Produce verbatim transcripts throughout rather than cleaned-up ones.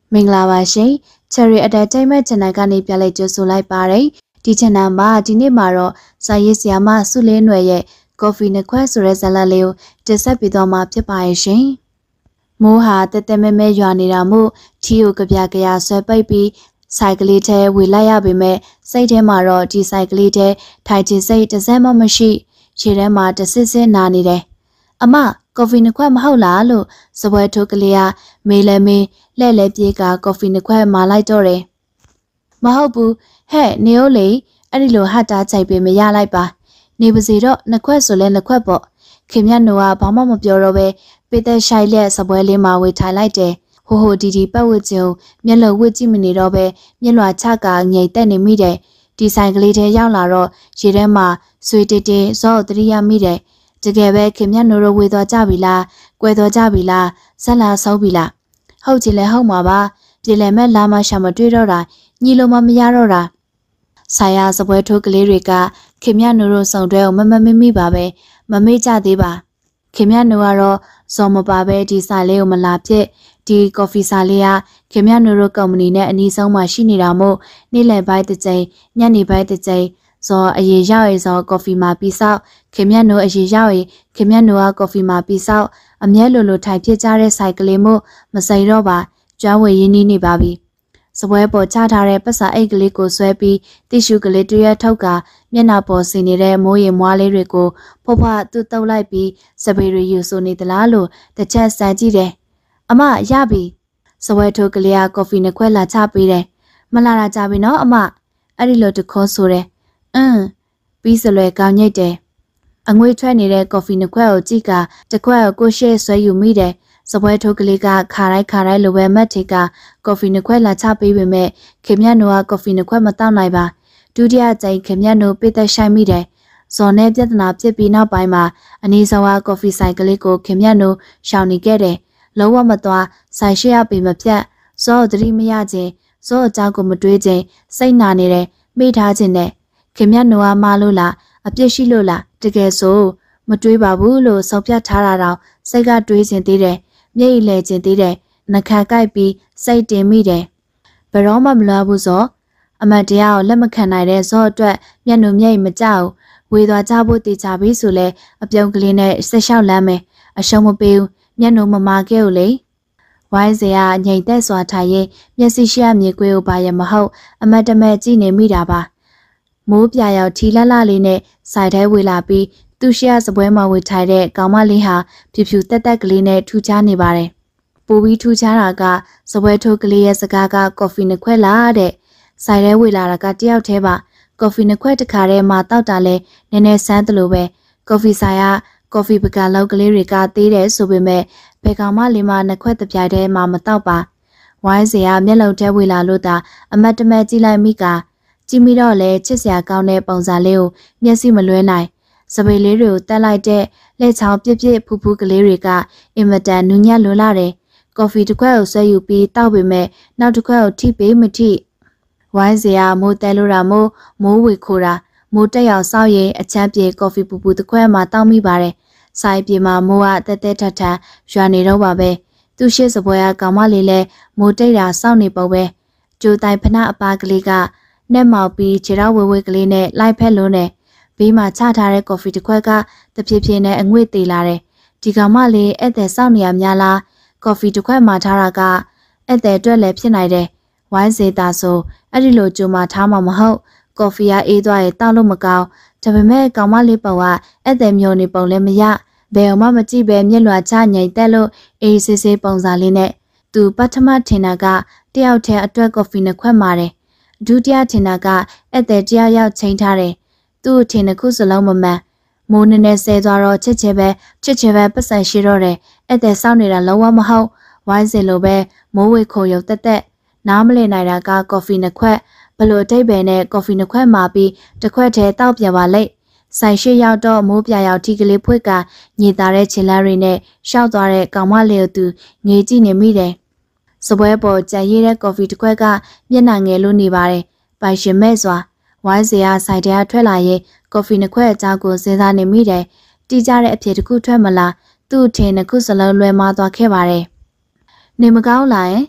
မင်္ဂလာပါရှင် Cherry Entertainment Channel ကနေပြလိုက်ကြိုဆိုလိုက်ပါတယ်ဒီ channel မှာဒီနေ့မှာတော့စာရေးဆရာမစုလင်းနွယ်ရဲ့ Coffee နှစ်ခွက်ဆိုတဲ့ဇာတ်လမ်းလေးကိုတင်ဆက်ပေးသွားမှာဖြစ်ပါရဲ့ရှင်မိုးဟာတက်တက်မဲမဲရွာနေတာမို့ထီကိုကြပြကြရဆွဲပိတ်ပြီးစိုက်ကလေးထဲဝေလိုက်ရပေမဲ့စိတ်ထဲမှာတော့ဒီစိုက်ကလေးထဲထိုင်ချင်စိတ်တစ်စက်မှမရှိခြေထဲမှာတဆစ်ဆစ်နာနေတယ်အမကော်ဖီနှစ်ခွက်မဟုတ်လားလို့စပွဲထိုးကလေးကမေးလဲမေးလဲ့လဲပြေးကကော်ဖီနှစ်ခွက်မာလိုက်တော့တယ်မဟုတ်ဘူးဟဲ့နေဦးလေအဲ့ဒီလိုဟတ်တာချိုက်ပေးမရလိုက်ပါနေပါစေတော့နှစ်ခွက်ဆိုလဲနှစ်ခွက်ပေါ့ခင်မြတ်နိုကဘာမှမပြောတော့ပဲပေသက်ရှိုက်လက်စပွဲလေးမှာဝေထိုင်လိုက်တယ်ဟိုဟိုဒီဒီပတ်ဝတ်ကျုံမျက်လုံးဝတ်ကြည့်မနေတော့ပဲမျက်လွှာချကငိတ်တက်နေမိတယ်ဒီဆိုင်ကလေးထဲရောက်လာတော့ရေထဲမှာဆွေတေတေဇော့တရိယာမိတယ်တကယ်ပဲခင်မြတ်နိုတို့ဝေသွားကြပြီလားကွဲသွားကြပြီလားဆက်လာဆောက်ပြီလားဟုတ်ချင်လဲဟုတ်မှာပါပြည်လည်မဲ့လာမရှာမတွေ့တော့တာညီလုံးမမရတော့တာဆိုင်ရစပွဲထိုးကလေးတွေကခင်မြတ်နိုတို့စုံတွဲကိုမမမမိပါပဲမမေ့ကြသေးပါခင်မြတ်နိုကတော့ဇော်မပါပဲဒီဆိုင်လေးကိုမလာဖြစ်ဒီကော်ဖီဆိုင်လေးကခင်မြတ်နိုတို့ကုမ္ပဏီနဲ့အနီးဆုံးမှာရှိနေတာမို့နေ့လယ်ပိုင်းတစ်ကြိမ်ညနေပိုင်းတစ်ကြိမ်ဇော်အရေးရောက်ရေးဇော်ကော်ဖီမှာပြီးဆောက်ခင်မြတ်နိုအရေးရောက်ရေးခင်မြတ်နိုကကော်ဖီမှာပြီးဆောက်အမြဲလိုလိုထိုင်ဖြစ်ကြတဲ့ဆိုင်ကလေးမို့မစိတော့ပါကျွမ်းဝေရင်းနှီးနေပါပြီစပွဲပေါ်ချထားတဲ့ပတ်စာအိတ်ကလေးကိုဆွဲပြီးတီရှူကလေးတရွက်ထုတ်ကမျက်နှာပေါ်ဆင်နေတဲ့မိုးရေမွားလေးတွေကိုဖွားဖွားသူ့တုပ်လိုက်ပြီးစပေရီယူဆိုနေသလားလို့တစ်ချက်စမ်းကြည့်တယ်အမရပြီစပွဲထိုးကလေးကကော်ဖီနှစ်ခွက်လာချပေးတယ်မလာတာကြပြီနော်အမအဲ့ဒီလိုတခေါ်ဆိုတယ်အင်းပြီးစလွယ်ကောင်းညိတ်တယ်အငွေထွက်နေတဲ့ကော်ဖီနှစ်ခွက်ကိုကြည့်ကတစ်ခွက်ကိုကိုရှေ့ဆွဲယူမိတယ်စပွဲထိုးကလေးကခါတိုင်းခါတိုင်းလိုပဲမတ်ထေကကော်ဖီနှစ်ခွက်လာချပေးပေမဲ့ခင်မြတ်နိုကကော်ဖီနှစ်ခွက်မတောက်နိုင်ပါဒုတိယကြိမ်ခင်မြတ်နိုပိသက်ဆိုင်မိတယ်ဇော်နဲ့ပြဿနာဖြစ်ပြီးနောက်ပိုင်းမှာအနီးဆုံးကကော်ဖီဆိုင်ကလေးကိုခင်မြတ်နိုရှောင်နေခဲ့တယ်လုံးဝမသွားဆိုင်ရှိရပေမပြတ်ဇော်သတိမရခြင်းဇော်အကြောင်းကိုမတွေးခြင်းစိတ်နာနေတယ်မိထားခြင်းနဲ့ခင်မြတ်နိုကမလို့လားအပြစ်ရှိလို့လားတကယ်ဆိုမတွေးပါဘူးလို့ဆုံးဖြတ်ထားတာတော့စိတ်ကတွေးခြင်းသေးတယ်မျက်ရည်လဲခြင်းသေးတယ်နှခမ်းကိုက်ပြီးစိတ်တင်မိတယ်ဘယ်တော့မှမလွားဘူးစောအမတ်တရားကိုလက်မခံနိုင်တဲ့ဇော့အတွက်မျက်နှာမျက်ရည်မကြောက်ဝေသွားကြဖို့တည်ကြပြီဆိုလဲအပြုံးကလေးနဲ့ဆက်လျှောက်လမ်းမယ်အရှုံးမပေးဘူးမျက်နှာမမာခဲ့ဘူးလေဝိုင်းစရာငြိမ်သက်စွာထိုင်ရင်မျက်စိရှိရမြေကွေးကိုပါရမဟုတ်အမတ်တမဲ့ကြည့်နေမိတာပါမိုးပြရောက်ထီလလလေးနဲ့စိုက်ထဲဝေလာပြီးသူရှိရစပွဲမှာဝေထိုင်တဲ့ကောင်မလေးဟာဖြူဖြူတက်တက်ကလေးနဲ့ထူခြားနေပါတယ်ပူပြီးထူခြားတာကစပွဲထိုးကလေးရဲ့စကားကကော်ဖီနှစ်ခွက်လားတဲ့စိုက်ထဲဝေလာတာကတယောက်တည်းပါကော်ဖီနှစ်ခွက်တစ်ခါတည်းမှတောက်တာလဲနည်းနည်းဆန်းသလိုပဲကော်ဖီဆိုင်ကကော်ဖီပကလောက်ကလေးတွေကသေးတယ်ဆိုပေမဲ့ဘယ်ကောင်မလေးမှနှစ်ခွက်တစ်ပြိုင်တည်းမှမတောက်ပါဝိုင်းစရာမျက်လုံးထဲဝေလာလို့သာအမတ်တမဲ့ကြည့်လိုက်မိကကြည့်မိတော့လဲချစ်စရာကောင်းတဲ့ပုံစံလေးကိုမျက်စိမလွဲနိုင်စပယ်လေးတွေကိုတက်လိုက်တဲ့လက်ချောင်းပြစ်ပြစ်ဖူးဖူးကလေးတွေကအင်မတန်နူးညံ့လွန်းလာတယ်ကော်ဖီတစ်ခွက်ကိုဆွဲယူပြီးတောက်ပေမဲ့နောက်တစ်ခွက်ကိုထိပေးမထိဝိုင်းစရာမိုးတဲလို့တာမိုးမိုးဝေခိုးတာမိုးတက်ရောက်စောက်ရင်အချမ်းပြေကော်ဖီပူပူတစ်ခွက်မှတောက်မိပါတယ်ဆိုင်ပြေမှာမိုးကတက်တက်ထထန်ရွာနေတော့ပါပဲသူရှိစပွဲကကောင်မလေးလဲမိုးတိတ်တာစောက်နေပုံပဲကြိုတိုင်ဖနာအပါကလေးကနှက်မောက်ပြီးခြေထောက်ဝဲဝဲကလေးနဲ့လိုက်ဖက်လုံးနဲ့ဘေးမှာချထားတဲ့ကော်ဖီတစ်ခွက်ကတဖြည်းဖြည်းနဲ့အငွေ့သေးလာတယ်ဒီကောင်မလေးအဲ့တဲ့စောက်နေရများလားကော်ဖီတစ်ခွက်မှာထားတာကအဲ့တဲ့အတွက်လည်းဖြစ်နိုင်တယ်ဝိုင်းစေတာဆိုအဲ့ဒီလိုကြိုမှာထားမှာမဟုတ်ကော်ဖီကအေးသွားရင်တောက်လို့မကောင်းဒါပေမဲ့ကောင်မလေးပုံကအဲ့တဲ့မျိုးနေပုံလည်းမရဘယ်မှမကြည့်ပဲမျက်လွှာချငိမ်တက်လို့အေးဆေးဆေးပုံစံလေးနဲ့သူပထမထင်တာကတယောက်တည်းအတွက်ကော်ဖီနှစ်ခွက်မာတယ်ဒုတိယထင်တာကအဲ့တဲ့တယောက်ယောက်ချိန်ထားတယ်သူ့ထင်တစ်ခုစလုံးမမှန်မိုးနည်းနည်းဆဲသွားတော့ချစ်ချဲပဲချစ်ချဲပဲပတ်စံရှိတော့တယ်အဲ့တဲ့စောင့်နေတာလုံးဝမဟုတ်ဝိုင်းစင်လိုပဲမိုးဝေခုံရုပ်တက်တက်နားမလည်နိုင်တာကကော်ဖီနှစ်ခွက်ဘလို့အတိတ်ပဲနဲ့ကော်ဖီနှစ်ခွက်မှာပြီးတစ်ခွက်တည်းတောက်ပြန်ပါလိမ့်ဆိုင်ရှိရောက်တော့မိုးပြရောက်ထီကလေးဖွက်ကညင်သားတဲ့ခြေလမ်းတွေနဲ့ရှောက်သွားတဲ့ကောင်မလေးကိုသူငေးကြည့်နေမိတယ်စပွဲပေါ်ကြံရည်တဲ့ကော်ဖီတစ်ခွက်ကမျက်နှာငယ်လို့နေပါတယ်ပိုင်ရှင်မဲ့စွာဝိုင်းစရာဆိုင်တဲထွက်လာရင်ကော်ဖီနှစ်ခွက်အကြောင်းကိုစဉ်းစားနေမိတယ်တီးကြတဲ့အဖြစ်တစ်ခုထွက်မလားသူ့ထင်တစ်ခုစလုံးလွယ်မသွားခဲ့ပါတယ်နေမကောင်းလား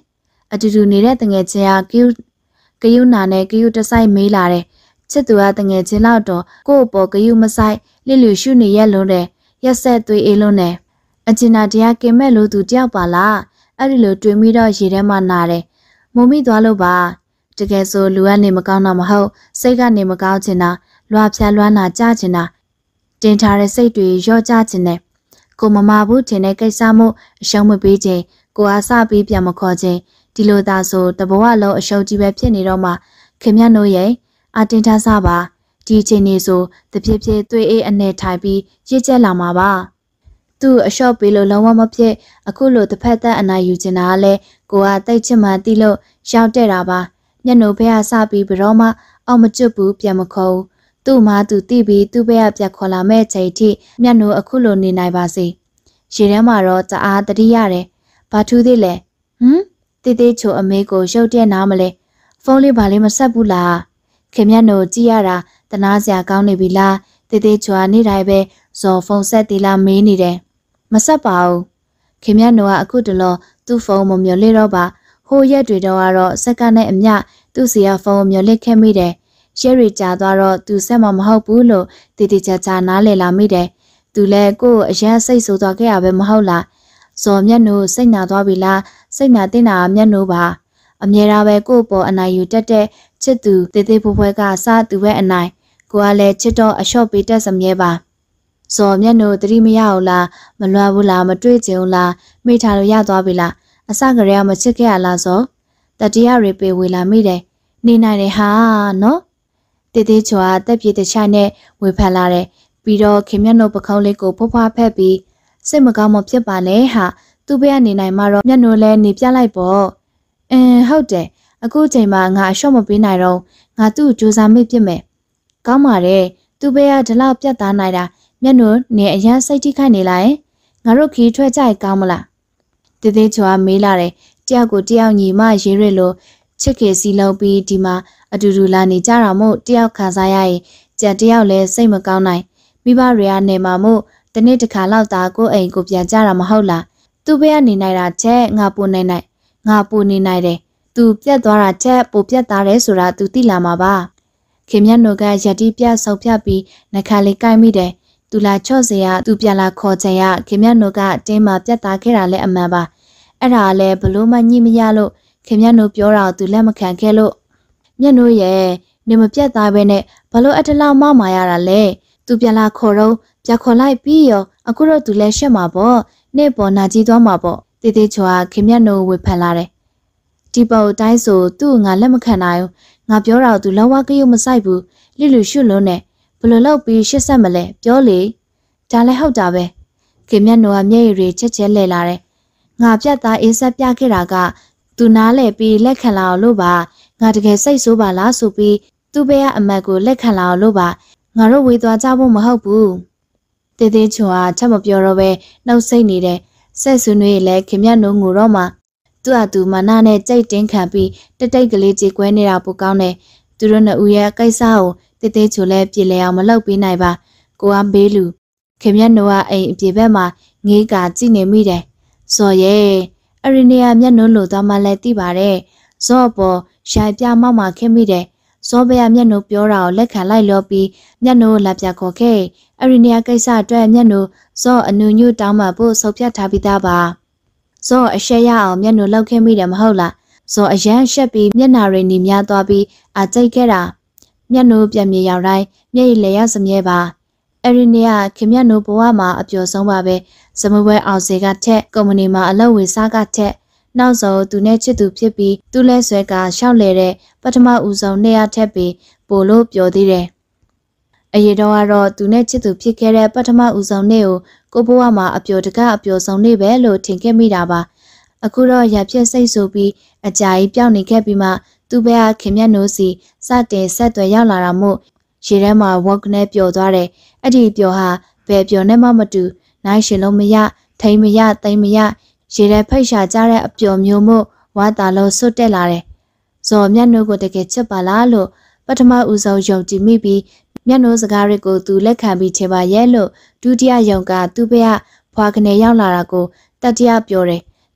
အတူတူနေတဲ့တငယ်ချင်းကကယူကယူနာနဲ့ကယူတဆိုင်မေးလာတယ်ချစ်သူကတငယ်ချင်းလောက်တော့ကို့အပေါ်ကယူမဆိုင်လစ်လူရှုနေရလုံးတယ်ရက်ဆက်သွေးအေးလုံးတယ်အကျဉ်းနာတရားကင်မဲ့လို့သူတယောက်ပါလားအဲ့ဒီလိုတွေးမိတော့ရေထဲမှာနာတယ်မုံမိသွားလို့ပါတကယ်ဆိုလူကနေမကောင်းတာမဟုတ်စိတ်ကနေမကောင်းချင်တာလွာဖြာလွမ်းနာကြချင်တာတင်ထားတဲ့စိတ်တွေရော့ကျချင်တယ်ကိုမမဘူးထင်တဲ့ကိစ္စမှုအရှုံးမပေးခြင်းကိုအားစပြီးပြန်မခေါ်ခြင်းဒီလိုသာဆိုတဘဝလုံးအရှုံးကြီးပဲဖြစ်နေတော့မှခင်ဗျတို့ရဲ့အတင်ထားစားပါဒီအချိန်လေးဆိုတဖြည်းဖြည်းသွေးအေးအနေထိုင်ပြီးရစ်ကျက်လာမှာပါသူ့အလျှော့ပေးလို့လုံးဝမဖြစ်အခုလိုတစ်ဖက်သက်အနိုင်ယူချင်တာကလည်းကိုကတိတ်ချစ်မှတီးလို့ရောက်တဲ့တာပါမျက်နှာဖက်အစပြီးဘရောမှအောက်မကျွတ်ဘူးပြန်မခေါ်ဘူးသူ့မှာသူတိပြီးသူ့ဘက်ကပြတ်ခေါ်လာမဲ့ချိန်ထိမျက်နှာအခုလိုနေနိုင်ပါစေရေထဲမှာတော့တအားတတိရတယ်ဘာထူးသေးလဲဟမ်တေးသေးချိုအမေကိုရုပ်တဲ့နားမလဲဖုန်းလေးဘာလေးမဆက်ဘူးလားခင်မျက်နှာကြည့်ရတာတနာစရာကောင်းနေပြီလားတေးသေးချိုကနေတိုင်းပဲဇော်ဖုန်းဆက်သေးလားမေးနေတယ်မဆက်ပါဘူးခင်မျက်နှာကအခုတလောသူ့ဖုန်းမမျော်လင့်တော့ပါဟိုရက်တွေတော့ကတော့စက္ကန့်နဲ့အမျှသူ့စီကဖုန်းမျော်လင့်ခဲ့မိတယ်ရဲရီကြာသွားတော့သူဆက်မှာမဟုတ်ဘူးလို့တည်တည်ချာချာနားလည်လာမိတယ်သူလည်းကို့အရန်စိတ်ဆိုးသွားခဲ့ရပဲမဟုတ်လားဇော်မျက်နှာစိတ်နာသွားပြီလားစိတ်နာတင်တာမျက်နှာပါအမြဲတမ်းပဲကို့ပေါ်အနိုင်ယူတတ်တဲ့ချစ်သူတေးသေးဖွယ်ဖွယ်ကစားသူပဲအနိုင်ကိုကလည်းချစ်တော့အလျှော့ပေးတတ်စမြဲပါဇော်မျက်နှာတတိမရအောင်လားမလွယ်ဘူးလားမတွေးကြဘူးလားမိထားလို့ရသွားပြီလားအစကတည်းကမချစ်ခဲ့ရလားဇော်တတိယရေပေဝေလာမိတယ်နေနိုင်တယ်ဟာနော်တေးသေးချောကတက်ပြေးတခြားနဲ့ဝေဖန်လာတယ်ပြီးတော့ခင်မျက်နှာပခုံးလေးကိုဖွားဖွားဖက်ပြီးစိတ်မကောင်းမဖြစ်ပါနဲ့ဟာသူ့ဘေးကနေနိုင်မှတော့မျက်နှာလဲနေပြလိုက်ပေါ့အင်းဟုတ်တယ်အခုချိန်မှာငါအလျှော့မပေးနိုင်တော့ငါသူ့ကိုစူးစမ်းမိဖြစ်မယ်ကောင်းပါတယ်သူ့ဘေးကဒီလောက်ပြတ်သားနိုင်တာမျက်နှာနေအရန်စိတ်ထိခိုက်နေလိုက်ငါတို့ခီးထွက်ကြိုက်ကောင်းမလားတေးသေးချောကမေးလာတယ်တယောက်ကိုတယောက်ညီမရေးရလို့ချစ်ခေစီလုံးပြီးဒီမှာအတူတူလာနေကြတာမို့တယောက်ခံစားရရင်ကြက်တယောက်လည်းစိတ်မကောင်းနိုင်မိဘတွေကနေမှာမို့တနေ့တစ်ခါလောက်သာကိုအိမ်ကိုပြန်ကြတာမဟုတ်လားသူ့ဘေးကနေနိုင်တာချက်ငါပူနေနိုင်ငါပူနေနိုင်တယ်သူပြတ်သွားတာချက်ပူပြတ်သားတယ်ဆိုတာသူသိလာမှာပါခင်မျက်နှာကရတိပြဆုပ်ဖြတ်ပြီးနှခါလေးကိုက်မိတယ်သူလာချော့စရာသူပြန်လာခေါ်ချင်ရခင်မျက်နှာကတင်းမှာပြတ်သားခဲ့တာလည်းအမှန်ပါအဲ့ဒါလည်းဘလို့မှညှိမရလို့ခင်မျက်နှာပြောတာသူလက်မခံခဲ့လို့မျက်နှာရဲ့နေမပြတ်သားပဲနဲ့ဘလို့အတလောက်မောက်မာရတာလဲသူပြန်လာခေါ်တော့ပြခေါ်လိုက်ပြီးရောအခုတော့သူလည်းရှက်မှာပေါ့နေ့ပေါ်နာကြီးသွားမှာပေါ့တေးသေးချောကခင်မျက်နှာဝေဖန်လာတယ်ဒီပေါ်တိုင်းဆိုသူ့ငါလက်မခံနိုင်ဘူးငါပြောတာသူလောဝကရုပ်မဆိုင်ဘူးလိလူရှုလုံးနဲ့ဘလို့လောက်ပြီးရှက်ဆက်မလဲပြောလေဒါလည်းဟုတ်တာပဲခင်မျက်နှာကမျက်ရည်တွေချက်ချက်လဲလာတယ်ငါပြတ်သားအေးဆက်ပြခဲ့တာကသူနားလဲပြီးလက်ခံလာအောင်လို့ပါငါတကယ်စိတ်ဆိုးပါလားဆိုပြီးသူ့ဘေးကအမတ်ကိုလက်ခံလာအောင်လို့ပါငါတို့ဝေသွားကြဖို့မဟုတ်ဘူးတေးသေးချောကချက်မပြောတော့ပဲနှုတ်ဆိတ်နေတယ်ဆက်ဆွေးလည်းခင်မျက်နှာငိုတော့မှသူ့အတူမနာနဲ့ကြိတ်တင်းခံပြီးတတိတ်ကလေးကြေကွဲနေတာပိုကောင်းတယ်သူတို့နှစ်ဦးရဲ့ကိစ္စကိုတေးသေးချောလဲပြည်လဲအောင်မလုပ်ပေးနိုင်ပါကိုကဘေးလူခင်မျက်နှာကအိမ်အပြေဘက်မှာငေးကာကြည့်နေမိတယ်ဇော်ရဲ့အရီနီယာမျက်နှာလိုသွားမှလည်းသိပါတယ်ဇော်ပေါ်ရိုက်ပြမောက်မှခင်းမိတယ်ဇော်ဘရမျက်နှာပြောတာကိုလက်ခံလိုက်လို့ပြီးမျက်နှာကိုလက်ပြခေါ်ခဲ့အရီနီယာကိစ္စအတွက်မျက်နှာဇော်အနုညွတ်တောင်းမှဖို့ဆုတ်ဖြတ်ထားပြီးသားပါဇော်အရှက်ရအောင်မျက်နှာလောက်ခင်းမိတယ်မဟုတ်လားဇော်အရန်ရှက်ပြီးမျက်နှာတွေနီများသွားပြီးအကြိတ်ခဲ့တာမျက်နှာပြန်မြေရောက်တိုင်းမျက်ရည်လဲရစမြဲပါအရီနီယာခင်မျက်နှာဘဝမှာအပျော်ဆုံးပါပဲစမပွဲအောင်စေကထက်ကုမ္ပဏီမှာအလုပ်ဝေစားကထက်နောက်ဆုံးသူနဲ့ချစ်သူဖြစ်ပြီးသူလဲဆွဲကရှောက်လဲတဲ့ပထမဦးဆုံးနေရာထက်ပြီးပိုလို့ပြောသေးတယ်။အရေးတော့ကတော့သူနဲ့ချစ်သူဖြစ်ခဲ့တဲ့ပထမဦးဆုံးနေ့ကိုကိုဘဝမှာအပျော်တကအပျော်ဆုံးနေ့ပဲလို့ထင်ခဲ့မိတာပါ။အခုတော့ရဖြစ်စိတ်ဆိုပြီးအကြာကြီးပြောင်းနေခဲ့ပြီးမှသူ့ဘက်ကခင်မျက်နှာစီစတင်ဆက်သွယ်ရောက်လာတာမို့ရေထဲမှာဝက်နဲ့ပျော်သွားတယ်။အဲ့ဒီပျော်ဟာဘယ်ပျော်နဲ့မှမတူနိုင်ရှင်လုံးမရထိန်မရသိမ့်မရရေထဲဖိတ်ရှာကြတဲ့အပျော်မျိုးမို့ဝါတာလုံးဆွတ်တက်လာတယ်။ဇော်မျက်နှာကိုတကယ်ချစ်ပါလားလို့ပထမဦးဆုံးယုံကြည်မိပြီးမျက်နှာစကားတွေကိုသူလက်ခံပြီးချေပါရဲ့လို့ဒုတိယယုံကသူ့ဘက်ကဖွာကနေရောက်လာတာကိုတတိယပြောတယ်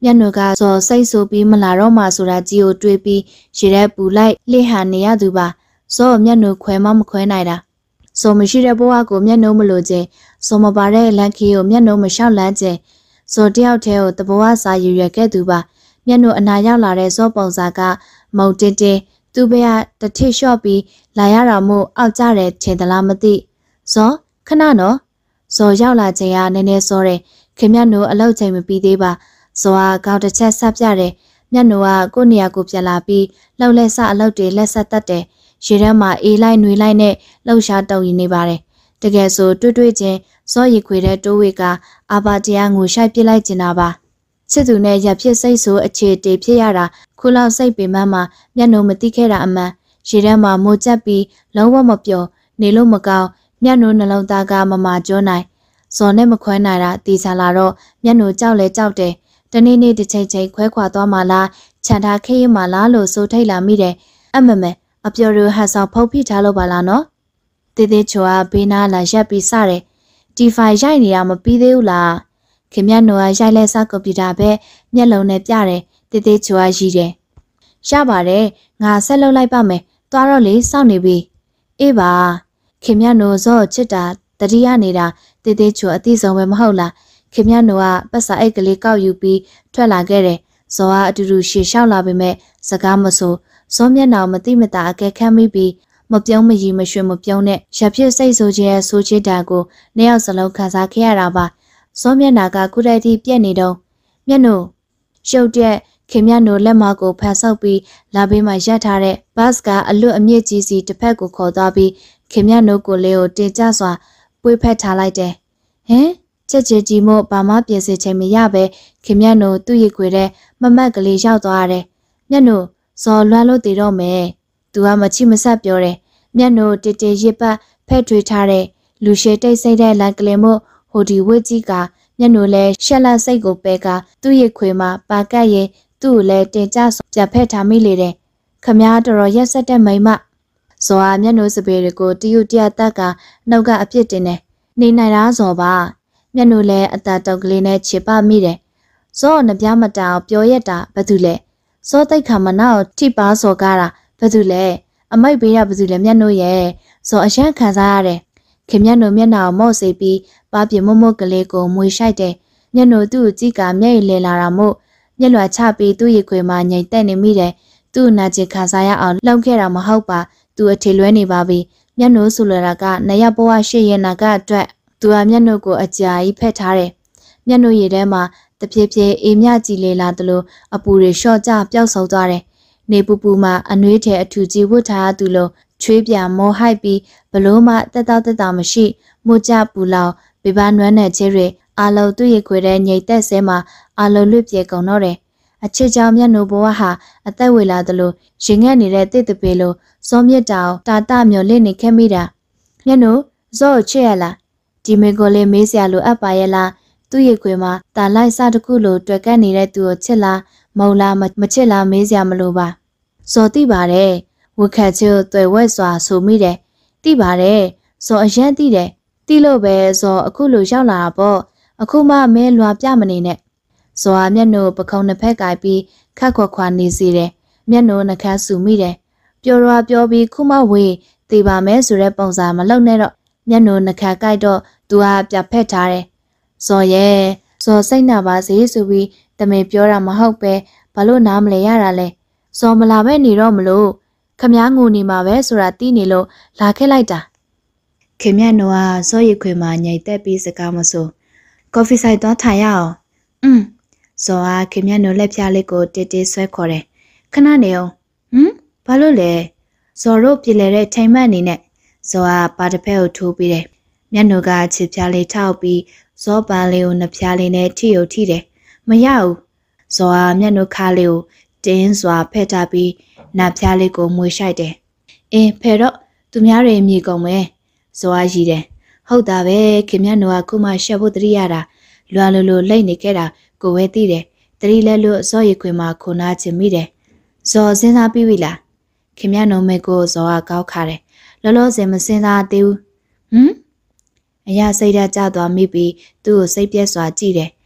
မျက်နှာကစော်စိတ်ဆိုပြီးမလာတော့မှဆိုတာကြီးကိုတွေးပြီးရေထဲပူလိုက်လှဟန်နေရသူပါစောမျက်နှာခွဲမမခွဲနိုင်တာစောမရှိတဲ့ဘဝကိုမျက်နှာမလို့ခြင်းစောမပါတဲ့လန်ခီကိုမျက်နှာမလျှောက်လန်းခြင်းစောတယောက်တည်းကိုတဘဝစာရည်ရွယ်ခဲ့သူပါမျက်နှာအနာရောက်လာတဲ့စောပုံစာကမုံတင်းတင်းသူ့ဘက်ကတထိလျှော့ပြီးလာရတာမို့အောက်ကြတယ်ထင်သလားမသိစောခဏနော်စောရောက်လာခြင်းကနည်းနည်းစောတယ်ခင်မျက်နှာအလောက်ချိန်မပြီးသေးပါစောကကောက်တစ်ချက်ဆက်ပြတယ်မျက်နှာကကိုယ့်နေရာကိုပြန်လာပြီးလှုပ်လက်ဆအလောက်တွေလက်ဆက်တတ်တယ်ရေထဲမှာအေးလိုက်နှွေလိုက်နဲ့လှုပ်ရှားတုံရင်နေပါတယ်တကယ်ဆိုတွေ့တွေ့ချင်းစောရီခွေတဲ့တိုးဝေကအာပါတရားငိုရှိုက်ပစ်လိုက်ကျင်တာပါချစ်သူနဲ့ရဖြစ်စိတ်ဆိုအခြေတေဖြစ်ရတာခုလောက်စိတ်ပင်မမှာမျက်နှာမတိခဲ့တာအမှန်ရေထဲမှာမိုးကျက်ပြီးလုံးဝမပျော်နေလို့မကောင်းမျက်နှာနှလုံးသားကမမာကျွန်းနိုင်စော်နဲ့မခွဲနိုင်တာတေချာလာတော့မျက်နှာကြောက်လဲကြောက်တယ်တနေ့နေ့တစ်ချိန်ချိန်ခွဲခွာသွားမှလားခြံထားခေးမှလားလို့စိုးထိတ်လာမိတယ်အမမဲအပျော်ရဟန်ဆောင်ဖုတ်ဖိထားလို့ပါလားနော်တေးသေးချောကဘေးနားလာရက်ပြီးစတယ်ဒီဖိုင်ရိုက်နေတာမပြီးသေးဘူးလားခင်ဗျနိုကရိုက်လဲစကွန်ပျူတာပဲမျက်လုံးနဲ့ပြတယ်တေးသေးချောကရည်တယ်ရပါတယ်ငါဆက်လုပ်လိုက်ပါမယ်သွားတော့လေစောင့်နေပြီအေးပါခင်ဗျနိုဇော့ချစ်တာတတိယနေတာတေးသေးချောအသိဆုံးပဲမဟုတ်လားခင်ဗျနိုကပတ်စာအိတ်ကလေးကောက်ယူပြီးထွက်လာခဲ့တယ်ဇော်ကအတူတူရှေ့လျှောက်လာပေမဲ့စကားမဆိုစောမျက်နှာမတိမတာအကဲခတ်မိပြီးမပြုံးမရီမရွှေမပြုံးနဲ့ရဖြစ်စိတ်ဆိုခြင်းရဲ့ဆိုချစ်တာကိုနှစ်ယောက်စလုံးခံစားခဲ့ရတာပါစောမျက်နှာကခုတည်းထိပြက်နေတော့မျက်နှာရှုပ်တဲ့ခင်မျက်နှာလက်မကိုဖန်ဆုပ်ပြီးလာဘေးမှာရပ်ထားတဲ့ဘတ်ကအလွတ်အမြင့်ကြီးစီတစ်ဖက်ကိုခေါ်သွားပြီးခင်မျက်နှာကိုလေးကိုတင်ကျစွာပွေးဖက်ထားလိုက်တယ်ဟင်ချက်ချစ်ကြီးမို့ဘာမှပြင်ဆင်ချိန်မရပဲခင်မျက်နှာသူ့ရည်ခွေတဲ့မမက်ကလေးရောက်သွားရတယ်မျက်နှာစော်လွမ်းလို့တည်တော့မယ်သူကမချိမဆက်ပြောတယ်မျက်နှာတေတေရစ်ပတ်ဖက်ထွေးထားတဲ့လူရှည်တိတ်ဆိတ်တဲ့လန်ကလင်မို့ဟိုဒီဝစ်ကြီးကမျက်နှာလဲရှက်လက်စိတ်ကိုပဲကသူ့ရည်ခွေမှာပါကတ်ရင်သူ့ကိုလဲတင်ကြပြဖက်ထားမိလေတယ်ခမားတော်တော်ရက်ဆက်တဲ့မိမဇော်အားမျက်နှာစပေတွေကိုတယူတရတက်ကနှုတ်ကအပြစ်တင်တယ်နေနိုင်လားဇော်ပါမျက်နှာလဲအတတုတ်ကလေးနဲ့ချစ်ပမိတယ်ဇော်နှပြမတောင်ပြောရက်တာဘာသူလဲစောတိတ်ခါမနာကိုထိပါစော်ကားတာဘာသူလဲအမိုက်ပေးရဘာသူလဲမျက်နှာရဲ့စော်အရှမ်းခံစားရတယ်ခင်မျက်နှာမျက်နှာကိုမော့စေပြီးပါပြမမကလေးကိုမွေရှိုက်တယ်မျက်နှာသူ့ကိုကြည့်ကမျက်ရည်လဲလာတာမို့မျက်လွှာချပြီးသူ့ရေခွေမှာညိတ်တက်နေမိတယ်သူ့နာကျင်ခံစားရအောင်လှုပ်ခဲ့တာမဟုတ်ပါသူအထီလွဲနေပါပြီမျက်နှာဆူလတာကနရဘဝရှေ့ရင်နာကအတွက်သူကမျက်နှာကိုအကြာကြီးဖက်ထားတယ်မျက်နှာရည်ထဲမှာတဖြည်းဖြည်းအေးမြကြည်လေလာသလိုအပူတွေလျှော့ကျပျောက်ဆုံးသွားတယ်နေပူပူမှာအနှွေးထဲအထူကြီးဝတ်ထားသူလိုချွေးပြမောဟိုက်ပြီးဘလို့မှတက်တောက်တက်တာမရှိမှုကြပူလောင်ဘေဘာနွမ်းတဲ့ချဲတွေအာလုံသူ့ရခွေတဲ့ညိတ်သက်ဆဲမှာအာလုံလွတ်ပြေကုန်တော့တယ်အချစ်ကြောင့်မျက်နှာဘဝဟာအသက်ဝေလာသလိုရင်ငက်နေတဲ့တစ်တပေလိုစောမြစ်တောင်တာတမျော်လင့်နေခဲ့မိတာမျက်နှာဇော့ချစ်ရလားဒီမေကိုလေးမေးစရာလိုအပ်ပါရဲ့လားသူ့ရခွေမှာတာလိုက်စတခုလိုတွေ့ကပ်နေတဲ့သူကိုချစ်လားမုံလားမချစ်လားမေးစရာမလိုပါစော်သိပါတယ်ဝခတ်ချေတွေ့ဝဲစွာဆိုမိတယ်သိပါတယ်စော်အရန်သိတယ်သိလို့ပဲစော်အခုလိုရောက်လာတာပေါ့အခုမှမဲလွာပြမနေနဲ့ဇော်မျက်နှာပခုံးနှစ်ဖက်ကင်ပြီးခတ်ခွာခွာနေစီတယ်မျက်နှာနှခမ်းဆူမိတယ်ပျော်ရွာပြောပြီးခုမှဝေးတေးပါမဲဆိုတဲ့ပုံစံမလုပ်နဲ့တော့မျက်နှာနှခမ်းကြိုက်တော့သူကပြဖက်ထားတယ်ဇော်ရဲ့ဇော်စိတ်နာပါစေဆိုပြီးတမင်ပြောတာမဟုတ်ပဲဘာလို့နားမလဲရတာလဲဇော်မလာပဲနေတော့မလို့ခမားငိုနေမှာပဲဆိုတာသိနေလို့လာခဲ့လိုက်တာခင်မျက်နှာကဇော်ရခွေမှာညိတ်သက်ပြီးစကားမဆိုကော်ဖီဆိုင်သွားထိုင်ရအောင်อืมဇော်အားခင်မျက်နှာလက်ပြလေးကိုတေးတေးဆွဲခေါ်တယ်ခဏနေအောင်ဟမ်ဘာလို့လဲဇော်တို့ပြည်လဲတဲ့ချိန်မှတ်အနေနဲ့ဇော်အားပါတစ်ဖက်ကိုထိုးပြီးတယ်မျက်နှာကချစ်ပြားလေးထောက်ပြီးဇော်ပန်းလေးကိုနှပြားလေးနဲ့ထိကိုထိတယ်မရဘူးဇော်အားမျက်နှာခါလေးကိုတင်းစွာဖက်ထားပြီးနာပြားလေးကိုမွေရှိုက်တယ်အင်းဖဲတော့သူများတွေမြေကုန်မယ်ဇော်အားရည်တယ်ဟုတ်တာပဲခင်မျက်နှာကခုမှရှက်ဖို့တရိရတာလွာလိုလိုလိမ့်နေခဲ့တာကိုဝဲသိတယ်တတိလဲလို့ဇော်ရခွေမှာခုနာချင်မိတယ်ဇော်စဉ်းစားပြီးပြီလားခင်မျက်နှာမဲကိုဇော်ကကောက်ခါတယ်လောလောဆယ်မစဉ်းစားသေးဘူးဟမ်အရာစိတ်ဓာတ်ကျသွားမိပြီးသူ့ကိုစိတ်ပြက်စွာကြည့်တယ်တ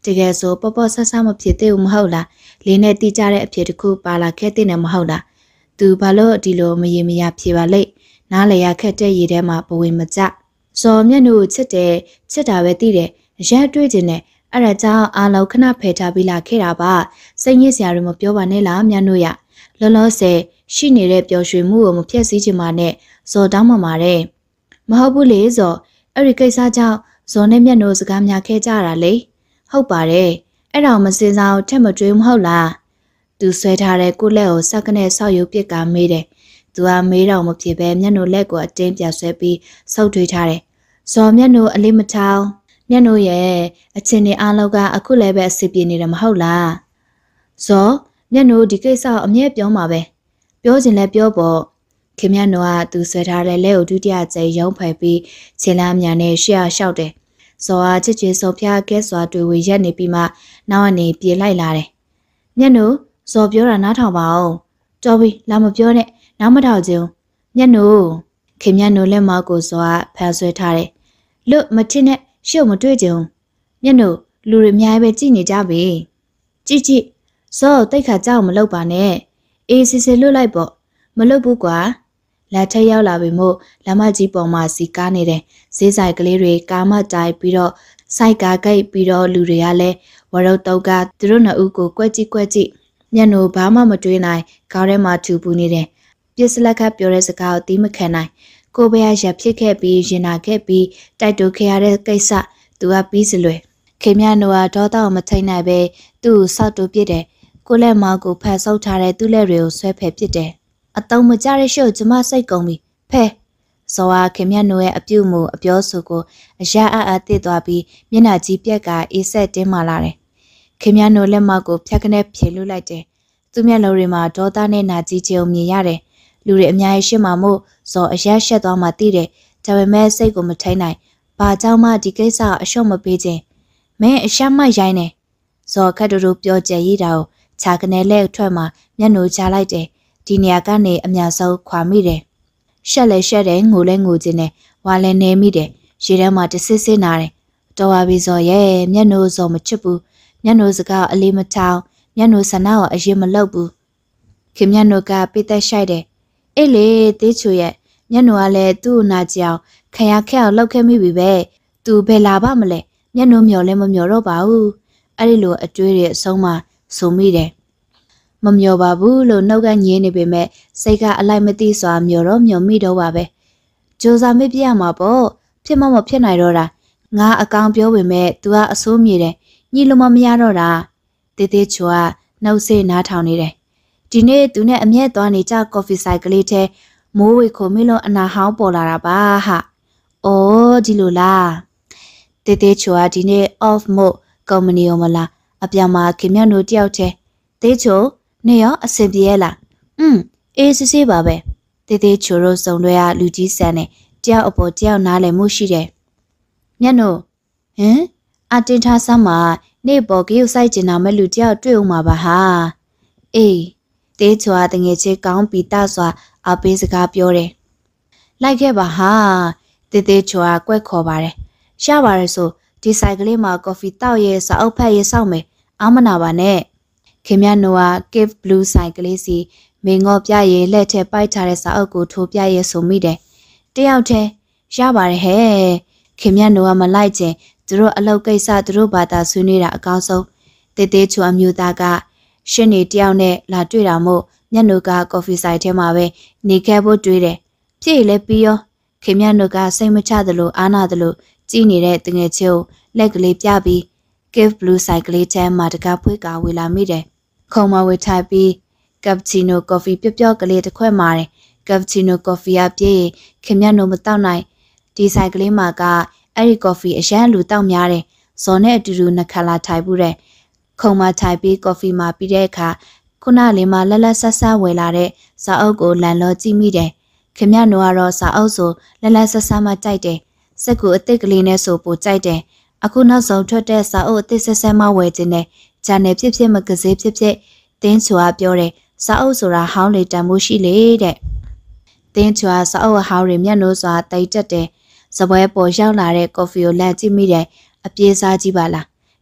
ကယ်ဆိုပေါ့ပေါ့ဆဆမဖြစ်သေးဘူးမဟုတ်လားလေးနဲ့တိကျတဲ့အဖြစ်တစ်ခုပါလာခဲ့တဲ့နဲ့မဟုတ်လားသူဘာလို့ဒီလိုမရေမရဖြေပါလိမ့်နားလေရခက်တဲ့ရေထဲမှာဘဝင်မကြစော်မျက်နှာကိုချစ်တယ်ချစ်တာပဲသိတယ်ရက်တွေးခြင်းနဲ့အဲ့ဒါကြောင့်အားလုံးခဏဖယ်ထားပြီးလာခဲ့တာပါစိတ်ညစ်စရာတွေမပြောပါနဲ့လားမျက်နှာရလောလောဆယ်ရှိနေတဲ့ပျော်ရွှင်မှုကိုမဖျက်ဆီးချင်ပါနဲ့ဇော်တောင်းမှမှာတဲ့မဟုတ်ဘူးလေဇော်အဲ့ဒီကိစ္စကြောင့်ဇော်နဲ့မျက်နှာစကားများခဲ့ကြတာလေဟုတ်ပါတယ်အဲ့ဒါမစင်စားထက်မတွေးမဟုတ်လားသူဆွဲထားတဲ့ကိုလက်ကိုစက္ကနဲ့ဆောက်ရုပ်ပစ်ကမေးတယ်သူကမေးတော့မဖြစ်ပဲမျက်နှာလက်ကိုအတင်းပြဆွဲပြီးဆုပ်ထွေးထားတယ်ဇော်မျက်နှာအလေးမထောင်မျက်နှာရဲ့အချင်းတွေအားလုံးကအခုလည်းပဲအစီပြေနေတယ်မဟုတ်လားဇော်မျက်နှာဒီကိစ္စအမြဲပြောမှာပဲပြောချင်လဲပြောပေါ့ခင်မျက်နှာကသူဆွဲထားတဲ့လက်ကိုဒုတိယကျိရုံးဖယ်ပြီးခြေလမ်းမြန်နဲ့ရှေ့လျှောက်တယ်ဇော်ကချစ်ချွေဆုံဖျားကဲစွာတွေ့ဝေရက်နေပြီးမှနောက်ကနေပြေးလိုက်လာတယ်မျက်နှာဇော်ပြောတာနားထောင်ပါအောင်တော်ပြီလာမပြောနဲ့နားမထောင်ချင်မျက်နှာခင်မျက်နှာလက်မကိုဇော်ကဖန်ဆွဲထားတယ်လွတ်မထင်နဲ့ရှုပ်မတွေ့ကြုံမျက်နှာလူတွေအများကြီးပဲကြည့်နေကြပြီကြည့်ကြည့်ဇော်တိတ်ခါကြောက်မလုပ်ပါနဲ့အေးစစ်စစ်လွတ်လိုက်ပေါ့မလုပ်ဘူးကွာလက်ထက်ရောက်လာပြီမို့လမ်းမကြီးပေါ်မှာစီကားနေတယ်ဈေးဆိုင်ကလေးတွေကားမတိုင်ပြီးတော့စိုက်ကားကိတ်ပြီးတော့လူတွေကလည်းဝရုတ်တုတ်ကသူတို့နှစ်ဦးကိုကွက်ကြည့်ကွက်ကြည့်မျက်နှာဘာမှမတွေးနိုင်ကားထဲမှာထူပူနေတယ်ပြစ်စလက်ကပြောတဲ့စကားကိုတီးမခံနိုင်ကိုဘရရဖြစ်ခဲ့ပြီးရင်နာခဲ့ပြီးတိုက်တိုးခဲ့ရတဲ့ကိစ္စသူကပြီးစလွယ်ခင်မြနိုကဒေါသကိုမထိန်နိုင်ပဲသူ့ကိုစောက်တူပြစ်တယ်ကိုလက်မောက်ကိုဖတ်ဆုပ်ထားတဲ့သူ့လက်တွေကိုဆွဲဖယ်ပစ်တယ်အတုံးမကြတဲ့ရှုပ်ကျမစိတ်ကုန်ပြီဖဲဇော်ဟာခင်မြတ်နိုရဲ့အပြုတ်မှုအပြောဆိုကိုအရာအအသိသွားပြီးမျက်နှာကြီးပြက်ကအေးဆက်တင်းမာလာတယ်ခင်မြတ်နိုလက်မောက်ကိုဖြတ်ကနေဖြေလွှတ်လိုက်တယ်သူ့မျက်လုံးတွေမှာဒေါသနဲ့နာကြီးခြင်းကိုမြင်ရတယ်လူတွေအများကြီးရှင်းမှမို့ဇော်အရာရှက်သွားမှသိတယ်ဒါပေမဲ့စိတ်ကိုမထိန်နိုင်ဘာကြောင့်မှဒီကိစ္စအရှုံးမပေးခြင်းမင်းအရှာမရိုင်းနေဇော်ခတ်တူတူပြောကြရည်တာကိုခြာကနေလက်ထွက်မှမျက်နှာချလိုက်တယ်ဒီနေရာကနေအများဆုံးခွာမိတယ်ရှက်လဲရှက်တယ်ငိုလဲငိုခြင်းနဲ့ဝါလဲနေမိတယ်ရေထဲမှာတဆစ်ဆစ်နာတယ်တော်ပါပြီဇော်ရဲ့မျက်နှာဇော်မချစ်ဘူးမျက်နှာစကားအလေးမထောင်မျက်နှာဆန္ဒကိုအရင်မလုပ်ဘူးခင်မျက်နှာကပိသက်ရှိုက်တယ်အေးလေသေးချူရဲ့မျက်နှာကလည်းသူ့ကိုနာကြအောင်ခရခက်အောင်လှုပ်ခဲ့မိပြီပဲသူဘယ်လာပါမလဲမျက်နှာမျောလဲမမျောတော့ပါဘူးအဲ့ဒီလိုအတွေးတွေအဆုံးမှဆိုမိတယ်မမျောပါဘူးလို့နှုတ်ကညင်းနေပေမဲ့စိတ်ကအလိုက်မသိစွာမျောတော့မျောမိတော့ပါပဲကြိုးစားမပြရမှာပေါ့ဖြစ်မမဖြစ်နိုင်တော့တာငါအကောင်ပြောပေမဲ့ तू ကအဆိုးမြေတယ်ညီလိုမမရတော့တာတေးသေးချူကနှုတ်ဆိတ်နားထောင်နေတယ်ဒီနေ့ तू နဲ့အမျက်သွားနေကြကော်ဖီဆိုင်ကလေးထဲမိုးဝေခုံမိလို့အနာဟောင်းပေါ်လာတာပါဟာအော်ဒီလိုလားတေးသေးချူကဒီနေ့ off mode ကုမ္ပဏီရောမလားအပြာမှာခင်မြတ်တို့တယောက်တည်းတေးချူနေရောအဆင်ပြေလားอืมအေးစစ်စစ်ပါပဲတေးသေးချိုတို့စုံတွေရလူကြီးဆန်နဲ့တယောက်အပေါ်တယောက်နားလည်မှုရှိတယ်မျက်နှာဟင်အတင်ထားစမ်းမှာနေပေါ်ကရုတ်ဆိုင်ကျင်တာမဲ့လူတယောက်တွေ့အောင်ပါပါဟာအေးတေးချွာတငယ်ချင်းကောင်းပီတစွာအပေးစကားပြောတယ်လိုက်ခဲ့ပါဟာတေးသေးချွာကွက်ခေါ်ပါတယ်ရှားပါတယ်ဆိုဒီဆိုင်ကလေးမှာကော်ဖီတောက်ရဲစာအုပ်ဖတ်ရဲစောင့်မယ်အာမနာပါနဲ့ခင်မြတ်နိုက Cave Blue ဆိုင်ကလေးစီမင်းငေါပြရဲလက်ထဲပိုက်ထားတဲ့စာအုပ်ကိုထိုးပြရဲဆိုမိတယ်တယောက်တည်းရပါတယ်ဟဲ့ခင်မြတ်နိုကမလိုက်ခြင်းသူတို့အလုပ်ကိစ္စသူတို့ဘာသာဆွေးနွေးတာအကောင်းဆုံးတေးသေးချူအမျိုးသားကရှင်းနေတယောက်နဲ့လာတွေ့တာမို့မျက်နှာကကော်ဖီဆိုင်ထဲမှာပဲနေခဲ့ဖို့တွေးတယ်ပြည့်လဲပြီးရောခင်မြတ်နိုကစိတ်မချသလိုအားနာသလိုကြည်နေတဲ့တငယ်ချင်းကိုလက်ကလေးပြပြီး Cave Blue ဆိုင်ကလေးထဲမှာတကားဖွေးကာဝေလာမိတယ်ခုံမဝေထိုက်ပြီးကပ်ချီနိုကော်ဖီပျော့ပျော့ကလေးတစ်ခွက်မာတယ်ကပ်ချီနိုကော်ဖီအပြည့်ခင်မြတ်နိုမတောက်နိုင်ဒီဆိုင်ကလေးမှာကအဲ့ဒီကော်ဖီအရန်လူတောက်များတယ်ဇော်နဲ့အတူတူနှခါလာထိုင်ဘူးတဲ့ခုံမထိုင်ပြီးကော်ဖီမှာပြီးတဲ့အခါခုနလေးမှာလက်လက်ဆက်ဆက်ဝယ်လာတဲ့စာအုပ်ကိုလန်လောကြည့်မိတယ်ခင်မြတ်နိုကတော့စာအုပ်ဆိုလက်လက်ဆက်ဆက်မှကြိုက်တယ်စက်ကူအစ်စ်ကလေးနဲ့ဆိုပိုကြိုက်တယ်အခုနောက်ဆုံးထွက်တဲ့စာအုပ်အစ်စ်ဆက်ဆက်မှဝယ်ခြင်းနဲ့ဂျာနယ်ဖြစ်ဖြစ်မဂဇင်းဖြစ်ဖြစ်တင်းချွာပြောတယ်စာအုပ်ဆိုတာဟောင်းလေတန်မိုးရှိလေတဲ့တင်းချွာစာအုပ်ဟောင်းတွေမျက်နှာစွာတိတ်တက်တယ်စပွဲပေါ်ရောက်လာတဲ့ကော်ဖီကိုလန့်ကြည့်မိတယ်အပြေးစားကြည့်ပါလား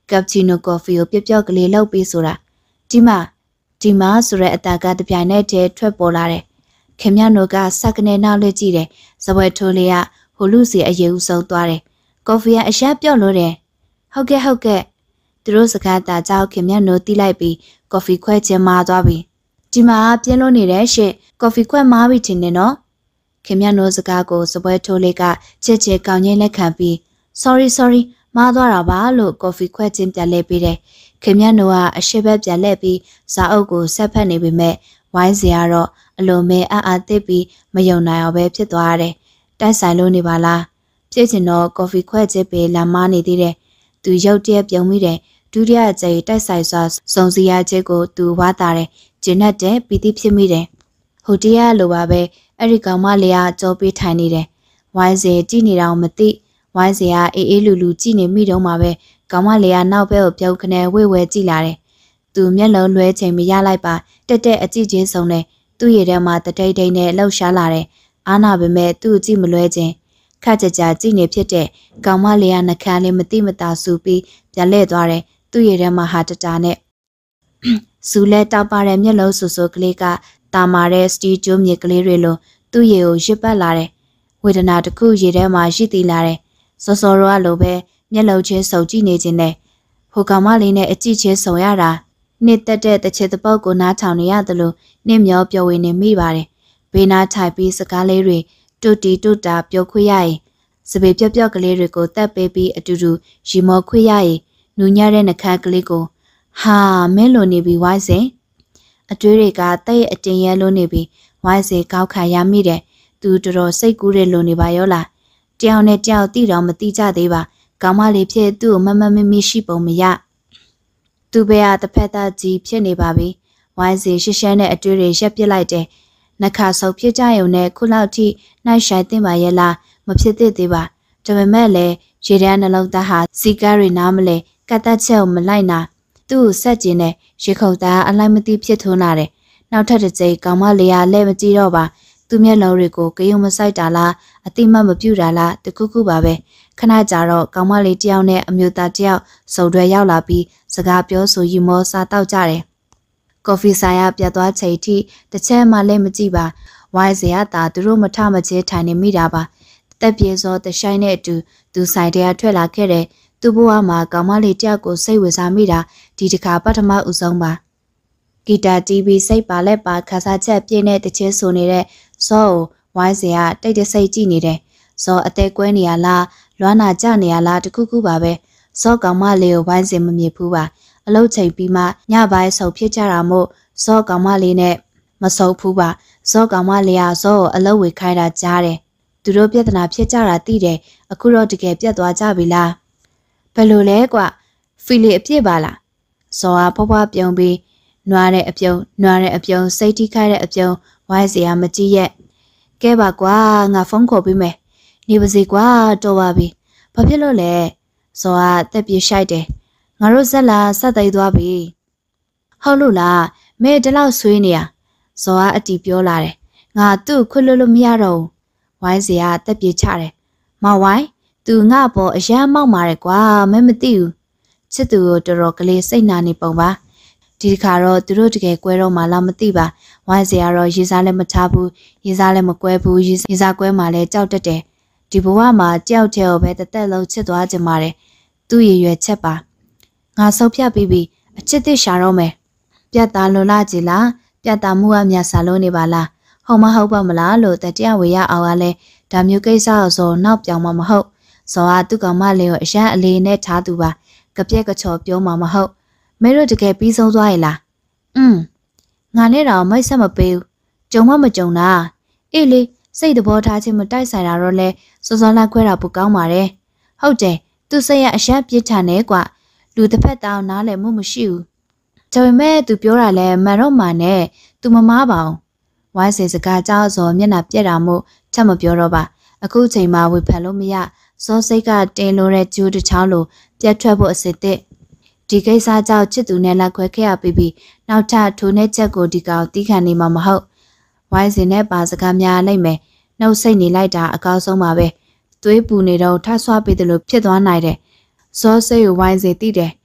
ကပ်ချီနိုကော်ဖီကိုပြပြော့ကလေးလောက်ပြီးဆိုတာဒီမှာဒီမှာဆိုတဲ့အတာကတပြိုင်နက်တည်းထွက်ပေါ်လာတယ်ခင်ဗျားတို့ကစက်ကနေနောက်လှည့်ကြည့်တယ်စပွဲထိုးလေးကဟိုလူစီအယေဦးဆုံးသွားတယ်ကော်ဖီကအရှားပြော့လို့တယ်ဟုတ်ကဲ့ဟုတ်ကဲ့သူတို့စကားတာကြောက်ခင်ဗျားတို့တီးလိုက်ပြီးကော်ဖီခွဲချင်းမာသွားပြီဒီမှာပြင်းလို့နေတဲ့ရှစ်ကော်ဖီခွဲမာပြီထင်တယ်နော်ခင်ဗျားတို့စကားကိုစပွဲထိုးလေးကချစ်ချစ်ကောင်းချင်းလက်ခံပြီး sorry sorry မာသွားတာပါလို့ကော်ဖီခွဲချင်းပြန်လဲပေးတယ်ခင်ဗျားတို့ကအရှိဘက်ပြန်လဲပြီးစာအုပ်ကိုဆက်ဖက်နေပေမဲ့ဝိုင်းစီကတော့အလိုမဲအအားသစ်ပြီးမယုံနိုင်အောင်ပဲဖြစ်သွားရတယ်တိုက်ဆိုင်လို့နေပါလားဖြစ်ချင်တော့ကော်ဖီခွဲချင်းပေးလာမနေသေးတယ်သူရုတ်တရက်ပြုံးမိတယ်ဒုတိယကြိမ်တိုက်ဆိုင်စွာစုံစည်းရချက်ကိုသူဝါတာတယ်ကျဉ်တ်တဲ့ပီတိဖြစ်မိတယ်ဟိုတရားလိုပါပဲအဲ့ဒီကောင်မလေးကကြောပေးထိုင်နေတယ်ဝိုင်းစီကြည့်နေတော့မသိဝိုင်းစီကအေးအေးလူလူကြည့်နေမိတော့မှပဲကောင်မလေးကနောက်ဘက်ကိုပြုံးခနဲဝဲဝဲကြည့်လာတယ်သူမျက်လုံးလွဲချိန်မရလိုက်ပါတက်တက်အကြည့်ချင်းဆုံးတယ်သူ့ရထဲမှာတတိတ်တိတ်နဲ့လှုပ်ရှားလာတယ်အာနာပဲမဲ့သူ့ကြည့်မလွဲခြင်းခက်ကြကြကြည့်နေဖြစ်တဲ့ကောင်မလေးကနှခမ်းလေးမတိမတာဆူပြီးပြန်လှည့်သွားတယ်သူ့ရထဲမှာဟာတတာနဲ့စူလဲတောက်ပါတဲ့မျက်လုံးဆူဆူကလေးကတာမာတဲ့စတီကျိုးမြေကလေးတွေလိုသူ့ရေကိုရစ်ပတ်လာတယ်ဝေဒနာတစ်ခုရေထဲမှာရှိတည်လာတယ်စောစောရောလိုပဲမျက်လုံးချင်းစုံကြည့်နေခြင်းနဲ့ဟိုကောင်မလေးနဲ့အကြည့်ချင်းစုံရတာနှစ်တက်တဲ့တစ်ချက်တစ်ပုတ်ကိုနားထောင်နေရတယ်လို့နှင်းမျောပျော်ဝင်နေမိပါတယ်ဘေးနားထိုင်ပြီးစကားလေးတွေတူတီတူတာပြောခွေရရင်စပေပြော့ပြော့ကလေးတွေကိုတက်ပေးပြီးအတူတူရီမောခွေရရင်နူညံ့တဲ့နှခမ်းကလေးကိုဟာမင်းလိုနေပြီဝိုင်းစင်အတွေးတွေကတဲ့အတင်ရဲလို့နေပြီဝိုင်းစင်ကောက်ခံရမိတယ်သူတော်တော်စိတ်ကူးတဲ့လိုနေပါရောလားတယောက်နဲ့တယောက်တိတော့မတိကြသေးပါကောင်မလေးဖြစ်သူ့ကိုမမမမရှိပုံမရသူပဲကတစ်ဖက်သားကြီးဖြစ်နေပါပြီဝိုင်းစီရှစ်ရှမ်းနဲ့အတွေ့တွေရက်ပစ်လိုက်တယ်နှခါဆုပ်ဖြစ်ကြရုံနဲ့ခုလောက်ထိနိုင်ဆိုင်တင်ပါရဲ့လားမဖြစ်သင့်သေးပါဒါပေမဲ့လည်းရေတန်းနှလုံးသားဟာစီကားတွေနားမလဲကတ်တက်ချက်ကိုမလိုက်နာသူ့ကိုဆက်ကျင်တဲ့ရေခုတ်သားအလိုက်မသိဖြစ်ထွန်းလာတယ်နောက်ထပ်တစ်ကြိမ်ကောင်မလေးကလဲမကြည့်တော့ပါသူ့မျက်လုံးတွေကိုကယုံမဆိုင်တာလားအတိမတ်မပြူတာလားတခုခုပါပဲခဏကြာတော့ကောင်မလေးတယောက်နဲ့အမျိုးသားတယောက်စုံတွဲရောက်လာပြီးစကားပြောဆိုရီမောစားတောက်ကြတယ်ကော်ဖီဆိုင်ရပြတ်သွားချိန်ထိတစ်ချက်မှလည်းမကြည့်ပါဝိုင်းစရာတာသူတို့မထမချဲထိုင်နေမိတာပါတက်ပြေစောတဆိုင်နဲ့အတူသူဆိုင်တဲထွက်လာခဲ့တယ်သူ့ဘဝမှာကောင်မလေးတယောက်ကိုစိတ်ဝင်စားမိတာဒီတစ်ခါပထမဦးဆုံးပါဂီတာတီးပြီးစိတ်ပါလက်ပါခါစားချက်ပြည့်တဲ့တချင်းဆိုနေတဲ့ဇောကိုဝိုင်းစရာတိတ်တဆိတ်ကြည့်နေတယ်ဇောအသက်ကွဲနေရလားလွမ်းနာကြနေရလားတခုခုပါပဲဇောကောင်မလေးကိုဝိုင်းစင်မမြင်ဘူးပါအလုတ်ချိန်ပြီးမှညပိုင်းဆုံဖြစ်ကြတာမို့ဇောကောင်မလေးနဲ့မဆုံဘူးပါဇောကောင်မလေးကဇောကိုအလုတ်ဝေခိုင်းတာကြားတယ်သူတို့ပြဿနာဖြစ်ကြတာသိတယ်အခုတော့တကယ်ပြတ်သွားကြပြီလားဘယ်လိုလဲကွဖီလီအပြစ်ပါလားဇောကဖွားဖွားပြုံးပြီးနွားတဲ့အပြုံးနွားတဲ့အပြုံးစိတ်ထိခိုက်တဲ့အပြုံးဝိုင်းစရာမကြည့်ရဲ့ကဲပါကွာငါဖုန်းခေါ်ပေးမယ်နေပါစေကွာတော်ပါပြီဘာဖြစ်လို့လဲဇောကတက်ပြေရှိုက်တယ်ငါတို့ဇက်လာဆက်သိမ်းသွားပြီဟုတ်လို့လားမဲဒီလောက်ဆွေးနေရဇောကအတီပြောလာတယ်ငါသူ့ခွလို့လို့မရတော့ဘူးဝိုင်းစရာတက်ပြေချတယ်မဝိုင်းသူငါပေါ်အရမ်းမောက်မာတယ်ကွာမဲမသိဘူးချစ်သူကိုတော်တော်ကလေးစိတ်နာနေပုံပါဒီခါတော့သူတို့တကယ်ကွဲတော့မှလားမသိပါဝိုင်းစရာတော့ရေစားလည်းမထားဘူးရေစားလည်းမကွဲဘူးရေစားကွဲမှလည်းကြောက်တက်တယ်ဒီဘဝမှာကြောက်ကြောက်ပဲတသက်လုံးချစ်သွားကြမှာတယ်သူ့ရည်ရွယ်ချက်ပါငါဆုပ်ဖြတ်ပြီးပြီအချစ်သစ်ရှာတော့မယ်ပြတ်သားလွန်လာကြည်လားပြတ်သားမှုအမြတ်စာလုံးနေပါလားဟုတ်မဟုတ်ပါမလားလို့တတရားဝေရအောင်ကလည်းဒါမျိုးကိစ္စအစောနောက်ပြောင်မှမဟုတ်ဇော်ကသူ့ကောင်မလေးကိုအရန်အလေးနဲ့ထားသူပါကပြက်ကချော်ပြောမှမဟုတ်မဲတို့တကယ်ပြီးဆုံးသွားရဲ့လားอืมငါနဲ့တော့မိတ်ဆက်မပေးဘူးကြုံမမကြုံတာအေးလေစိတ်သဘောထားခြင်းမတိုက်ဆိုင်တာတော့လဲစောစောလိုက်ခွဲတာပိုကောင်းပါတယ်ဟုတ်တယ်သူစိတ်ရအရှက်ပြစ်ထန်နေကွာလူတစ်ဖက်တောင်နားလည်မှုမရှိဘူးဒါပေမဲ့သူပြောတာလဲမှန်တော့မှန်နဲ့သူမမားပါဘူးဝိုင်းစေစကားကြောက်စောမျက်နှာပြက်တာမို့ချက်မပြောတော့ပါအခုချိန်မှာဝေဖန်လို့မရစောစိတ်ကတင်းလို့တဲ့ကျိုးတစ်ချောင်းလိုပြက်ထွက်ဖို့အစစ်တစ်ဒီကိစ္စကြောင့်ချစ်သူနဲ့လက်ခွဲခဲ့ရပြီးပြီးနောက်ထပ်ထိုးနဲ့ချက်ကိုဒီကောင်တီးခံနေမှာမဟုတ်ဝိုင်းစင်နဲ့ပါစကားများလိုက်မယ်နှုတ်ဆိတ်နေလိုက်တာအကောင်းဆုံးပါပဲသွေးပူနေတော့ထဆွပေးတယ်လို့ဖြစ်သွားနိုင်တယ်ဇောစိတ်ကိုဝိုင်းစေသိတယ်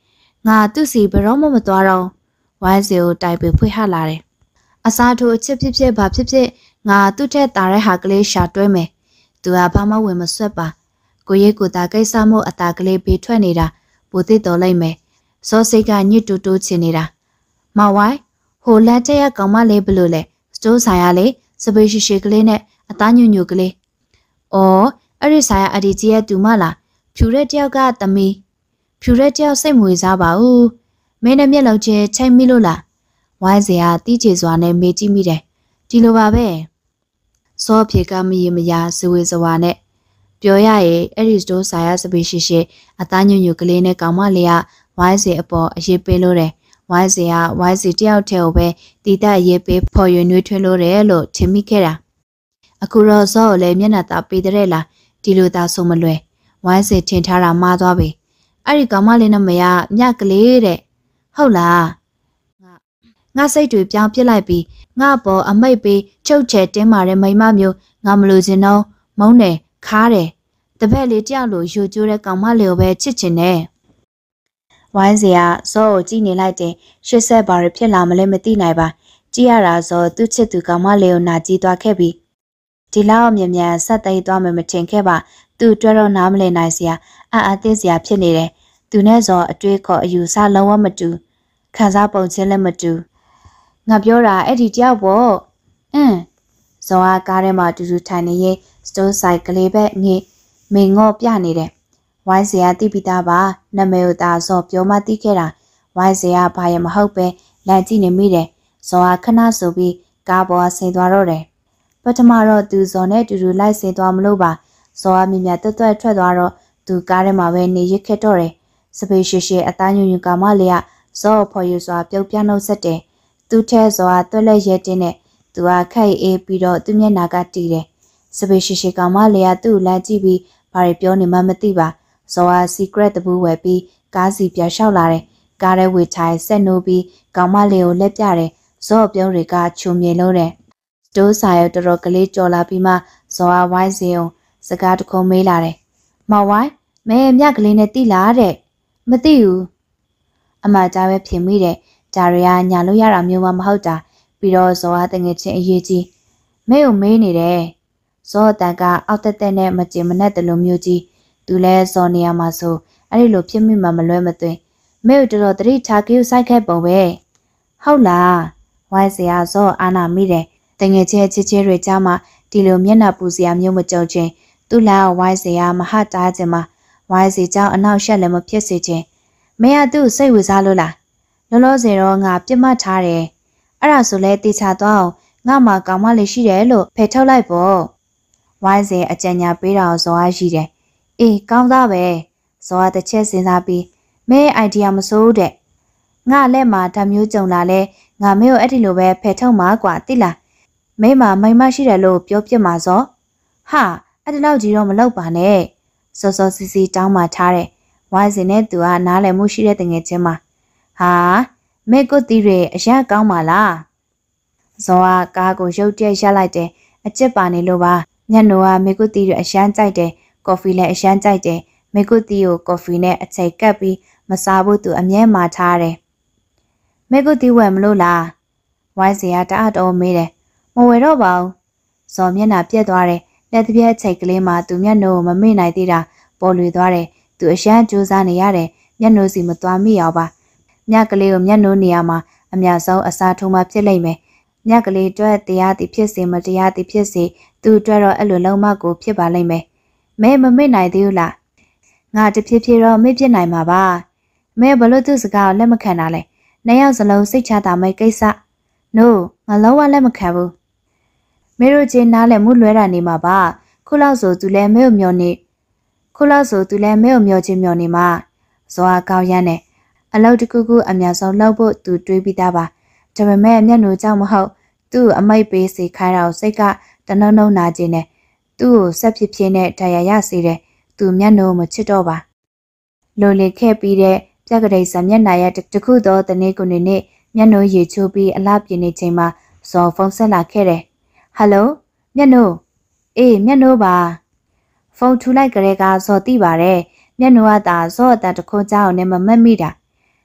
ငါသူ့စီဘရောမှမသွားတော့ဝိုင်းစီကိုတိုက်ပြီးဖွေးဟလာတယ်အစားထိုးအချစ်ဖြစ်ဖြစ်ဘာဖြစ်ဖြစ်ငါသူ့ထက်တာတဲ့ဟာကလေးရှာတွဲမယ်သူကဘာမှဝင်မဆွတ်ပါကိုရိတ်ကိုတာကိစ္စမို့အတာကလေးဘေးထွက်နေတာပိုသိတော်လိုက်မယ်စောစိတ်ကညစ်တူတူချင်နေတာမဝိုင်းဟိုလက်ချက်ရကောင်မလေးဘလို့လဲစတိုးဆိုင်ရလေစပိရှိရှိကလေးနဲ့အသားညွညွကလေးအော်အဲ့ဒီဆိုင်ရအဒီကြီးရဲ့တူမလားဖြူတဲ့တယောက်ကသမီးဖြူတဲ့တယောက်စိတ်မွေစားပါဘူးမင်းနဲ့မျက်လုံးချင်းချိတ်မိလို့လားဝိုင်းစရာတီးချေစွာနဲ့မေးကြည့်မိတယ်ဒီလိုပါပဲစောဖြေကမရေမရာဇဝေဇဝါနဲ့ပြောရရဲ့အဲ့ဒီစတိုးဆိုင်ရစပိရှိရှိအသားညွညွကလေးနဲ့ကောင်မလေးကဝိုင်းစီအပေါ်အရေးပေးလို့တယ်ဝိုင်းစီကဝိုင်းစီတယောက်တည်းကိုပဲတီတက်အရေးပေးဖော်ရွနှွေးထွေးလို့တယ်လို့ထင်မိခဲ့တာအခုတော့စောကိုလည်းမျက်နှာသာပေးတဲ့လားဒီလိုသာဆုံးမလွယ်ဝိုင်းစီထင်ထားတာမှားသွားပြီအဲ့ဒီကောင်မလေးနဲ့မရမြကလေးတဲ့ဟုတ်လားငါငါစိတ်တွေပြောင်းပြစ်လိုက်ပြီးငါပေါ်အမိတ်ပေးချုပ်ချယ်တင်းမာတဲ့မိမမျိုးငါမလို့ခြင်းတော့မုန်းတယ်ခါတယ်တပည့်လေးတယောက်လိုယူကျိုးတဲ့ကောင်မလေးကိုပဲချစ်ချင်တယ်ဝိုင်းစရာဇောကိုကြည့်နေလိုက်တယ်ရှစ်ဆက်ဘာတွေဖြစ်လာမလဲမသိနိုင်ပါကြည့်ရတာဇောသူ့ချစ်သူကောင်မလေးကိုနာကြည့်သွားခဲ့ပြီဒီလောက်မြ мян ဆက်သိမ်းသွားမယ်မထင်ခဲ့ပါသူ့တွေ့တော့နားမလည်နိုင်စရာအံ့အားသင့်စရာဖြစ်နေတယ်သူနဲ့ဇောအတွေးခေါ်အယူဆလုံးဝမတူခံစားပုံချင်းလည်းမတူငါပြောတာအဲ့ဒီတယောက်ပေါ့အင်းဇောကကားထဲမှာတူတူထိုင်နေရင်စတိုးဆိုင်ကလေးပဲငေးမိန်ငေါ့ပြနေတယ်ဝိုင်းစရာတိပိတာပါနာမည်ကိုသာဇောပြောမှသိခဲ့တာဝိုင်းစရာဘာရမဟုတ်ပဲလမ်းကြည့်နေမိတယ်ဇောကခဏဆိုပြီးကားပေါ်ဆင်းသွားတော့တယ်ပထမတော့သူဇောနဲ့တူတူလိုက်ဆင်းသွားမလို့ပါဇောကမြင်မြတ်တွတ်တွတ်ထွက်သွားတော့သူကားထဲမှာပဲနေရစ်ခဲ့တော့တယ်စပိရှိရှိအသားညွညွကောင်မလေးကဇောဖော်ယူစွာပြုတ်ပြနှုတ်ဆက်တယ်သူ့ထဲဇောကတွက်လက်ရဲတင်းနဲ့သူကခိုက်အေးပြီးတော့သူ့မျက်နှာကတီးတယ်စပိရှိရှိကောင်မလေးကသူ့လမ်းကြည့်ပြီးဘာတွေပြောနေမှမသိပါဇောက secret တပူးဝယ်ပြီးကားစီပြန်လျှောက်လာတယ်ကားထဲဝေထိုင်ဆက်နိုးပြီးကောင်မလေးကိုလက်ပြတယ်ဇောပြုံးတွေကချုံမြေလို့တယ်စတိုးဆိုင်ရတော်တော်ကလေးကြော်လာပြီးမှဇောကဝိုင်းစီအောင်စကားတခုမေးလာတယ်မဝိုင်းမဲမြကလေးနဲ့တိလာတဲ့မသိဘူးအမကြားပဲဖြစ်မိတယ်ဒါရီယာညာလို့ရတာမျိုးမှမဟုတ်တာပြီးတော့ဇောကတငယ်ချင်းအရေးကြီးမဲကိုမေးနေတယ်ဇောတန်ကအောက်တက်တက်နဲ့မကျင်မနဲ့တလူမျိုးကြီးသူလဲဇော်နေရမှာဆိုအဲ့ဒီလိုဖြစ်မိမှမလွဲမသွင်းမဲကိုတော်တော်တတိထားကြည့်ဆိုင်ခဲ့ပုံပဲဟုတ်လားဝိုင်းစရာဇော်အာနာမိတယ်တငယ်ချင်းချစ်ချင်းတွေကြားမှာဒီလိုမျက်နှာပူစရာမျိုးမကြုံချင်းသူ့လားဝိုင်းစရာမဟာတားခြင်းမှာဝိုင်းစီကြောင့်အနောက်ရှက်လည်းမဖြစ်စေခြင်းမဲကသူ့စိတ်ဝင်စားလို့လားလောလောဆယ်တော့ငါပြစ်မှတ်ထားတယ်အဲ့ဒါဆိုလဲတေချာသွားအောင်ငါမှကောင်မလေးရှိတယ်လို့ဖယ်ထုတ်လိုက်ပေါ့ဝိုင်းစီအကြံညာပေးတာဇော်အားရှိတယ်အေးကောင်းသားပဲဇော်ကတစ်ချက်စဉ်းစားပြီးမဲအိုင်ဒီယာမစိုးတဲ့ငါလက်မှာဓာမျိုးကြုံလာလဲငါမဲကိုအဲ့ဒီလိုပဲဖယ်ထုတ်မှာကွာတိလားမဲမှာမိန်မရှိတယ်လို့ပြောပြမှာဇောဟာအဲ့ဒီလောက်ကြီးတော့မလောက်ပါနဲ့စောစောစီစီတောင်းမှထားတဲ့ဝိုင်းစင်နဲ့သူကနားလည်မှုရှိတဲ့တငယ်ချင်းမှာဟာမဲကိုတီးရအရန်ကောင်းပါလားဇော်ကကားကိုရုတ်တရက်ရလိုက်တယ်အကျစ်ပါနေလို့ပါညနိုကမဲကိုတီးရအရန်ကြိုက်တယ်ကော်ဖီလည်းအရန်ကြိုက်တယ်မေကုတီကိုကော်ဖီနဲ့အချိန်ကပ်ပြီးမစားဖို့သူအမြဲမှာထားတယ်မေကုတီဝယ်မလို့လားဝိုင်းစရာတအားတော်မေးတယ်မဝယ်တော့ပါဘူးဇော်မျက်နှာပြက်သွားတယ်လက်တစ်ပြက်အချိန်ကလေးမှာသူမျက်နှာကိုမမေ့နိုင်သေးတာပေါ်လွေသွားတယ်သူအရန်ကြိုးစားနေရတယ်မျက်နှာစီမသွားမိအောင်ပါမြက်ကလေးကိုမျက်နှာနေရာမှာအများဆုံးအစားထိုးမှဖြစ်လိမ့်မယ်မြက်ကလေးအတွက်တရားသည်ဖြစ်စေမတရားသည်ဖြစ်စေသူအတွက်တော့အဲ့လိုလုံးမကိုဖြစ်ပါလိမ့်မယ်မဲမမေ့နိုင်သေးဘူးလားငါတဖြည်းဖြည်းတော့မေ့ပြစ်နိုင်မှာပါမဲဘလို့သူ့စကားကိုလက်မခံတာလဲနှစ်ယောက်စလုံးစိတ်ချတာမဲ့ကိစ္စ no ငါလုံးဝလက်မခံဘူးမဲတို့ချင်းနားလဲမှုလွဲတာနေမှာပါခုလောက်ဆိုသူလဲမဲကိုမျောနေခုလောက်ဆိုသူလဲမဲကိုမျောချင်းမျောနေမှာဇောကောင်းရမ်းတယ်အလောက်တကူကူအများဆုံးလောက်ဖို့သူတွေးပြီးသားပါဒါပေမဲ့မျက်နှာကြောင့်မဟုတ်သူ့အမိတ်ပေးစေခိုင်းတော့စိတ်ကတနှုံနှုံနာခြင်းနဲ့သူ့ကိုဆက်ဖြစ်ဖြစ်နဲ့တရားရစေတယ်သူမျက်နှာမချစ်တော့ပါလိုလေခဲ့ပြီးတဲ့ပြက်ကလေးစမျက်နှာရတခုတော့တနေ့ကိုနေ့မျက်နှာရေချိုးပြီးအလားပြင်းနေချိန်မှာဇော်ဖုန်းဆက်လာခဲ့တယ်ဟယ်လိုမျက်နှာအေးမျက်နှာပါဖုန်းထူလိုက်ကြတဲ့ကဇော်သိပါတယ်မျက်နှာကသာဇော်အတတခွန်းကြောက်နဲ့မမက်မိတာ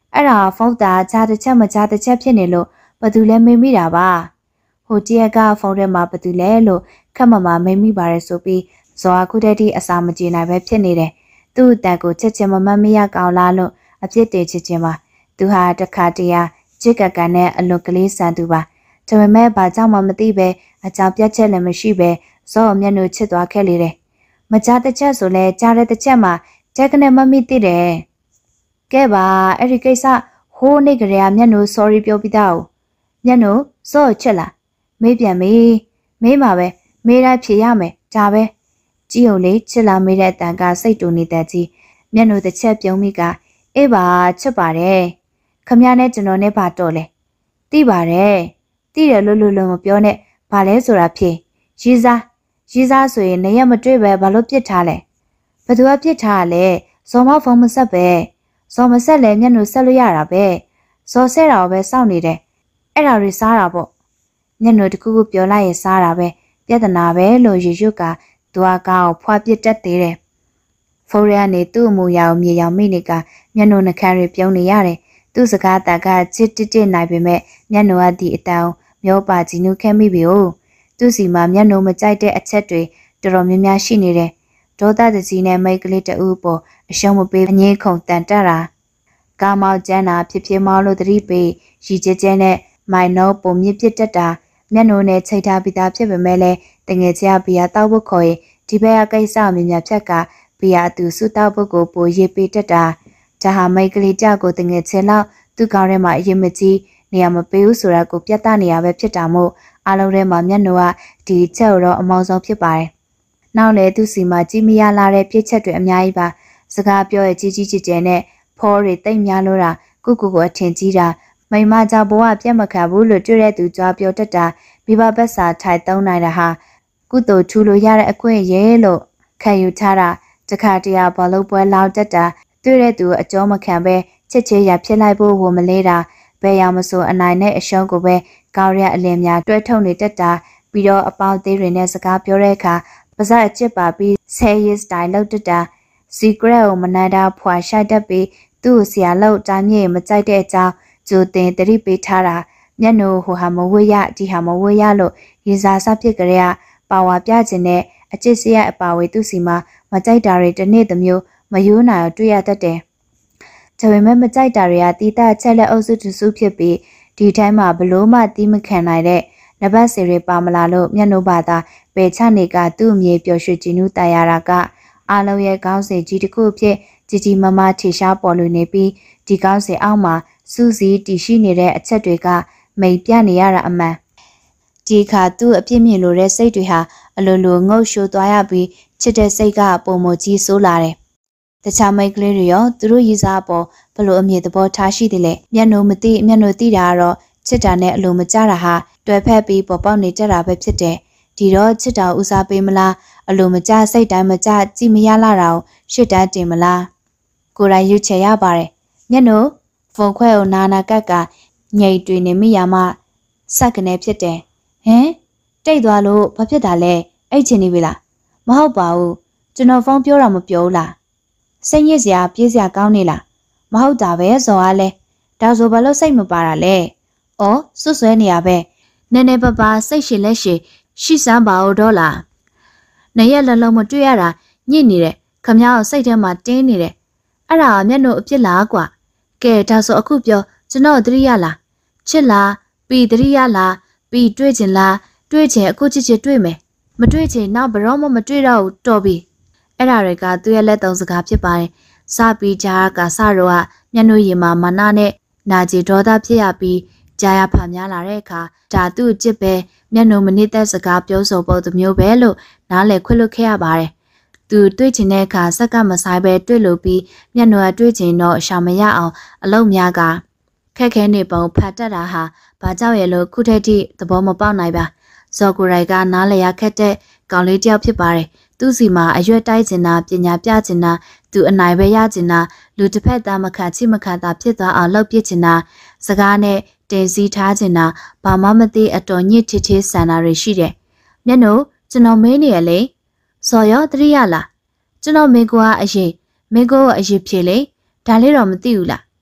အဲ့ဒါဖုန်းသားကြားတစ်ချက်မကြားတစ်ချက်ဖြစ်နေလို့ဘသူလဲမေးမိတာပါဟိုတရက်ကဖုန်းထဲမှာဘသူလဲလို့ခက်မမမေးမိပါရဲဆိုပြီးဇော်အခုတည်းဒီအစာမကြေနိုင်ပဲဖြစ်နေတယ်သူ့အတန်ကိုချက်ချင်းမမတ်မရကောင်လားလို့အပြစ်တင်ချစ်ချင်းပါသူဟာတခါတရချစ်ကကန်နဲ့အလွန်ကလေးဆန်သူပါဒါပေမဲ့ဘာကြောင့်မှမသိပဲအကြောင်းပြချက်လည်းမရှိပဲဇော်မျက်နှာချစ်သွားခဲ့လေတယ်မကြားတစ်ချက်ဆိုလဲကြားတဲ့တစ်ချက်မှာချက်ကနေမမိသိတယ်ကဲပါအဲ့ဒီကိစ္စဟိုးနေကြရမျက်နှာ sorry ပြောပြီးသားမျက်နှာဇော်ချက်လားမေးပြန်မေးမေးမှာပဲမေးတိုင်းဖြေရမယ်ဒါပဲကြည့်ုံလေးချစ်လာမေးတဲ့အတန်ကစိတ်တူနေတဲ့ကြီးမျက်နှာတစ်ချက်ပြုံးမိကအေးပါချစ်ပါတယ်ခမရနဲ့ကျွန်တော်နဲ့ဘာတော့လဲသိပါတယ်သိတယ်လို့လို့လို့မပြောနဲ့ဘာလဲဆိုတာဖြေရီစားရီစားဆိုရင်နေရမတွေ့ပဲဘာလို့ပြစ်ထားလဲဘသူကပြစ်ထားရလဲဇော်မဖုန်းမဆက်ပဲဇော်မဆက်လဲမျက်နှာဆက်လို့ရတာပဲဇော်ဆဲတာပဲစောင့်နေတယ်အဲ့ဒါတွေစားတာပေါ့မျက်နှာတစ်ခုခုပြောလိုက်ရင်စားတာပဲပြဿနာပဲလို့ရွရွကသူကကောက်ဖွာပြစ်တတ်သေးတယ်ဖိုးရကနေသူ့အမူအရာကိုမြေရောင်မိနေကမျက်နှာနှခမ်းတွေပြုံးနေရတယ်သူ့စကားတက်ကချစ်တစ်တစ်နိုင်ပေမဲ့မျက်နှာကဒီအတောင်မျောပါကြည့်နုခဲမိပြီ哦သူ့စီမှာမျက်နှာမကြိုက်တဲ့အချက်တွေတော်တော်များများရှိနေတယ်ဒေါသတကြီးနဲ့မိတ်ကလေးတအူးပေါ်အရှုံးမပေးအငင်းခုန်တန်တက်တာကာမောက်ကျန်းတာဖြစ်ဖြစ်မောလို့တတိပေးရီကျဲကျဲနဲ့မိုင်နောပုံမြင့်ပြစ်တက်တာမျက်နှာနဲ့ချိတ်ထားပြီးသားဖြစ်ပေမဲ့လည်းတငယ်ချင်းဘီယာတောက်ဖို့ခေါ်ရင်ဒီဘက်ကကိစ္စအမြင်များဖြက်ကဘီယာသူစုတောက်ဖို့ကိုပိုရေးပေးတက်တာဒါဟာမိတ်ကလေးကြကိုတငယ်ချင်းလောက်သူ့ကောင်းထဲမှာအရင်မကြီးနေရာမပေးဘူးဆိုတာကိုပြသနေရပဲဖြစ်တာမို့အားလုံးထဲမှာမျက်နှာကဒီချက်တော့အမောင်ဆုံးဖြစ်ပါတယ်။နောက်လေသူ့စီမှာကြီးမရလာတဲ့ပြည့်ချက်တွေအများကြီးပါ။စကားပြောရဲ့ကြီးကြီးကျယ်ကျယ်နဲ့ဖော်တွေတိတ်များလို့တာကုကုကိုအထင်ကြီးတာမိမကြောင့်ဘဝပြတ်မခံဘူးလို့တွေ့တဲ့သူကြွားပြောတတ်တာမိဘဘက်စာထိုက်သုံးနိုင်တာဟာကုသိုလ်ထူလို့ရတဲ့အခွင့်အရေးလို့ခံယူထားတာတခါတရဘောလုံးပွဲလောက်တတ်တာတွေ့တဲ့သူအကျော်မခံပဲချစ်ချေရဖြစ်လိုက်ဖို့ဝမလဲတာဘယ်ရောက်မဆိုအနိုင်နဲ့အရှုံးကိုပဲကောင်းရအလင်းများတွဲထုတ်နေတတ်တာပြီးတော့အပေါင်းသေးတွေနဲ့စကားပြောတဲ့အခါပါးစပ်အချစ်ပါပြီး say style လောက်တတ်တာ secret ကိုမနန္တာဖွာရှိုက်တတ်ပြီးသူ့ဆရာလောက်တိုင်းမြေမကြိုက်တဲ့အကြောင်းကြိုတင်တတိပေးထားတာမျက်နှာဟိုဟာမဝေးရဒီဟာမဝေးရလို့ရေစားစဖြစ်ကြရပါဝါပြခြင်းနဲ့အချစ်စရအပါဝေသူ့စီမှာမကြိုက်တာတွေတစ်နေ့တစ်မျိုးမယိုးနိုင်တွေ့ရတတ်တယ်။ဒါပေမဲ့မကြိုက်တာတွေကတီးတာချက်လက်အုပ်စုတစုဖြစ်ပြီးဒီတိုင်းမှာဘလို့မှတီးမခံနိုင်တဲ့နဘတ်စီတွေပါမလာလို့မျက်နှာပါသာပေချနေကသူ့အမြေပျော်ရွှင်ခြင်းနူးတရားရာကအားလုံးရဲ့ကောင်းစဉ်ကြီးတစ်ခုဖြစ်ကြီးကြီးမားမားထေရှားပေါ်လွင်နေပြီးဒီကောင်းစဉ်အောက်မှာစူးစီးတည်ရှိနေတဲ့အချက်တွေကမိန်ပြနေရတာအမှန်ဒီခါသူ့အပြစ်မြင်လို့တဲ့စိတ်တွေဟာအလိုလိုငုတ်ရှိုးသွားရပြီးချစ်တဲ့စိတ်ကပုံမကြီးဆိုးလာတယ်တခြားမိတ်ကလေးတွေရောသူတို့ရည်စားပေါ်ဘလို့အမြင်သဘောထားရှိတယ်လေမျက်နှာမသိမျက်နှာသိတာကတော့ချစ်တာနဲ့အလိုမကြတာဟာတွယ်ဖက်ပြီးပေါ်ပေါက်နေကြတာပဲဖြစ်တယ်ဒီတော့ချစ်တာဦးစားပေးမလားအလိုမကြစိတ်တိုင်းမကြကြည်မရလာတာကိုရှစ်တန်းတင်မလားကိုယ်တိုင်ရွေးချယ်ရပါတယ်မျက်နှာဖုန်ခွဲကိုနာနာကက်ကညိတ်တွေနေမိရမှစက်ကနေဖြစ်တယ်ဟင်တိတ်သွားလို့ဘာဖြစ်တာလဲအဲ့ချင်နေပြီလားမဟုတ်ပါဘူးကျွန်တော်ဖုန်းပြောတာမပြောဘူးလားစိတ်ညစ်စရာပြေးစရာကောင်းနေလားမဟုတ်တာပဲဇော်အားလဲဒါဆိုဘာလို့စိတ်မပါတာလဲဩစွတ်ဆွဲနေရပဲနည်းနည်းပါးပါးစိတ်ရှင်လက်ရှင်ရှိစမ်းပါဦးတော့လားနေရက်လုံးလုံးမတွေ့ရတာညစ်နေတယ်ခမ ्या ကိုစိတ်ထဲမှာတင်းနေတယ်အဲ့ဒါမျက်နှာအပြစ်လားကွာကဲဒါဆိုအခုပြောကျွန်တော်သတိရလားချစ်လားပြီးသတိရလားပြီးတွေ့ချင်လားတွေ့ချင်အခုချစ်ချစ်တွေ့မယ်မတွေ့ချင်နောက်ဘရောမှမတွေ့တော့ဘူးတော်ပြီအဲ့ဒါတွေကသူ့ရဲ့လက်သုံးစကားဖြစ်ပါတယ်စပြီးကြားကစတော့ကမျက်နှာရည်မှာမနာနဲ့နာကျင်ဒေါသဖြစ်ရပြီးကြားရဖာများလာတဲ့အခါဒါသူ့ချစ်ပဲမျက်နှာမနစ်သက်စကားပြောဆိုပုံတစ်မျိုးပဲလို့နားလည်ခွင့်လွှတ်ခဲ့ရပါတယ်သူတွေ့ချင်တဲ့အခါစက်ကမဆိုင်ပဲတွေ့လို့ပြီးမျက်နှာတွေ့ချင်တော့ရှာမရအောင်အလုံးများကခက်ခဲနေပုံဖတ်တတ်တာဟာဘာကြောင့်ရဲ့လို့ခုထက်ထိသဘောမပေါက်နိုင်ပါဇော်ကိုရိုက်ကနားလည်ရခက်တဲ့ကောင်လေးတယောက်ဖြစ်ပါတယ်သူစီမှာအရွက်တိုက်ချင်တာပညာပြချင်တာသူအနိုင်ပဲရချင်တာလူတစ်ဖက်သားမခံချိမခံတာဖြစ်သွားအောင်လှုပ်ပစ်ချင်တာစကားနဲ့တင်စီထားချင်တာဘာမှမသိအတော်ညစ်ချစ်ချစ်ဆန္ဒတွေရှိတယ်မျက်နှာကျွန်တော်မင်းနေရလေဇော်ရောတရိရလားကျွန်တော်မင်းကွာအရင်မင်းကိုအရင်ဖြေလေဒါလေးတော့မသိဘူးလားတ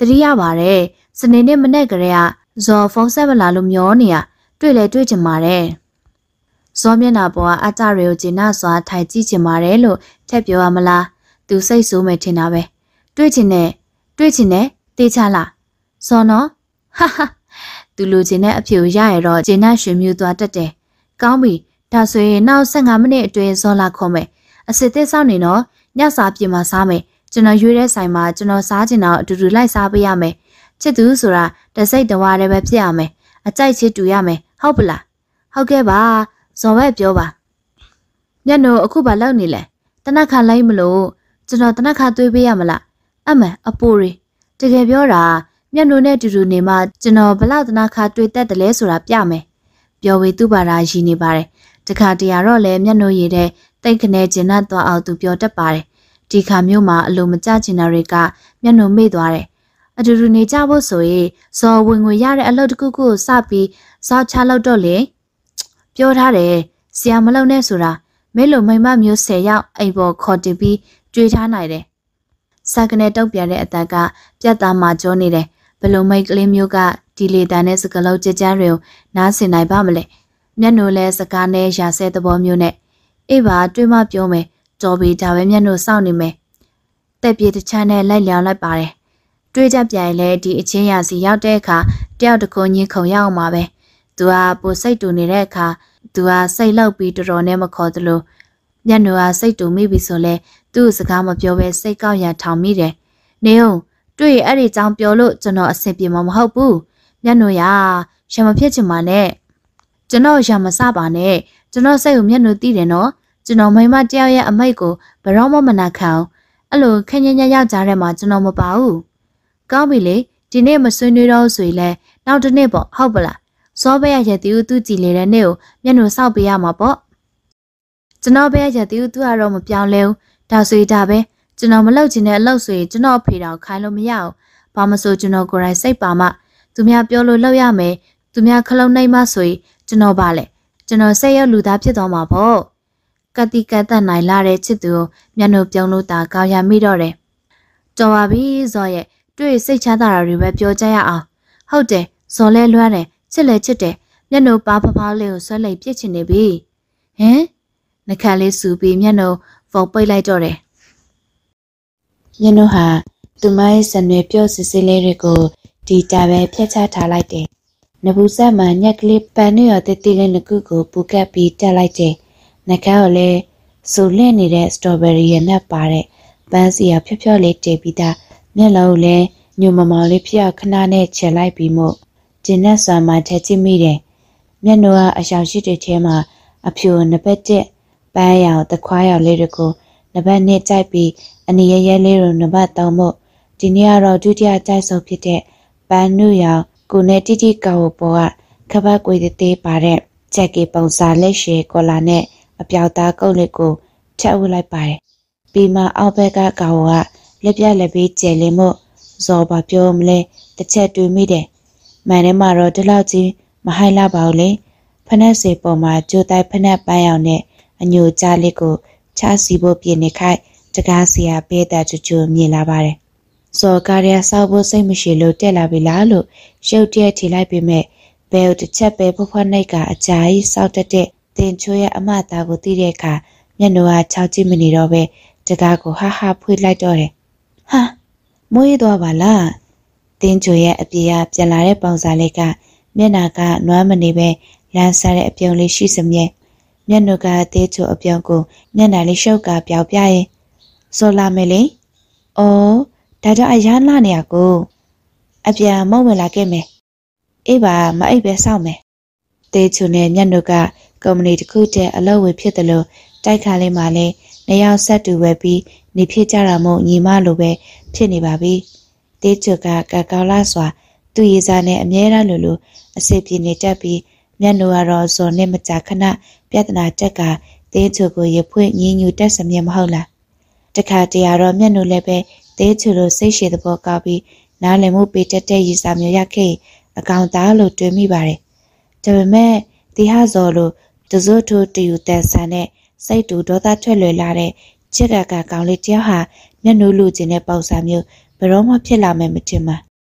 တတိယပါတယ်စနေနေ့မနေ့ကလေးကဇော်ဖုန်းဆက်မလာလို့မျောနေရတွေ့လေတွေ့ချင်ပါတယ်ဇော်မျက်နှာပေါ်ကအကြတွေကိုဂျင်းနာစွာထိုင်ကြည့်ချင်ပါတယ်လို့ထက်ပြောရမလားသူစိတ်ဆိုးမယ်ထင်တာပဲတွေ့ချင်နဲ့တွေ့ချင်နဲ့တေးချလားဇော်နော်ဟာဟာသူလူချင်းနဲ့အဖြူရရတော့ဂျင်းနာရွှေမြူသွားတက်တယ်ကောင်းပြီဒါဆိုရင်နောက်၁၅မိနစ်အတွင်းဇော်လာခေါ်မယ်အစစ်သစ်ဆောင်နေတော့ညစာပြင်မှာစားမယ်ကျွန်တော်ရွေးတဲ့ဆိုင်မှာကျွန်တော်စားချင်တာအတူတူလိုက်စားပေးရမယ်ချစ်သူဆိုတာတစိတ်တဝါတည်းပဲဖြစ်ရမယ်အကြိုက်ချစ်တူရမယ်ဟုတ်ပလားဟုတ်ကဲ့ပါဇော်ပဲပြောပါညနိုအခုဘာလုပ်နေလဲတနက်ခါလိုက်မလို့ကျွန်တော်တနက်ခါသွေးပေးရမလားအမအပူရီတကယ်ပြောတာညနိုနဲ့တူတူနေမှကျွန်တော်ဘလောက်တနက်ခါတွေ့တတ်တယ်လဲဆိုတာပြမယ်ပြောဝေသူ့ဘာသာရည်နေပါတယ်တခါတရတော့လဲညနိုရည်တဲ့တိတ်ခနဲကျင်တ်သွားအောင်သူပြောတတ်ပါတယ်ဒီခါမျိုးမှာအလိုမကျချင်တာတွေကညနိုမေ့သွားတယ်အတူတူနေကြဖို့ဆိုရင်ဇော်ဝင်ငွေရတဲ့အလုပ်တစ်ခုခုကိုစပြီးစောက်ချလောက်တော့လေပြောထားတယ်ဆရာမလုံနဲ့ဆိုတာမဲလိုမိမမျိုးဆယ်ယောက်အိမ်ပေါ်ခေါ်တင်ပြီးကြွေးထားနိုင်တယ်စကနေတုတ်ပြတဲ့အတက်ကပြတ်သားမှကြောနေတယ်ဘလိုမိတ်ကလေးမျိုးကဒီလေတန်တဲ့စကလုံးကြကြမ်းတွေကိုနားဆင်နိုင်ပါမလဲမျက်နှာလဲစကားနဲ့ရာဆဲသဘောမျိုးနဲ့အေးပါတွေးမပြောမယ်တော်ပြီဒါပဲမျက်နှာစောင့်နေမယ်တက်ပြေတစ်ချမ်းနဲ့လိုက်လျောင်းလိုက်ပါတယ်တွေးကြပြိုင်လဲဒီအချင်းရာစီရောက်တဲ့အခါတယောက်တစ်ခုညင်းခုံရအောင်ပါပဲသူကပိုစိတ်တူနေတဲ့အခါသူကစိတ်လောက်ပြီးတော်တော်နဲ့မခေါ်သလိုမျက်နှာကစိတ်တူမိပြီဆိုလဲသူ့စကားမပြောဘဲစိတ်ကောက်ရထောင်မိတယ်နေအောင်တွေ့ရအဲ့ဒီကြောင်ပြောလို့ကျွန်တော်အဆင်ပြေမှာမဟုတ်ဘူးမျက်နှာရရမဖြစ်ချင်ပါနဲ့ကျွန်တော်ရမစပါနဲ့ကျွန်တော်စိတ်ကိုမျက်နှာသိတယ်နော်ကျွန်တော်မိမတယောက်ရဲ့အမိတ်ကိုဘယ်တော့မှမနာခံအောင်အဲ့လိုခင်းညညရောက်ကြတဲ့မှာကျွန်တော်မပါဘူးကောင်းပြီလေဒီနေ့မဆွေးနွေးတော့ဆိုရင်လဲနောက်တစ်နေ့ပေါ့ဟုတ်ပလားစောဘဲရရတီဦးသူကြည်လေတဲ့နေ့ကိုမျက်နှာစောက်ပေးရမှာပေါ့ကျွန်တော်ဘဲရရတီဦးသူကတော့မပြောင်းလဲဘူးဒါဆိုရင်ဒါပဲကျွန်တော်မလုပ်ချင်တဲ့အလုပ်ဆိုရင်ကျွန်တော်ဖေတော်ခိုင်းလို့မရအောင်ဘာမဆိုကျွန်တော်ကိုယ်တိုင်စိတ်ပါမှသူများပြောလို့လုပ်ရမယ်သူများခလုံးနှိမ့်မှဆိုရင်ကျွန်တော်ပါလေကျွန်တော်စိတ်ရောက်လူသားဖြစ်သွားမှာပေါ့ကတိကတ်တတ်နိုင်လာတဲ့ချစ်သူကိုမျက်နှာပြုံးလို့တာကောင်းရမိတော့တယ်တော်ပါပြီဇော်ရဲ့တွေ့စိတ်ချတာတွေပဲပြောကြရအောင်ဟုတ်တယ်ဇော်လဲလွှမ်းတယ်ချစ်လဲချစ်တယ်မျက်နှာပါဖဖောင်းလေးကိုဆွဲလိုက်ပြစ်ချင်နေပြီဟင်နှခမ်းလေးစူပြီးမျက်နှာဖုံပိတ်လိုက်တော့တယ်မျက်နှာဟာသူမရဲ့စနွယ်ပြော့စစ်စစ်လေးတွေကိုဒီတာပဲဖျက်ချထားလိုက်တယ်နဘူးဆက်မှညက်ကလေးပန်းနေရတဲ့တီလေးနှစ်ခုကိုပူကပ်ပြီးတက်လိုက်တယ်နှခမ်းကိုလည်းစူလင့်နေတဲ့စတော်ဘယ်ရီရဲ့နက်ပါတဲ့ပန်းစီရဖြော့ဖြော့လေးတေးပြီးသားမျက်လုံးလည်းညိုမမောင်လေးဖျက်ခဏနဲ့ချယ်လိုက်ပြီးမို့ကျင်းနဲ့ဆွမ်းမှထက်ကြည့်မိတယ်မျက်နှာကအရှောင်ရှိတဲ့ထဲမှာအဖြူနဘက်တက်ပန်းရောင်တခွားရောင်လေးတွေကိုနဘက်နဲ့ကြိုက်ပြီးအနေရရဲလေးကိုနဘက်တောင်းမို့ဒီနေ့ကတော့ဒုတိယကြိုက်ဆုံးဖြစ်တဲ့ပန်းနုရောင်ကိုနဲ့တိတိကောက်ပေါ်ကခပတ်ကွေသေးပါတဲ့ချက်ကီပုံစာလက်ရှည်ကော်လာနဲ့အပြောက်သားကုတ်လေးကိုထပ်ဝလိုက်ပါတယ်ပြီးမှအောက်ဘက်ကကောင်ကလက်ပြလက်ပြီးကျဲလေးမို့ဇော်ပါပြောမလဲတစ်ချက်တွေးမိတယ်မှန်တယ်မှာတော့ဒီလောက်ကြီးမဟိုက်လာပါဘူးလေဖနက်စေပေါ်မှာကြိုတိုက်ဖနက်ပန်းရောင်နဲ့အညိုကြားလေးကိုချစီဖို့ပြင်နေခိုက်တကားစီယာပေးတဲ့ချူချူမြင်လာပါတယ်ဇော်ကားရဆောက်ဖို့စိတ်မရှိလို့တက်လာပြီလားလို့ရုပ်တရက်ထိလိုက်ပြီးမဲ့ဘယ်တစ်ချက်ပဲဖွားဖွားနှိတ်ကအကြာကြီးစောက်တက်တဲ့တင်ချိုးရဲ့အမသားကိုသိတဲ့အခါမျက်နှာကခြောက်ကြည့်မနေတော့ပဲတကားကိုဟာဟာဖွေးလိုက်တော့တယ်ဟာမိုးရသွားပါလားတင်းချိုရဲ့အပြေကပြန်လာတဲ့ပုံစံလေးကမျက်နှာကနွမ်းမနေပဲလန်းဆတဲ့အပြုံးလေးရှိစမြဲမျက်နှာကသေးချိုအပြုံးကိုမျက်နှာလေးရှုပ်ကပြောင်ပြရင်စောလာမယ်လေအော်ဒါတော့အရန်လာနေရကိုအပြန်မုံဝင်လာခဲ့မယ်အေးပါမအိပ်ပဲစောင့်မယ်သေးချိုနဲ့မျက်နှာကကုမ္ပဏီတစ်ခုတည်းအလုပ်ဝင်ဖြစ်တယ်လို့တိုက်ခါလေးမှလည်းနေရောက်ဆက်တူဝဲပြီးနေဖြစ်ကြတာမို့ညီမလိုပဲဖြစ်နေပါပြီတေးချွကကကောက်လာစွာသူ့ရည်စားနဲ့အမြဲတမ်းလိုလိုအစစ်ပြေနေတတ်ပြီးမျက်နှာကတော့ဇော်နဲ့မကြာခဏပြဿနာတက်ကတေးချွကိုရဖွင့်ညင်းညူတက်စမြဲမဟုတ်လားတခါတရတော့မျက်နှာလည်းပဲတေးချွလိုစိတ်ရှည်သဘောကောက်ပြီးနားလည်မှုပေးတတ်တဲ့ရည်စားမျိုးရခဲ့အကောင်သားလို့တွေးမိပါတယ်ဒါပေမဲ့ဒီဟာဇော်လိုတစိုးထိုးတူတန်ဆန်နဲ့စိတ်တူဒေါသထွက်လွယ်လာတဲ့ချစ်ကကကောင်လေးတယောက်ဟာမျက်နှာလူကျင်တဲ့ပုံစံမျိုးဘယ်တော့မှဖြစ်လာမယ်မထင်ပါ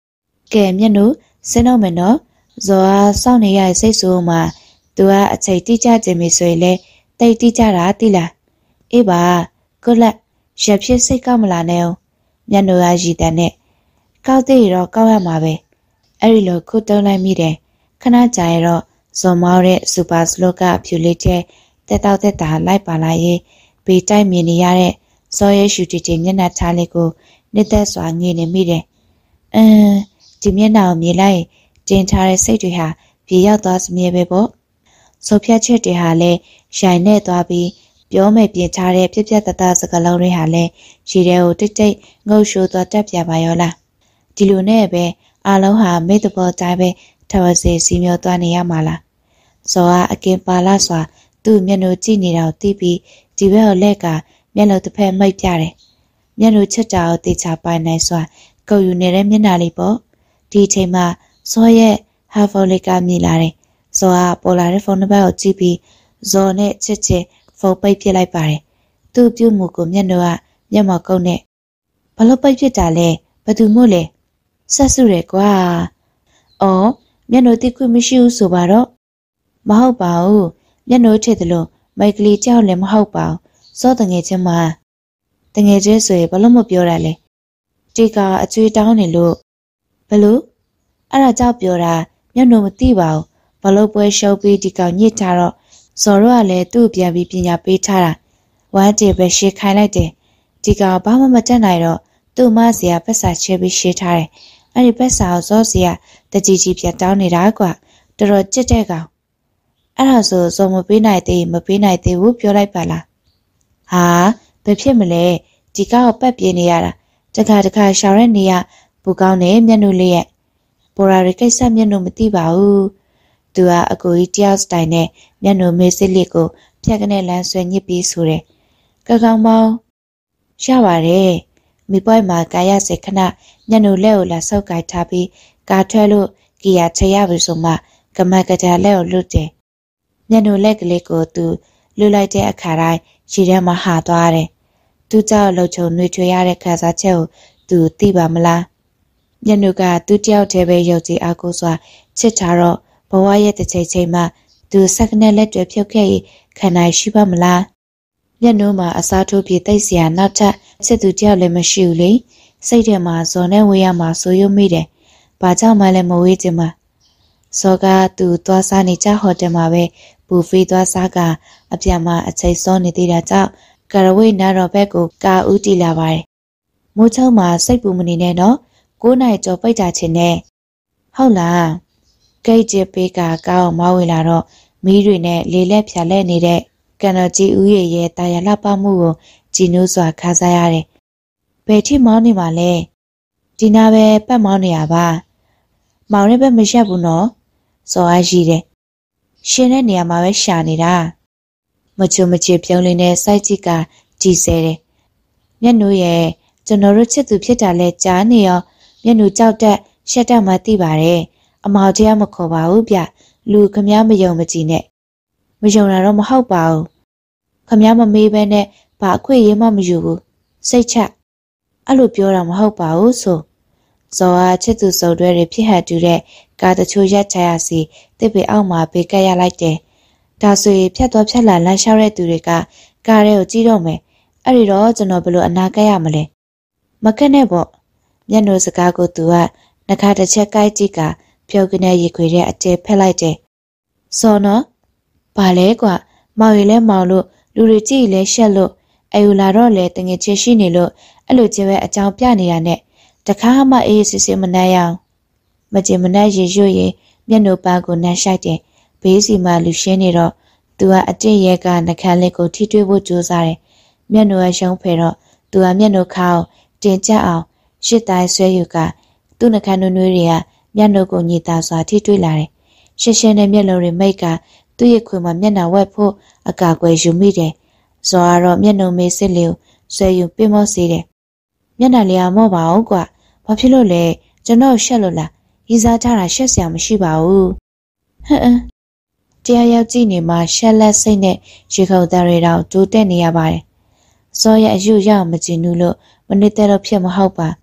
ကဲမျက်နှာစင်းတော့မယ်နော်ဇော်အားစောင့်နေရစိတ်ဆိုးမှာသူကအချိန်တိကျခြင်းမဆိုရင်လေတိတ်တိကျတာတိလားအေးပါကိုလက်ရဖြစ်စိတ်ကောက်မလာနဲ့အောင်မျက်နှာရည်တန်နဲ့ကောက်သေးရောကောက်ရမှာပဲအဲ့ဒီလိုခုတုံးလိုက်မိတယ်ခဏကြာရင်တော့ဇော်မောင်းတဲ့စူပါစလော့ကအဖြူလေးတဲ့တက်တောက်တက်တာလိုက်ပါလာရေးဘေးတိုက်မြင်နေရတဲ့ဇော်ရဲ့ရှူတီတီမျက်နှာထားလေးကိုနှစ်သက်စွာငေနေမိတယ်အင်းဒီမျက်နှာကိုမြင်လိုက်တင်ထားတဲ့စိတ်တွေဟာပြေရောက်သွားစမြဲပဲပေါ့ဆိုဖြတ်ချက်တွေဟာလည်းရိုင်နဲ့သွားပြီးပြောမယ်ပြင်ထားတဲ့ပြက်ပြက်တသားစကလုံးတွေဟာလည်းရေထဲကိုတိတ်တိတ်ငုတ်ရှိုးသွားတက်ပြပါရောလားဒီလိုနဲ့ပဲအလုံးဟာမိတ္တဘောတိုင်းပဲထဝစီစီမျောသွားနေရမှာလားဇော်ကအကင်ပါလာစွာသူ့မျက်နှာကြည့်နေတာကိုသိပြီးဒီဘက်ကိုလက်ကမျက်လုံးတစ်ဖက်မိတ်ပြတယ်မျက်နှာချက်တာကိုတေချာပိုင်နိုင်စွာကုတ်ယူနေတဲ့မျက်နှာလေးပေါ့ဒီအချိန်မှာဇော်ရဲ့ဟာဖိုလီကမြည်လာတယ်ဇော်ကပေါ်လာတဲ့ဖုန်းနံပါတ်ကိုကြည့်ပြီးဇော်နဲ့ချစ်ချစ်ဖုန်းပိတ်ပစ်လိုက်ပါတယ်သူ့ပြုတ်မှုကိုမျက်နှာကမျက်မှောက်ကုန်းနဲ့ဘာလို့ပိတ်ပစ်တာလဲဘသူမို့လဲဆက်စုရဲကွာအော်မျက်နှာတိခွင့်မရှိဘူးဆိုပါတော့မဟုတ်ပါဘူးမျက်နှာထစ်တယ်လို့မိုက်ကလေးကြောက်လည်းမဟုတ်ပါဘူးစောတငယ်ချင်းမတငယ်ချင်းဆိုရင်ဘာလို့မပြောတာလဲဒီကအကျွေးတောင်းနေလို့ဘလို့အဲ့ဒါကြောက်ပြောတာမျက်နှာမသိပါဘူးဘလို့ပွဲရှုပ်ပြီးဒီကောင်ညစ်ထားတော့ဇော်တို့ကလည်းသူ့ပြန်ပြီးပညာပေးထားတာဝမ်းတေပဲရှေ့ခိုင်းလိုက်တယ်ဒီကောင်ဘာမှမတတ်နိုင်တော့သူ့မစီကပတ်စာချဲပြီးရှေ့ထားတယ်အဲ့ဒီပတ်စာကိုဇော်စီကတကြီးကြီးပြတ်တောင်းနေတာကွာတော်တော်ကြစ်တဲ့ကောင်အဲ့ဒါဆိုဇော်မပေးနိုင်သေးမပေးနိုင်သေးဘူးပြောလိုက်ပါလားဟာဘယ်ဖြစ်မလဲဒီကောင်ကိုပတ်ပြင်းနေရတာတခါတခါရှောင်တဲ့နေရပူကောင်းနေမျက်နှာလေးရဲ့ပေါ်ရာရိကိစ္စမျက်နှာမသိပါဘူးသူကအကိုကြီးတယောက်စတိုင်နဲ့မျက်နှာမေးစစ်လေးကိုဖြတ်ကနေလမ်းဆွဲညစ်ပြီးဆိုတယ်ကကောင်မောင်ရပါတယ်မိပွိုင်းမှာကာရစေခဏမျက်နှာလက်ကိုလာဆောက်ကိုက်ထားပြီးကာထွက်လို့ကီယာချရပြီဆိုမှကမကတာလက်ကိုလွတ်တယ်မျက်နှာလက်ကလေးကိုသူလွတ်လိုက်တဲ့အခါတိုင်းရေထဲမှာဟာသွားတယ်သူကြောက်လှုပ်ချုံနှွေထွေရတဲ့ခံစားချက်ကိုသူသိပါမလားမျက်နှာကသူ့တယောက်တည်းပဲရုပ်ကြည်အားကိုးစွာချစ်ထားတော့ဘဝရဲ့တစ်ချိန်ချိန်မှာသူစက္ကနဲ့လက်တွေဖြုတ်ခဲ့ရင်ခံနိုင်ရှိပါမလားမျက်နှာမှာအစားထိုးပြီးတိတ်စရာနောက်ထပ်ချစ်သူတယောက်လည်းမရှိဘူးလေစိတ်ထဲမှာဇော်နဲ့ဝေးရမှာဆိုရုံမိတယ်ဘာကြောင့်မှလည်းမဝေးချင်မှာဇော်ကသူသွားစားနေကြဟိုတယ်မှာပဲဘူဖေးသွားစားကအပြန်မှာအချိန်စောနေသေးတာကြောင့်ကရဝိနာတော်ဘက်ကိုကာဦးတီလာပါတယ်မိုးချုံမှာစိတ်ပူမနေနဲ့နော်ကိုးနိုင်ကျော်ပိတ်တာချင်းနဲ့ဟုတ်လားဂိတ်ကျပေးကကောင်းမောင်းဝင်လာတော့မီးတွေနဲ့လေလက်ဖြာလက်နေတဲ့ကန်တော်ကြီးဦးရဲ့ရဲ့တာယာလှပမှုကိုကြည်နူးစွာခါစားရတယ်ဘယ်ထိမောင်းနေမှာလဲဒီနာပဲပတ်မောင်းနေရပါမောင်ရဲ့ဘက်မရက်ဘူးနော်စော်အားရှိတယ်ရှင်တဲ့နေရာမှာပဲရှာနေတာမချုံမချေပြုံးလေးနဲ့စိုက်ကြည့်ကကြည်စဲတယ်မျက်နှာရဲ့ကျွန်တော်တို့ချစ်သူဖြစ်တာလဲကြားနေရောမျက်နှာကြောက်တက်ရှက်တက်မှသိပါတယ်အမောင်တရားမခေါ်ပါဘူးဗျလူခမည်းမယုံမကြည်နဲ့မယုံတာတော့မဟုတ်ပါဘူးခမည်းမမေးဘဲနဲ့ဘာအခွင့်အရေးမှမယူဘူးစိတ်ချအဲ့လိုပြောတာမဟုတ်ပါဘူးဆိုဇော်အားချစ်သူစုံတွဲတွေဖြစ်ဟန်တူတဲ့ကားတချို့ရက်ချရစီတစ်ပေအောက်မှာဘေးကပ်ရလိုက်တယ်ဒါဆိုရင်ဖြတ်သွားဖြတ်လာလမ်းလျှောက်တဲ့သူတွေကကားတွေကိုကြည့်တော့မယ်အဲ့ဒီတော့ကျွန်တော်ဘယ်လိုအနာကပ်ရမလဲမကက်နဲ့ပေါ့မျက်နှာစကားကိုသူကနှခါတစ်ချက်ကိုက်ကြည့်ကပြုတ်ကနေရေခွေတဲ့အကျဲဖက်လိုက်တယ်စော်နော်ဘာလဲကွာမောင်ရီလဲမောင်လို့လူတွေကြည့်လဲရှက်လို့အယူလာတော့လေတငယ်ချင်းရှိနေလို့အဲ့လိုကျဲပဲအကြောင်းပြနေတာနဲ့တခါမှအေးစစ်စစ်မနှမ်းရအောင်မကျင်မနှက်ရေရွရင်မျက်နှာပန်းကိုနှမ်းဆိုင်တယ်ဘေးစီမှာလူရှင်းနေတော့သူကအတင့်ရဲကနှခမ်းလေးကိုထိတွေ့ဖို့ကြိုးစားတယ်မျက်နှာရှုံးဖယ်တော့သူကမျက်နှာခါအောင်တင်ကြအောင်ရှစ်တိုင်းဆွဲယူကသူ့နှခမ်းနွေးနွေးတွေကမျက်နှာကိုညှိတာစွာထိတွေ့လာတယ်ရှင်းရှင်းနဲ့မျက်လုံးတွေမိတ်ကသူ့ရဲ့ခွေမှာမျက်နှာဝက်ဖို့အကာအကွယ်ယူမိတယ်ဇော်ကတော့မျက်နှာမေးစစ်လေးကိုဆွဲယူပြမော့စေတယ်မျက်နှာလေးကမော့ပါအောင်ကွာဘာဖြစ်လို့လဲကျွန်တော်ရှက်လို့လားရည်စားထားတာရှက်စရာမရှိပါဘူးဟမ်တရားရောက်ကြည့်နေမှာရှက်လက်စိတ်နဲ့ရေခုံသားတွေတော့တိုးတက်နေရပါတယ်ဇော်ရဲ့အယူရောက်မကြည့်ဘူးလို့မနစ်တဲ့တော့ဖြစ်မဟုတ်ပါ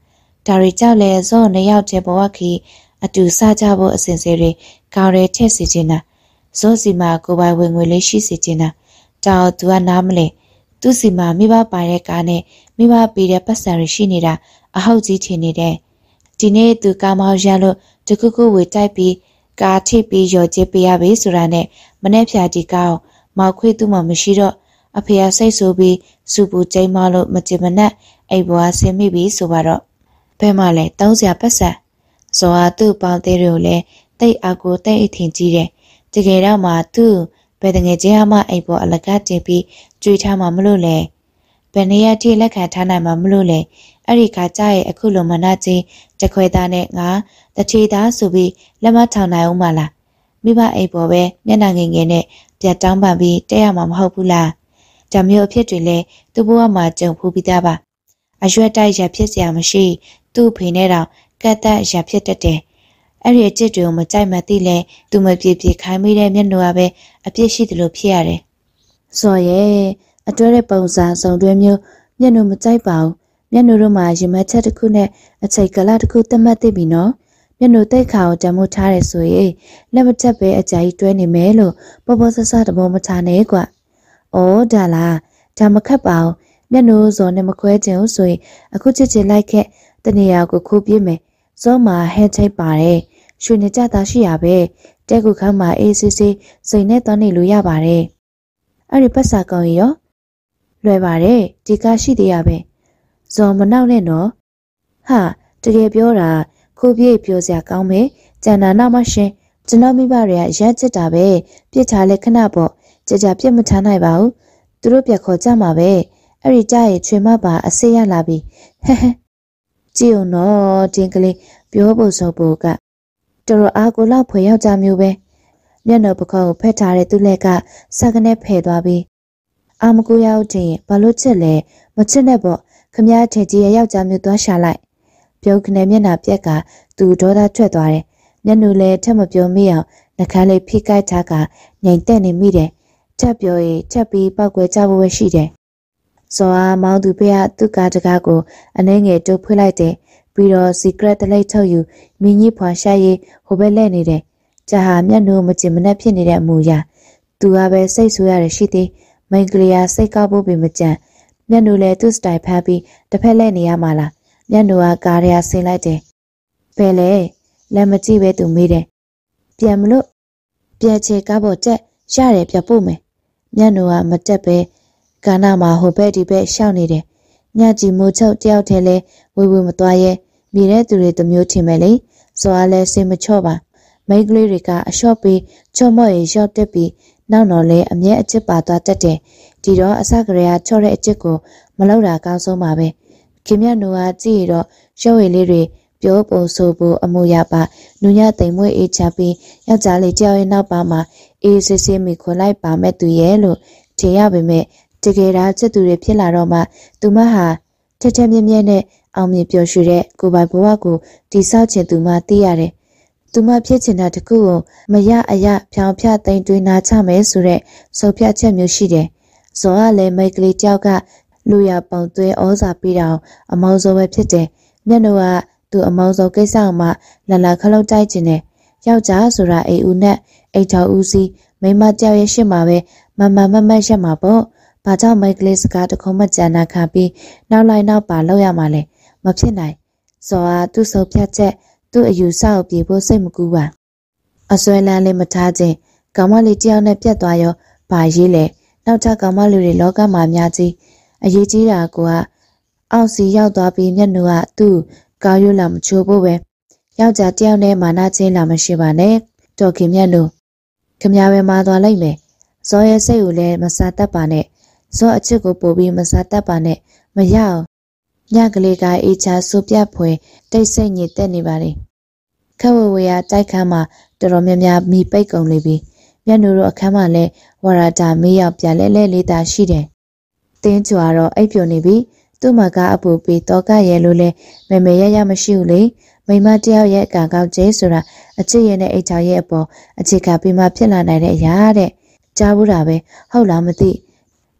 ဒါရီကြောက်လဲဇောနှစ်ယောက်တည်းဘဝခီအတူစားကြဖို့အစဉ်စီတွေကောင်းရဲထက်စီခြင်းနာဇောစီမှာကိုပိုင်ဝင်ငွေလေးရှိစီခြင်းနာတောင်သူကနားမလဲသူစီမှာမိဘပိုင်တဲ့ကားနဲ့မိဘပေးတဲ့ပတ်စံရရှိနေတာအဟုတ်ကြီးထင်နေတယ်ဒီနေ့သူကားမောင်းရလို့တခုခုဝေတိုက်ပြီးကားထိပ်ပြီးရော်ကျပေးရပြီဆိုတာနဲ့မနေ့ဖြာဒီကောင်းမောက်ခွေသူ့မှာမရှိတော့အဖေကစိတ်ဆိုးပြီးစူပူကျိမ်းမလို့မကြင်မနဲ့အိမ်ဘွားဆင်းမိပြီဆိုပါတော့ဘဲမှလည်းတောင်းစရာပတ်စံဇော်ဟာသူ့ပေါင်းသေးတွေကိုလည်းတိတ်အကူတိတ်အထင်ကြီးတယ်တကယ်တော့မှသူ့ဘယ်တငယ်ချင်းအမအိမ်ပေါ်အလကားတင်ပြီးကြွေထားမှမလို့လေဘယ်နေရာထိလက်ခံထားနိုင်မှမလို့လေအဲ့ဒီခါကျရဲ့အခုလိုမနာချင်းတခွဲသားနဲ့ငါတချီသားဆိုပြီးလက်မထောင်နိုင်အောင်မလားမိဘအိမ်ပေါ်ပဲမျက်နှာငယ်ငယ်နဲ့ပြတ်တောင်းပန်ပြီးတဲရမှာမဟုတ်ဘူးလားဒါမျိုးအဖြစ်တွေလဲသူ့ဘဝမှာကြုံဖူးပြီးသားပါအရွက်တိုက်ရဖြစ်စရာမရှိသူ့ဖေနဲ့တော့ကတ်သက်ရဖြစ်တတ်တယ်အဲ့ဒီအကျစ်တွေကိုမကြိုက်မှသိလဲသူမပြေပြေခိုင်းမိတဲ့မျက်နှာပဲအပြစ်ရှိတယ်လို့ဖြစ်ရတယ်စော်ရဲ့အတွဲတဲ့ပုံစံစုံတွဲမျိုးမျက်နှာမကြိုက်ပါဘူးမျက်နှာတို့မှာရင်မချက်တစ်ခုနဲ့အချိန်ကလတစ်ခုသတ်မှတ်သိပြီနော်မျက်နှာတိတ်ခါကိုတမိုးထားရဲဆိုရင်လက်မချက်ပဲအကြာကြီးတွဲနေမယ်လို့ပေါ်ပေါ်ဆဆတဘောမထားနဲ့ကွာအော်ဒါလားဒါမခတ်ပါဘူးမျက်နှာဇော်နဲ့မခွဲချင်ဘူးဆိုရင်အခုချစ်ချစ်လိုက်ခဲ့တနေရာကိုခိုးပြေးမယ်ဇော်မှာဟဲချိတ်ပါတယ်ရွှေနေကြတာရှိရပဲတဲကူခန်းမှာအေးဆေးဆေးစိတ်နဲ့တောင်းနေလို့ရပါတယ်အဲ့ဒီပတ်စာကောင်းရောလွယ်ပါတယ်ဒီကားရှိသေးရပဲဇော်မနောက်နဲ့နော်ဟာတကယ်ပြောတာခိုးပြေးပြောစရာကောင်းမယ်ကျန်တာနောက်မှရှင်ကျွန်တော်မိဘတွေကရက်ချစ်တာပဲပြစ်ထားလဲခဏပေါ့ကြကြပြစ်မထားနိုင်ပါဘူးသူတို့ပြက်ခေါ်ကြမှာပဲအဲ့ဒီကြရဲ့ချွေမပါအစေးရလာပြီဟဲဟဲကြည့်အောင်နော်တင်းကလေးပြောဖို့ဆိုဖို့ကတော်တော်အားကိုလောက်ဖွယ်ယောက်ျားမျိုးပဲမျက်နှာပခေါကိုဖက်ထားတဲ့သူ့လက်ကစကနေဖယ်သွားပြီးအာမကူရောက်တင်ဘာလို့ချစ်လဲမချစ်နဲ့ပေါ့ခမည်းထင်ကြီးရဲ့ယောက်ျားမျိုးသွားရှာလိုက်ပြုံးခနဲ့မျက်နှာပြက်ကသူဒေါသထွက်သွားတယ်မျက်နှာလည်းထက်မပြောမိအောင်နှခမ်းလေးဖိကိုက်ထားကငြိမ်သက်နေမိတယ်ထပ်ပြောရင်ထပ်ပြီးပောက်ကွယ်ကြဖို့ပဲရှိတယ်ဇော်အားမောင်းသူဖေကသူ့ကားတကားကိုအနှဲငယ်တိုးဖွေးလိုက်တယ်ပြီးတော့ secret တလိုက်ထုတ်ယူမင်းကြီးဖွာရှာရေးဟိုဘက်လဲနေတယ်ကြာဟာမျက်နှာမကျင်မနဲ့ဖြစ်နေတဲ့အမူအရာသူကပဲစိတ်ဆိုးရရရှိသေးမိန်ကလေးကစိတ်ကောက်ဖို့ပင်မကြံမျက်နှာလည်းသူ့စတိုင်ဖမ်းပြီးတစ်ဖက်လဲနေရမှာလားမျက်နှာကကားရဆင်းလိုက်တယ်ဘယ်လဲလက်မကြည့်ပဲသူမေးတယ်ပြန်မလို့ပြန်ချေကားပေါ်တက်ရတယ်ပြပို့မယ်မျက်နှာကမတက်ပဲကာနာမှာဟိုဘက်ဒီဘက်ရှောက်နေတယ်ညကြီးမိုးချုပ်တယောက်တည်းလဲဝေဝေမသွားရဲမိတဲ့သူတွေတမျိုးထင်မယ်လေဇော်အားလဲစင်မချော့ပါမိန်းကလေးတွေကအလျှော့ပြီးချော့မော့ရေလျှော့တက်ပြီးနောက်တော့လဲအမြဲအချစ်ပါသွားတတ်တယ်ဒီတော့အစကရေကချော့တဲ့အချစ်ကိုမလောက်တာကောင်းဆုံးပါပဲခင်ဗျနူကကြည့်ရတော့ရုပ်ရည်လေးတွေပြောပုံဆိုဖို့အမှုရပါနူညသိမ်မွေးအေးချပြီးယောက်ျားလေးကြောက်ရဲ့နောက်ပါမှာအေးစစ်စစ်မိခွန်လိုက်ပါမဲ့သူရဲ့လို့ထင်ရပေမဲ့တကယ်ဒါချစ်သူတွေဖြစ်လာတော့မှသူမဟာထက်ထက်မြဲမြဲနဲ့အောင်မြင်ပျော်ရွှင်တဲ့ကိုပိုင်ဘဝကိုတိဆောက်ခြင်းသူမသိရတယ်သူမဖြစ်ချင်တာတခုကိုမရအရဖြောင်ဖြသိမ့်တွင်နာချမယ်ဆိုတဲ့စုပ်ဖြတ်ချက်မျိုးရှိတယ်ဇော်ကလည်းမိတ်ကလေးတယောက်ကလူရပုံသွင်းဩဇာပေးတာအမောင်စောပဲဖြစ်တယ်မျက်နှာကသူအမောင်စောကိစ္စမှလလာခလောက်တိုက်ခြင်းနဲ့ယောက်ျားဆိုတာအိမ်ဦးနဲ့အိမ်တော်ဦးစီးမိမတယောက်ရဲ့ရှစ်မှာပဲမမမမရက်မှာပေါ့ဘာကြောင့်မိတ်ကလေးစကားတခုမှကြံနာခံပြီးနောက်လိုက်နောက်ပါလောက်ရမှာလဲမဖြစ်နိုင်ဇော်ကသူ့စုပ်ဖြတ်ချက်သူ့အယူဆကိုပြေဖို့စိတ်မကူပါအစွဲလန်းလေးမထားခြင်းကောင်မလေးတယောက်နဲ့ပြတ်သွားရောဘာရေးလဲနောက်ထပ်ကောင်မလူတွေလောကမှာများကြီးအရေးကြီးတာကအောက်စီရောက်သွားပြီးမျက်နှာကသူ့ကောင်းရွလာမချိုးဖို့ပဲယောက်ျားတယောက်နဲ့မာနချင်းလာမရှိပါနဲ့တော်ခင်မျက်နှာခမည်းပဲမာသွားလိုက်မယ်ဇော်ရဲ့စိတ်ကိုလည်းမစားတတ်ပါနဲ့ဇော်အချစ်ကိုပို့ပြီးမစားတတ်ပါနဲ့မရအောင်ညကလေးကအေးချာဆူပြဖွယ်တိတ်ဆိတ်ညစ်တက်နေပါလေခက်ဝဝရတိုက်ခန်းမှာတော်တော်များများမိပိတ်ကုန်နေပြီမျက်နှာတို့အခန်းမှာလည်းဝရတာမေးရောက်ပြလဲလဲလေးသာရှိတယ်တင်းချွာတော့အိပ်ပျော်နေပြီသူ့မကအပူပေးတော့ကရဲလို့လဲမေမေရရမရှိဘူးလေမိမတယောက်ရဲ့အကံကောက်ကျဲဆိုတာအချစ်ရဲ့နဲ့အိတ်ချောင်ရဲ့အပေါ်အခြေခံပြီးမှဖြစ်လာနိုင်တဲ့အရာတဲ့ကြားဘူးတာပဲဟုတ်လားမသိ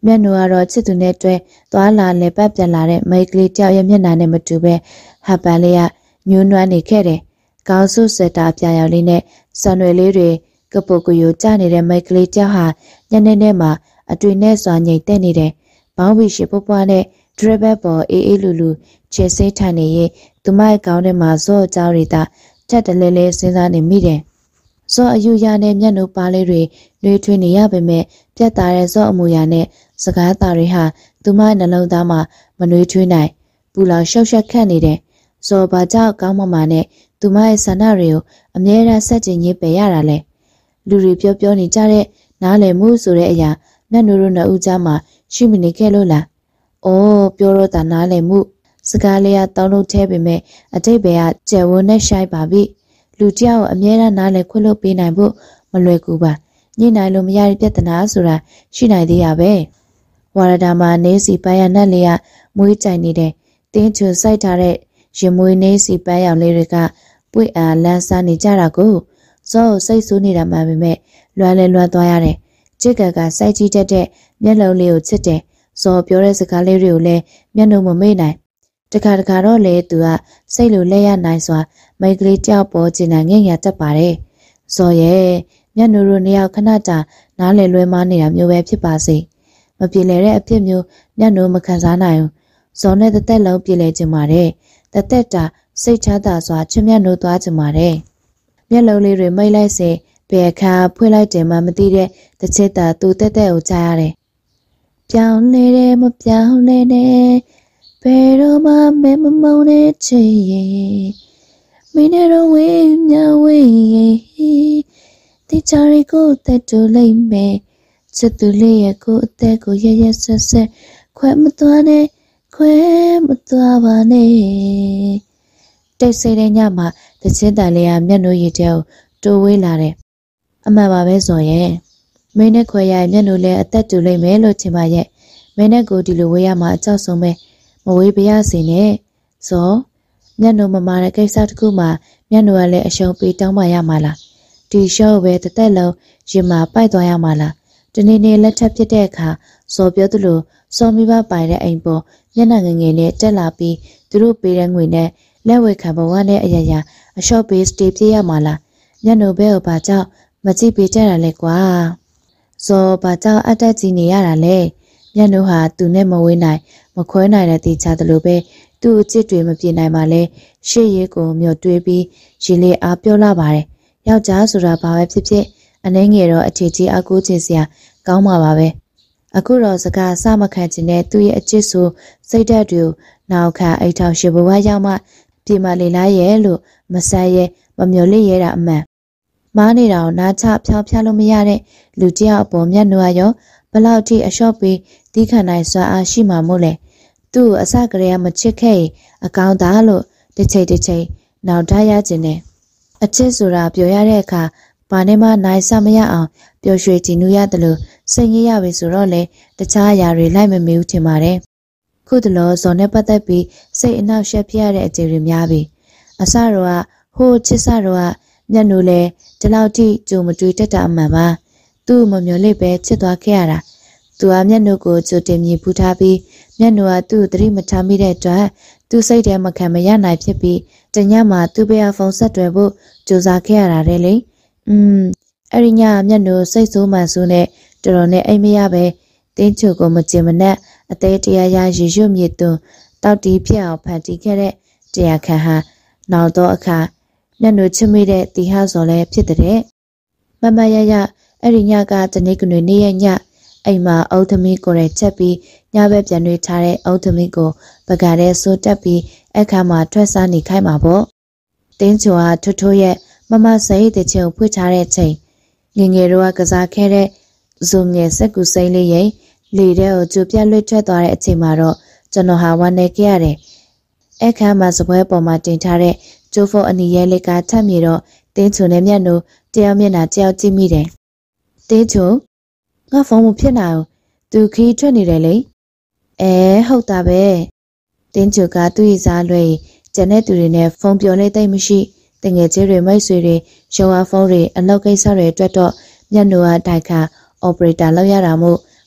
မျက်နှာကတော့ချစ်သူနဲ့တွဲသွားလာလေပတ်ပြန်လာတဲ့မိန်းကလေးတယောက်ရဲ့မျက်နှာနဲ့မတူပဲဟပ်ပန်လေးကညှိုးနွမ်းနေခဲ့တယ်။ကောင်းစုစတာပြရောက်လေးနဲ့စံရွယ်လေးတွေကပုတ်ကယူကျနေတဲ့မိန်းကလေးတယောက်ဟာညနေနဲ့မှအတွေ့နဲ့စွာငိတ်တက်နေတယ်။ဘောင်းဘီရှိပွားပွားနဲ့ဒရဘက်ပေါ်အေးအေးလူလူခြေစိတ်ထိုင်နေရင်သူမရဲ့ကောင်းထဲမှာဇော့ကြောက်ရီတာထက်တလဲလဲစဉ်းစားနေမိတယ်။ဇော့အယူရနဲ့မျက်နှာပါလေးတွေနှွေးထွေးနေရပေမဲ့ပြတ်သားတဲ့ဇော့အမူအရာနဲ့စကားသားတွေဟာသူမနှလုံးသားမှာမနှွေးထွေးနိုင်ပူလောင်ရှောက်ရှက်ခတ်နေတယ်။ဇော်ဘာကြောင့်ကောင်းမမာနဲ့သူမရဲ့ဆန္ဒတွေကိုအမြဲတမ်းဆက်ကျင်ရေးပယ်ရတာလဲ။လူတွေပြောပြောနေကြတဲ့နားလည်မှုဆိုတဲ့အရာမျက်နှာတို့နှစ်ဦးကြားမှာရှိမနေခဲ့လို့လား။အိုးပြောတော့တာနားလည်မှုစကားလေးကတောင်းလို့ထဲပေမဲ့အတိတ်ဘယ်ကကျယ်ဝန်းနဲ့ရှိုက်ပါပြီ။လူတယောက်ကိုအမြဲတမ်းနားလည်ခွင့်လို့ပေးနိုင်ဖို့မလွယ်ကူပါ။ညှိနှိုင်းလို့မရတဲ့ပြဿနာဆိုတာရှိနိုင်သေးရပဲ။ဝါရဒါမှာနေစီပန်းရနတ်လေးကမွေးကြိုင်နေတဲ့တင်းချွန်စိုက်ထားတဲ့ရင်မွေးနေစီပန်းရောင်လေးတွေကပွေအားလန်းစားနေကြတာကိုဇော့စိတ်ဆိုးနေတာမှပဲမဲ့လွမ်းလဲလွမ်းသွားရတယ်။ချစ်ကကစိုက်ကြည့်တတ်တဲ့မျက်လုံးလေးကိုချစ်တယ်။ဇော်ပြောတဲ့စကားလေးတွေကိုလည်းမျက်နှာမမေ့နိုင်။တခါတခါတော့လေသူကစိတ်လိုလဲရနိုင်စွာမိတ်ကလေးတယောက်ပေါ်ကျင်နာငဲ့ရတတ်ပါတယ်။ဇော်ရဲ့မျက်နှာတို့နှစ်ယောက်ခဏတာနားလည်လွဲမားနေတာမျိုးပဲဖြစ်ပါစေ။မပြေလည်တဲ့အဖြစ်မျိုးမျက်နှာမခံစားနိုင်ဘူး။ဇော်နဲ့တသက်လုံးပြေလည်ခြင်းပါတယ်။တသက်တာစိတ်ချမ်းသာစွာချွတ်မျက်နှာသွားခြင်းပါတယ်။မျက်လုံးလေးတွေမိတ်လိုက်စေဘယ်အခါဖွင့်လိုက်တယ်မှမသိတဲ့တစ်ချက်သာသူတက်တက်ကိုကြားရတယ်။ပြောင်းလဲတယ်မပြောင်းလဲနဲ့ဘယ်တော့မှမဲမမုန်းတဲ့ချစ်ရဲ့မင်းနဲ့တော့ဝင်းမြောင်ဝင်းရဲ့တိချာရီကိုတက်တူလိုက်မယ်ချစ်သူလေးရဲ့ကိုအသက်ကိုရရဆက်ဆက်ခွဲမသွားနဲ့ခွဲမသွားပါနဲ့တိတ်ဆိတ်တဲ့ညမှာတချင်းတန်လေးကမျက်နှာရည်တဲ့ကိုတိုးဝေးလာတယ်အမှန်ပါပဲဆိုရင်မင်းနဲ့ခွဲရမျက်နှာလဲအသက်တူလိုက်မယ်လို့ထင်ပါရဲ့မင်းနဲ့ကိုဒီလိုဝေးရမှာအကြောက်ဆုံးပဲမဝေးပြရစေနဲ့ဇော်မျက်နှာမမာတဲ့ကိစ္စတစ်ခုမှာမျက်နှာကလည်းအရှုံးပေးတောင်းပါရမှာလားဒီရှော့ပဲတစ်သက်လုံးရင်မှာပိုက်သွားရမှာလားတနေ့နေ့လက်ထပ်ဖြစ်တဲ့အခါဇော်ပြောသလိုစော်မိဘပိုင်တဲ့အိမ်ပေါ်မျက်နှာငငယ်နဲ့တက်လာပြီးသူတို့ပေးတဲ့ငွေနဲ့လက်ဝဲခံဘဝနဲ့အရာရာအရှော့ပေးစတေးပြရမှာလားမျက်နှာဘဲကိုဘာကြောင့်မကြည့်ပေးကြတာလဲကွာဇော်ဘာကြောင့်အတက်ကြီးနေရတာလဲမျက်နှာဟာသူနဲ့မဝေးနိုင်မခွဲနိုင်တဲ့တေချာသလိုပဲသူ့အချစ်တွေမပြေနိုင်ပါလဲရှေ့ရဲကိုမျောတွေးပြီးရေလေးအားပြောလာပါတယ်ယောက်ျားဆိုတာဘာပဲဖြစ်ဖြစ်အနှဲငယ်တော့အခြေကြီးအကူချင်စရာကောင်းမှာပါပဲအခုတော့စကားအစမခံချင်တဲ့သူ့ရဲ့အချစ်ဆိုစိတ်ဓာတ်တွေကိုနောက်ခံအိတ်ထောင်ရှိဘဝရောက်မှပြေမလေလားရဲ့လို့မဆန်းရဲ့မမျော်လင့်ရတာအမှန်မားနေတာကိုနားချဖြောင်းဖြားလို့မရတဲ့လူတယောက်အပေါ်မျက်နှာရောဘလောက်ထိအလျှော့ပေးတီးခံနိုင်စွမ်းအားရှိမှာမို့လဲသူ့အစကလေးကမချစ်ခဲ့ရင်အကောင်းသားလို့တစ်ချိန်တစ်ချိန်နောက်ထားရခြင်းနဲ့အချစ်ဆိုတာပြောရတဲ့အခါဘာနဲ့မှနိုင်စမရအောင်ပျော်ရွှင်ကြည်နူးရတယ်လို့စိတ်ငြိရပြီဆိုတော့လေတခြားအရာတွေလိုက်မမီဘူးထင်ပါတယ်ခုတလောဇော်နဲ့ပတ်သက်ပြီးစိတ်အနှောက်အယှက်ဖြစ်ရတဲ့အခြေတွေများပြီအစတော့ဟိုချစ်စတော့မျက်နှာလဲဒီလောက်ထိကြုံမတွေ့တတ်တာအမှန်ပါသူ့မမျော်လင့်ပဲချစ်သွားခဲ့ရတာသူကမျက်နှာကိုကြိုတင်မြည်ဖူးထားပြီးမျက်နှာကသူ့သတိမထားမိတဲ့အတွက်သူ့စိတ်ထဲမခံမရနိုင်ဖြစ်ပြီးတညမှာသူ့ဘေးကဖုန်းဆက်တွယ်ဖို့ကြိုးစားခဲ့ရတာလေอืมအဲ့ဒီညမျက်နှာစိတ်ဆိုးမှန်ဆိုးနဲ့တော်တော်နဲ့အိမ်မရပဲတင်းချိုကိုမကျင်မနဲ့အသေးတရားရရရွမြေသွန်းတောက်တီးဖြစ်အောင်ဖန်တီးခဲ့တဲ့တရားခံဟာနောက်တော့အခါမျက်နှာချမိတဲ့တီဟာစော်လဲဖြစ်တဲ့မမရရအဲ့ဒီညကတနေ့ကနေ့နေ့ရဲ့ညအိမ်မှာအုတ်သမီးကိုရဲချက်ပြီးညဘက်ပြန်တွေထားတဲ့အုတ်သမီးကိုပကားတဲ့စိုးတက်ပြီးအခါမှာထွက်စားနေခိုင်းမှာပေါ့တင်းချိုဟာထွတ်ထွတ်ရဲ့မမစိတ်တဲ့ချင်းကိုဖွင့်ထားတဲ့ချိန်ငငယ်တော့ကစားခဲ့တဲ့ဇုံငယ်စက်ကူစိမ့်လေးရိလေတဲ့ကိုကျူပြတ်လွတ်ထွက်သွားတဲ့အချိန်မှာတော့ကျွန်တော်ဟာဝမ်းနေခဲ့ရတယ်အခါမှာစပွဲပေါ်မှာတင်ထားတဲ့ကျိုးဖို့အနီရဲလေးကထပ်မြေတော့တင်းချိုနဲ့မျက်နှာတယောက်မျက်နှာတယောက်ကြည့်မိတယ်တင်းချိုငါဖုန်းမဖြစ်နိုင်ဘူးသူခီးထွက်နေတယ်လေအဲဟုတ်တာပဲတင်းချိုကသူ့ရဲ့စားလွဲကျန်တဲ့သူတွေနဲ့ဖုန်းပြောနေသိမရှိတငယ်ချင်းတွေမိတ်ဆွေတွေရောအားဖုန်းတွေအလောက်ကိစ္စတွေအတွက်တော့မျက်နှာကတိုင်ခါအော်ပရေတာလောက်ရတာမို့ဘ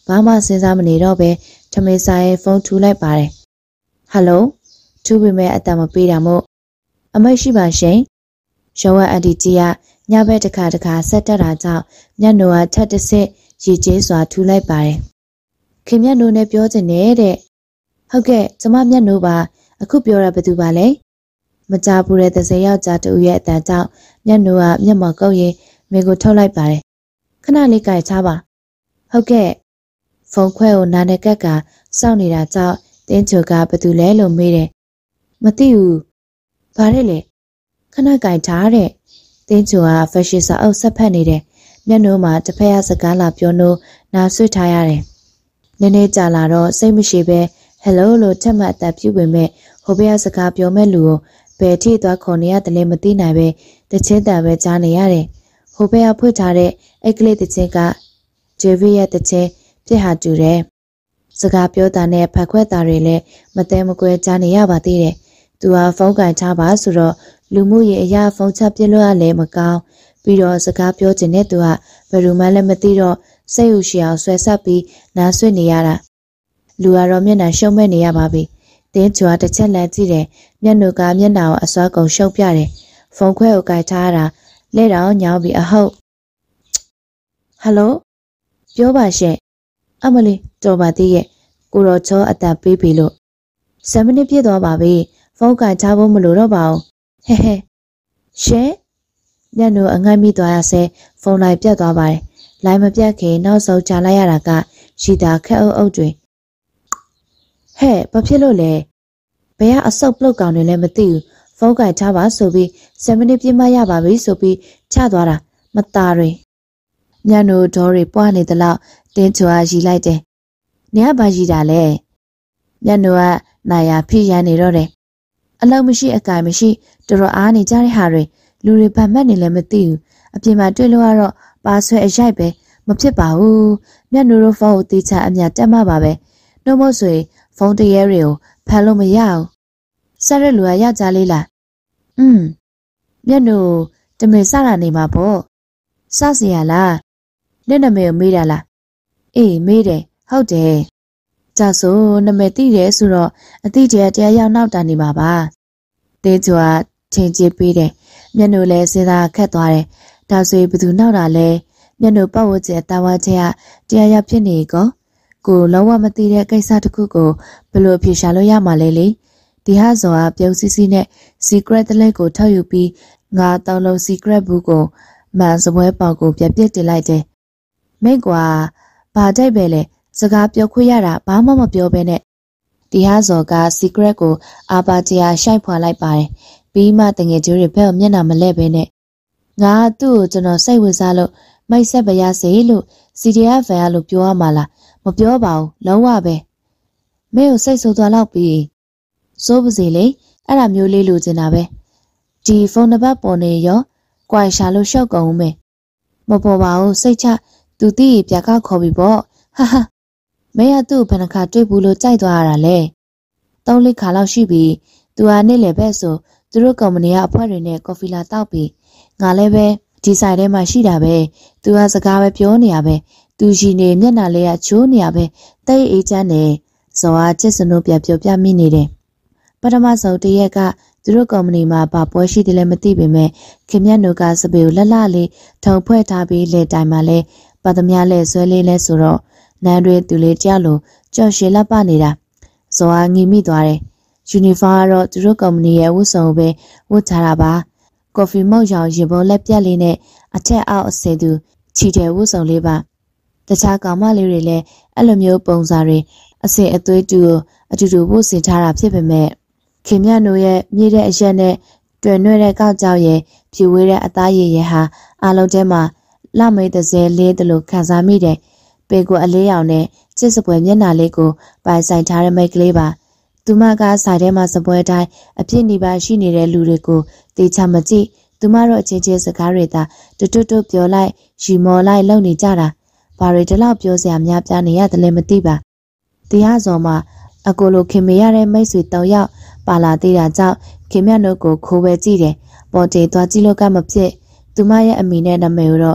ဘာမှစဉ်းစားမနေတော့ပဲထမင်းစားရဲ့ဖုန်းထူလိုက်ပါတယ်ဟယ်လိုထူပေမဲ့အတံမပေးတာမို့အမိတ်ရှိပါရှင်ရုံးဝအန်တီကြီးကညဘက်တစ်ခါတစ်ခါဆက်တက်တာကြောင့်မျက်နှာကထက်တစ်ဆစ်ရေကျေးစွာထူလိုက်ပါတယ်ခင်မျက်နှာနဲ့ပြောချင်နေတဲ့ဟုတ်ကဲ့ကျမမျက်နှာပါအခုပြောတာဘယ်သူပါလဲမကြဘူးတဲ့သစယောက်ျားတူရဲ့အတန်ကြောင့်မျက်နှာကမျက်မှောက်ကုပ်ရင်မိကိုထုတ်လိုက်ပါတယ်ခဏလေးကြိုက်ချပါဟုတ်ကဲ့ဖုန်းခွဲကိုနာနဲ့ကက်ကစောင့်နေတာကြောင့်တင်းချိုကဘယ်သူလဲလို့မေးတယ်မသိဘူးဘာလဲလဲခဏကြိုက်ထားတဲ့တင်းချိုကဖက်ရှင်စာအုပ်ဆက်ဖက်နေတယ်မျက်နှာမှာတစ်ဖက်ကစကားလာပြောလို့နာဆွတ်ထားရတယ်နည်းနည်းကြာလာတော့စိတ်မရှိပဲဟယ်လိုလို့ထပ်မံအသက်ပြုပေမဲ့ဟိုဘက်ကစကားပြောမဲ့လူကိုဘယ်ထိသွားခေါ်နေရတယ်လဲမသိနိုင်ပဲတချင်းတန်ပဲကြားနေရတယ်ဟိုဘက်ကဖွင့်ထားတဲ့အိတ်ကလေးတချင်းကဂျေဗီရဲ့တချင်းပြစ်ဟာတူတယ်စကားပြောတာနဲ့ဖက်ခွက်တာတွေလည်းမတဲမကွဲကြားနေရပါသေးတယ်သူကဖုန်းကင်ချပါဆိုတော့လူမှုရေးအရာဖုန်းချပြစ်လို့ရလဲမကောင်းပြီးတော့စကားပြောချင်တဲ့သူကဘယ်သူမှလည်းမသိတော့စိတ်ဥရှိအောင်ဆွဲဆက်ပြီးနားဆွနေရတာလူကတော့မျက်နှာရှုံးမဲ့နေရပါပြီတင်းချွာတစ်ချက်လန့်ကြည့်တယ်မျက်နှာကမျက်နှာကိုအစွာကုန်ရှုပ်ပြတယ်ဖုန်းခွဲကိုကြိုက်ထားတာလက်တော်ညောင်းပြီးအဟုတ်ဟယ်လိုပြောပါရှင့်အမလီတော်ပါသေးရဲ့ကိုတော်ချောအတန်ပေးပြီလို့ဆယ်မိနစ်ပြည့်သွားပါပြီဖုန်းကင်ချဖို့မလိုတော့ပါဘူးဟဲဟဲရှင်ညနေအငိုက်မိသွားရဆဲဖုန်းလိုက်ပြတ်သွားပါတယ်လိုင်းမပြတ်ခင်နောက်ဆုံးချလိုက်ရတာကရှိတာခက်အုပ်အုပ်တွေဟဲ့ဘာဖြစ်လို့လဲဘယ်ကအဆုတ်ပလုတ်ကောင်တွေလည်းမသိဘူးဖုန်းကင်ချပါဆိုပြီးဆယ်မိနစ်ပြည့်မှရပါပြီဆိုပြီးချသွားတာမသားတွေညနေဒေါ်တွေပွားနေသလောက်တင်းချွာရီလိုက်တယ်။နေကဘာရီတာလဲ။ညနေကနာယာဖိရန်နေတော့တယ်။အလုံးမရှိအကင်မရှိတော်တော်အားနေကြတဲ့ဟာတွေလူတွေဗတ်မှတ်နေလည်းမသိဘူး။အပြင်မှာတွေ့လို့ကတော့ပါဆွဲအရိုက်ပဲမဖြစ်ပါဘူး။ညနေတို့ဖုန်းကိုတေးချအမြတက်မှပါပဲ။နှုတ်မို့ဆိုရင်ဖုန်းတရဲတွေကိုဖမ်းလို့မရဘူး။ဆက်ရက်လူကယောက်ျားလေးလား။อืมညနေတမင်စတာနေမှာပေါ့။စစီရလား။လက်နမေကိုမေးတာလား။အေးမေးတယ်ဟုတ်တယ်ကြဆိုနမဲသိတယ်ဆိုတော့အတိကျတရားရောက်နောက်တာနေမှာပါတေးကျွာချင်းချစ်ပေးတယ်မျက်နှာလဲစဉ်းစားခက်သွားတယ်ဒါဆိုဘယ်သူနောက်တာလဲမျက်နှာပတ်ဝန်းကျင်တာဝါချေကတရားရောက်ဖြစ်နေကောကိုလုံးဝမသိတဲ့ကိစ္စတစ်ခုကိုဘယ်လိုဖြေရှာလို့ရမှာလဲလေဒီဟာဇော်ကပြုံးစီစီနဲ့ secret တလက်ကိုထောက်ယူပြီးငါတောင်းလုံး secret ဘူးကိုမှန်စပွဲပေါက်ကိုပြပြစ်တင်လိုက်တယ်မိတ်ကွာဘာတိုက်ပဲလဲစကားပြောခွင့်ရတာဘာမှမပြောဘဲနဲ့ဒီဟာဇော်က secret ကိုအာပါတီယာရှိုက်ဖွာလိုက်ပါတယ်ပြီးမှတငယ်ကျိုးတွေဘက်ကိုမျက်နှာမလဲဘဲနဲ့ငါသူ့ကိုကျွန်တော်စိတ်ဝင်စားလို့မိုက်ဆက်ပါရစေလို့ စီ ဒီ အက်ဖ် ဖန်လို့ပြောရမှာလားမပြောပါဘူးလုံးဝပဲမင်းကိုစိတ်ဆိုးသွားတော့ပြီစိုးပါစေလေအဲ့ဒါမျိုးလေးလိုချင်တာပဲဒီဖုန်းနံပါတ်ပေါ်နေရောကွာရှာလို့ရှောက်ကုန်ဦးမယ်မပေါ်ပါဘူးစိတ်ချသူတီးပြကောက်ခေါ်ပြီပေါ့ဟာဟာမင်းကသူ့ဘယ်နှခါတွေ့ဘူးလို့ကြိုက်သွားရတာလဲသုံးလေးခါလောက်ရှိပြီသူကနေ့လေပဲဆိုသူတို့ကုမ္ပဏီကအဖွဲတွေနဲ့ကော်ဖီလာတောက်ပြီးငါလည်းပဲဒီဆိုင်ထဲမှာရှိတာပဲသူကစကားပဲပြောနေရပဲသူရှိနေမျက်နှာလေးကချိုးနေရပဲတိတ်အေးချမ်းနေဇော်အားချစ်စနိုးပြပြောပြမိနေတယ်ပထမဆုံးတရက်ကသူတို့ကုမ္ပဏီမှာဘာပွဲရှိတယ်လဲမသိပေမဲ့ခင်မြတ်နိုကစပေကိုလှလှလေးထုံဖွဲ့ထားပြီးလေတိုင်မှာလဲပါသမားလဲဆွဲလေးလဲဆိုတော့နန်းတွေသူလေးကြောက်လို့ကြော်ရှည်လက်ပနေတာဇော်အားငီမိသွားတယ်ယူနီဖောင်းကတော့သူတို့ကုမ္ပဏီရဲ့ဝတ်စုံပဲဝတ်ထားတာပါကော်ဖီမုတ်ရောင်ရေပေါ်လက်ပြက်လေးနဲ့အထက်အောက်အစင်သူခြိတဲ့ဝတ်စုံလေးပါတခြားကောင်မလေးတွေလည်းအဲ့လိုမျိုးပုံစံတွေအစင်အသွေးတူအတူတူဝတ်ဆင်ထားတာဖြစ်ပေမဲ့ခင်မြတ်နိုရဲ့မြေတဲ့အရက်နဲ့တွယ်နှွဲ့တဲ့ကောက်ကြောက်ရဲ့ဖြူဝေးတဲ့အသားရည်ရဲ့ဟာအားလုံးထဲမှာလမိတ်သစဲလေးတလို့ခံစားမိတယ်ပေကိုအလေးရောင်နဲ့ချစ်စပွဲမျက်နှာလေးကိုပိုင်ဆိုင်ထားတဲ့မိတ်ကလေးပါသူမကဆိုင်ထဲမှာစပွဲတိုင်းအဖြစ်နေပါရှိနေတဲ့လူတွေကိုတေချာမကြည့်သူမတို့အချင်းချင်းစကားတွေသာတွတ်တွတ်ပြောလိုက်ရီမော်လိုက်လုံနေကြတာဘာတွေတလောက်ပြောစရာများပြားနေရတယ်လဲမသိပါတရားစော်မှာအကိုလိုခင်မေရတဲ့မိတ်ဆွေတောင်ရောက်ပါလာသေးတာကြောင့်ခင်မြတ်တို့ကိုခိုးပဲကြည့်တယ်ပေါ်တေသွားကြည့်လို့ကမဖြစ်သူမရဲ့အမိနဲ့နာမည်ကိုတော့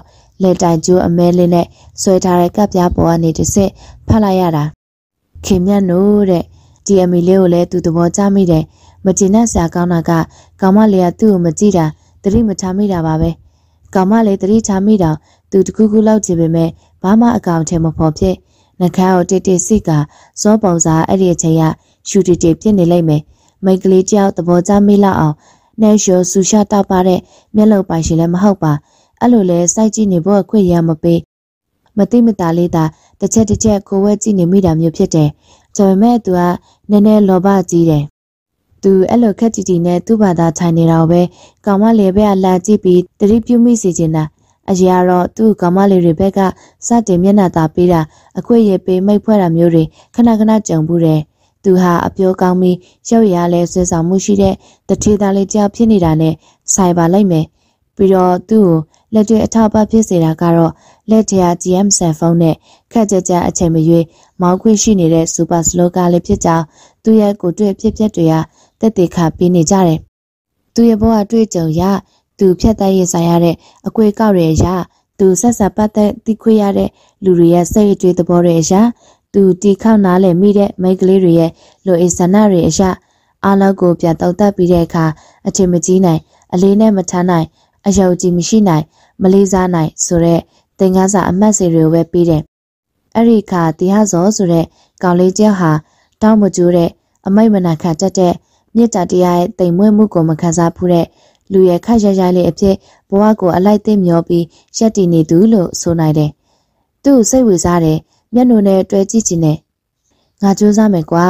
လက်တိုင်ကျိုးအမဲလေးနဲ့ဆွဲထားတဲ့ကပ်ပြားပေါ်ကနေတစ်စစ်ဖတ်လိုက်ရတာခင်မြတ်နိုးတဲ့ဒီအမီလေးကိုလည်းသူသဘောကျမိတယ်မကျင်နဲ့ဆရာကောင်းတာကကောင်မလေးကသူ့ကိုမကြည့်တာတတိမထားမိတာပါပဲကောင်မလေးတတိထားမိတာသူတခုခုလောက်ကြည့်ပေမဲ့ဘာမှအကောင်ထဲမဖော်ဖြစ်နှခမ်းကိုတိတိစိကစောပုံစားအဲ့ဒီအချိန်ကရှူတီတီပြစ်နေလိုက်မယ်မိတ်ကလေးတယောက်သဘောကျမိလောက်အောင်နှဲရှိုးဆူရှာတောက်ပါတဲ့မျက်လုံးပိုင်ရှင်လည်းမဟုတ်ပါအဲ့လိုလဲစိုက်ကြည့်နေဖို့အခွင့်ရမပေးမသိမသာလေးသာတစ်ချက်တစ်ချက်ကိုဝဲကြည့်နေမိတာမျိုးဖြစ်တယ်ဒါပေမဲ့သူကနည်းနည်းလောဘကြီးတယ်သူအဲ့လိုခက်တီတီနဲ့သူ့ဘာသာထိုင်နေတာပဲကောင်မလေးပဲအလာကြည့်ပြီးတတိပြုမိစေချင်တာအရာတော့သူ့ကောင်မလေးတွေဘက်ကစတင်မျက်နှာသာပေးတာအခွင့်ရပေးမိတ်ဖွဲ့တာမျိုးတွေခဏခဏကြုံဘူးတယ်သူဟာအပြောကောင်းပြီးရုပ်ရည်လဲဆွေးဆောင်မှုရှိတဲ့တထေးသားလေးတယောက်ဖြစ်နေတာနဲ့ဆိုင်ပါလိုက်မယ်ပြီးတော့သူ့ကိုလက်တွေ့အထောက်အပံ့ဖြစ်စေတာကတော့လက်ထရာ ဂျီ အမ် ဆန်ဖုန်းနဲ့ခက်ကြကြအချိန်မရွေးမောင်းခွင့်ရှိနေတဲ့စူပါစလိုကာလေးဖြစ်ကြောင်းသူ့ရဲ့ကိုတွေ့ဖြစ်ဖြစ်တွေကတက်တေခါပေးနေကြတယ်သူရဲ့ဘဝအတွေ့အကြုံရသူဖြတ်တန်းရေးဆိုင်ရတဲ့အကွေကောက်တွေအရာသူဆက်ဆက်ပတ်သက်သိခွေရတဲ့လူတွေရဲ့စိတ်အတွေ့သဘောတွေအရာသူတီခေါက်နားလည်မိတဲ့မိန်းကလေးတွေရဲ့လိုအပ်ဆန္ဒတွေအရာအားလုံးကိုပြတ်တောက်တက်ပြီးတဲ့အခါအထင်မကြီးနိုင်အလေးနဲ့မထမ်းနိုင်အယုံကြည်မရှိနိုင်မလေးစားနိုင်ဆိုတဲ့သင်္ကန်းစာအမှတ်စီတွေကိုပဲပြီးတယ်အဲ့ဒီခါတရားစောဆိုတဲ့ကောင်လေးကျောက်ဟာတောင်းမကျိုးတဲ့အမိတ်မနာခံတတ်တဲ့မြေတာတရားရဲ့တိမ်မွေးမှုကိုမခံစားဖူးတဲ့လူရဲ့ခက်ရရလေးအဖြစ်ဘဝကိုအလိုက်သိမျောပြီးရက်တည်နေသူလို့ဆိုနိုင်တယ်သူ့စိတ်ဝေစားတယ်မျက်နှာနဲ့တွဲကြည့်ချင်တယ်ငါကြိုးစားမယ်ကွာ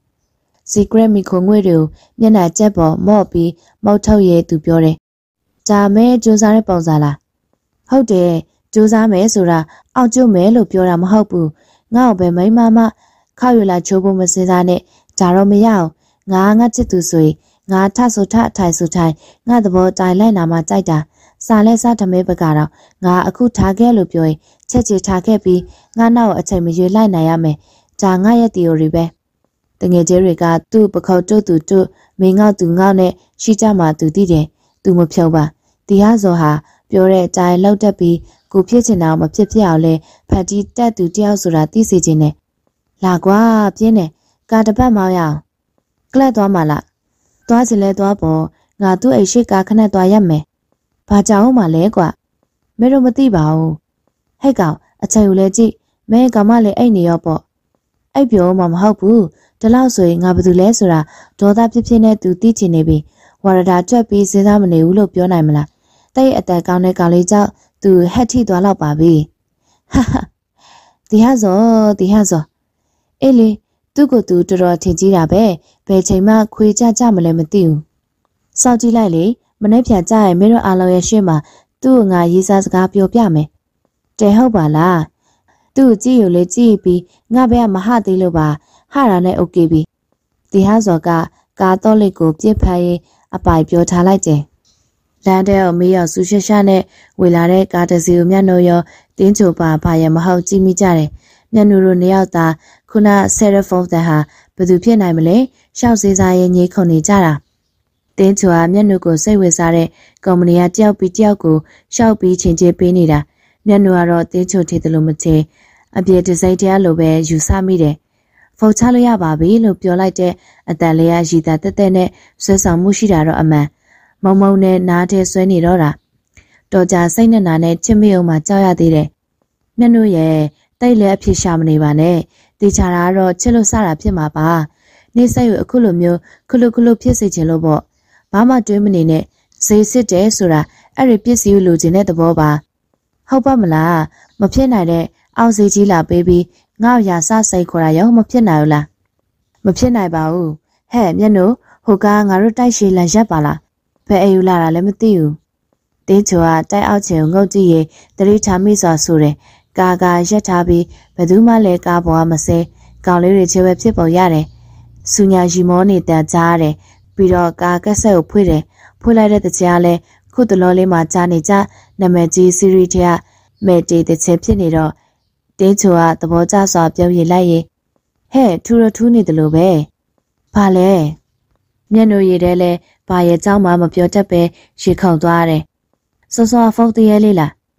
secret မီခိုငွေတွေကိုမျက်နှာကျက်ပေါ်မော့ပြီးမောက်ထုတ်ရဲသူပြောတယ်ဒါမဲကြိုးစားတဲ့ပုံစံလားဟုတ်တယ်ကြိုးစားမယ်ဆိုတာအောက်ကျုံမယ်လို့ပြောတာမဟုတ်ဘူးငါ့ကိုပဲမိမမခောက်ရလာချိုးဖို့မစင်စားနဲ့ဒါတော့မရအောင်ငါငါချစ်သူဆိုရင်ငါထဆိုထထိုင်ဆိုထိုင်ငါသဘောတိုင်လိုက်နာမှကြိုက်တာစာလဲစားထမဲပကတော့ငါအခုထားခဲ့လို့ပြောရင်ချက်ချေထားခဲ့ပြီးငါနောက်အချိန်မရွေးလိုက်နိုင်ရမယ်ဒါငါရဲ့ theory ပဲတငယ်ချင်းတွေကသူ့ပခုတ်တုတ်သူတို့မင်းငေါ့သူငေါ့နဲ့ရှိကြမှာသူသိတယ်သူမဖြုံပါတရားစောဟာပြောတဲ့အတိုင်းလောက်တက်ပြီးကိုဖြစ်ချင်တာမဖြစ်ဖြစ်အောင်လဲဖတ်တီးတက်သူတယောက်ဆိုတာသိစေခြင်းနဲ့လာကွာပြင်းတယ်ကာတပတ်မောင်းရအောင်ကလပ်သွားမှလားသွားချင်လဲသွားပေါ်ငါသူ့အိမ်ရှိကာခဏသွားရမယ်ဘာကြောင်မှလဲကွာမဲတော့မသိပါဘူးဟဲ့ကောင်အချိန်ကိုလဲကြည့်မဲကမလည်းအိတ်နေရောပေါ့အိတ်ပြောမှမဟုတ်ဘူးဒီလောက်ဆိုရင်ငါဘာလို့လဲဆိုတာဒေါသဖြစ်ဖြစ်နဲ့သူသိချင်နေပြီဝရဒါတွက်ပြီးစဉ်းစားမနေဘူးလို့ပြောနိုင်မလားတဲ့ရဲ့အတန်ကောင်းတဲ့ကောင်လေးကြောင့်သူဟက်ထိသွားတော့ပါပြီဟာဟာဒီဟာဇောဒီဟာဇောအေးလေသူ့ကိုသူတော်တော်ထင်ကြီးတာပဲဘယ်ချိန်မှခွေကြကြမလဲမသိဘူးစောင့်ကြည့်လိုက်လေမနေ့ဖြန်ကြရင်မင်းတို့အားလုံးရဲ့ရှေ့မှာသူ့ကိုငါရေးစားစကားပြောပြမယ်တဲဟုတ်ပါလားသူ့ကြည့်ရလေကြည့်ပြီးငါဘက်ကမဟသေးလို့ပါဟာတာနဲ့โอเคပြီဒီဟာဇောကကားတော့လေးကိုပြစ်ဖက်ရေးအပိုင်ပြောထားလိုက်တယ်လမ်းထဲကိုမေးရောက်ဆူရှက်ရှက်နဲ့ဝေလာတဲ့ကားတစ်စီးကိုမျက်နှာရောတင်းချိုပါဘာရမဟုတ်ကြည့်မိကြတယ်မျက်နှာတို့နှစ်ယောက်သာခုနဆယ်ရဖုန်းတဲ့ဟာဘယ်သူဖြစ်နိုင်မလဲရှောက်စေးစားရဲ့ညှိခုန်နေကြတာတင်းချိုကမျက်နှာကိုစိတ်ဝင်စားတဲ့ကုမ္ပဏီကတယောက်ပြီးတယောက်ကိုရှောက်ပြီးချင်းချင်းပေးနေတာမျက်နှာကတော့တင်းချိုထည်တယ်လို့မထင်အပြည့်တစိမ့်တရားလိုပဲယူဆမိတယ်ဖုန်းချလို့ရပါပြီလို့ပြောလိုက်တဲ့အတန်လေးကရည်သားတက်တက်နဲ့ဆွဲဆောင်မှုရှိတာတော့အမှန်မုံမုံနဲ့နားထဲဆွဲနေတော့တာတော်ကြစိတ်နဲ့နာနဲ့ချစ်မယုံမှကြောက်ရသေးတယ်မျက်နှာရဲ့တိတ်လည်းအဖြစ်ရှာမနေပါနဲ့တေချာတာကတော့ချစ်လို့စတာဖြစ်မှာပါနေဆက်ရအခုလိုမျိုးခလုခလုဖြစ်စေချင်လို့ပေါ့ဘာမှတွေးမနေနဲ့ဈေးစစ်တယ်ဆိုတာအဲ့ဒီပစ္စည်းကိုလိုချင်တဲ့သဘောပါဟုတ်ပါမလားမဖြစ်နိုင်တဲ့အောက်ဈေးကြီးလာပေးပြီးငါ့ရာစစိတ်ခေါ်တာရောမဖြစ်နိုင်ဘူးလားမဖြစ်နိုင်ပါဘူးဟဲ့မျက်နှာဟိုကငါတို့တိုက်ရှိလန်ရက်ပါလားဘယ်အယူလာတာလည်းမသိဘူးတင်းချိုကတိုက်အောက်ချင်ငုတ်ကြည့်ရင်တတိချာမိစွာဆိုတယ်ကာကာရက်ထားပြီးဘယ်သူမှလည်းကားပေါ်ကမစဲကောင်လေးတွေချဲပဲဖြစ်ပေါ်ရတယ်စူညာရီမောနေတဲ့ကြားတယ်ပြီးတော့ကာကက်ဆက်ကိုဖွေးတယ်ဖွေးလိုက်တဲ့တကြားလဲခုတလောလေးမှာကြားနေကြနာမည်ကြီးစီရီထဲကမဲတေးတဲ့ချက်ဖြစ်နေတော့တင်းချိုကသဘောကျစွာပြုံးရည်လိုက်ရင်ဟဲ့ထူရထူးနေတယ်လို့ပဲဘာလဲမျက်နှာရည်ထဲလဲဘာရဲ့เจ้าမှမပြောတတ်ပဲရေခုန်သွားတယ်စောစောဖုန်းတည်းရဲလေးလား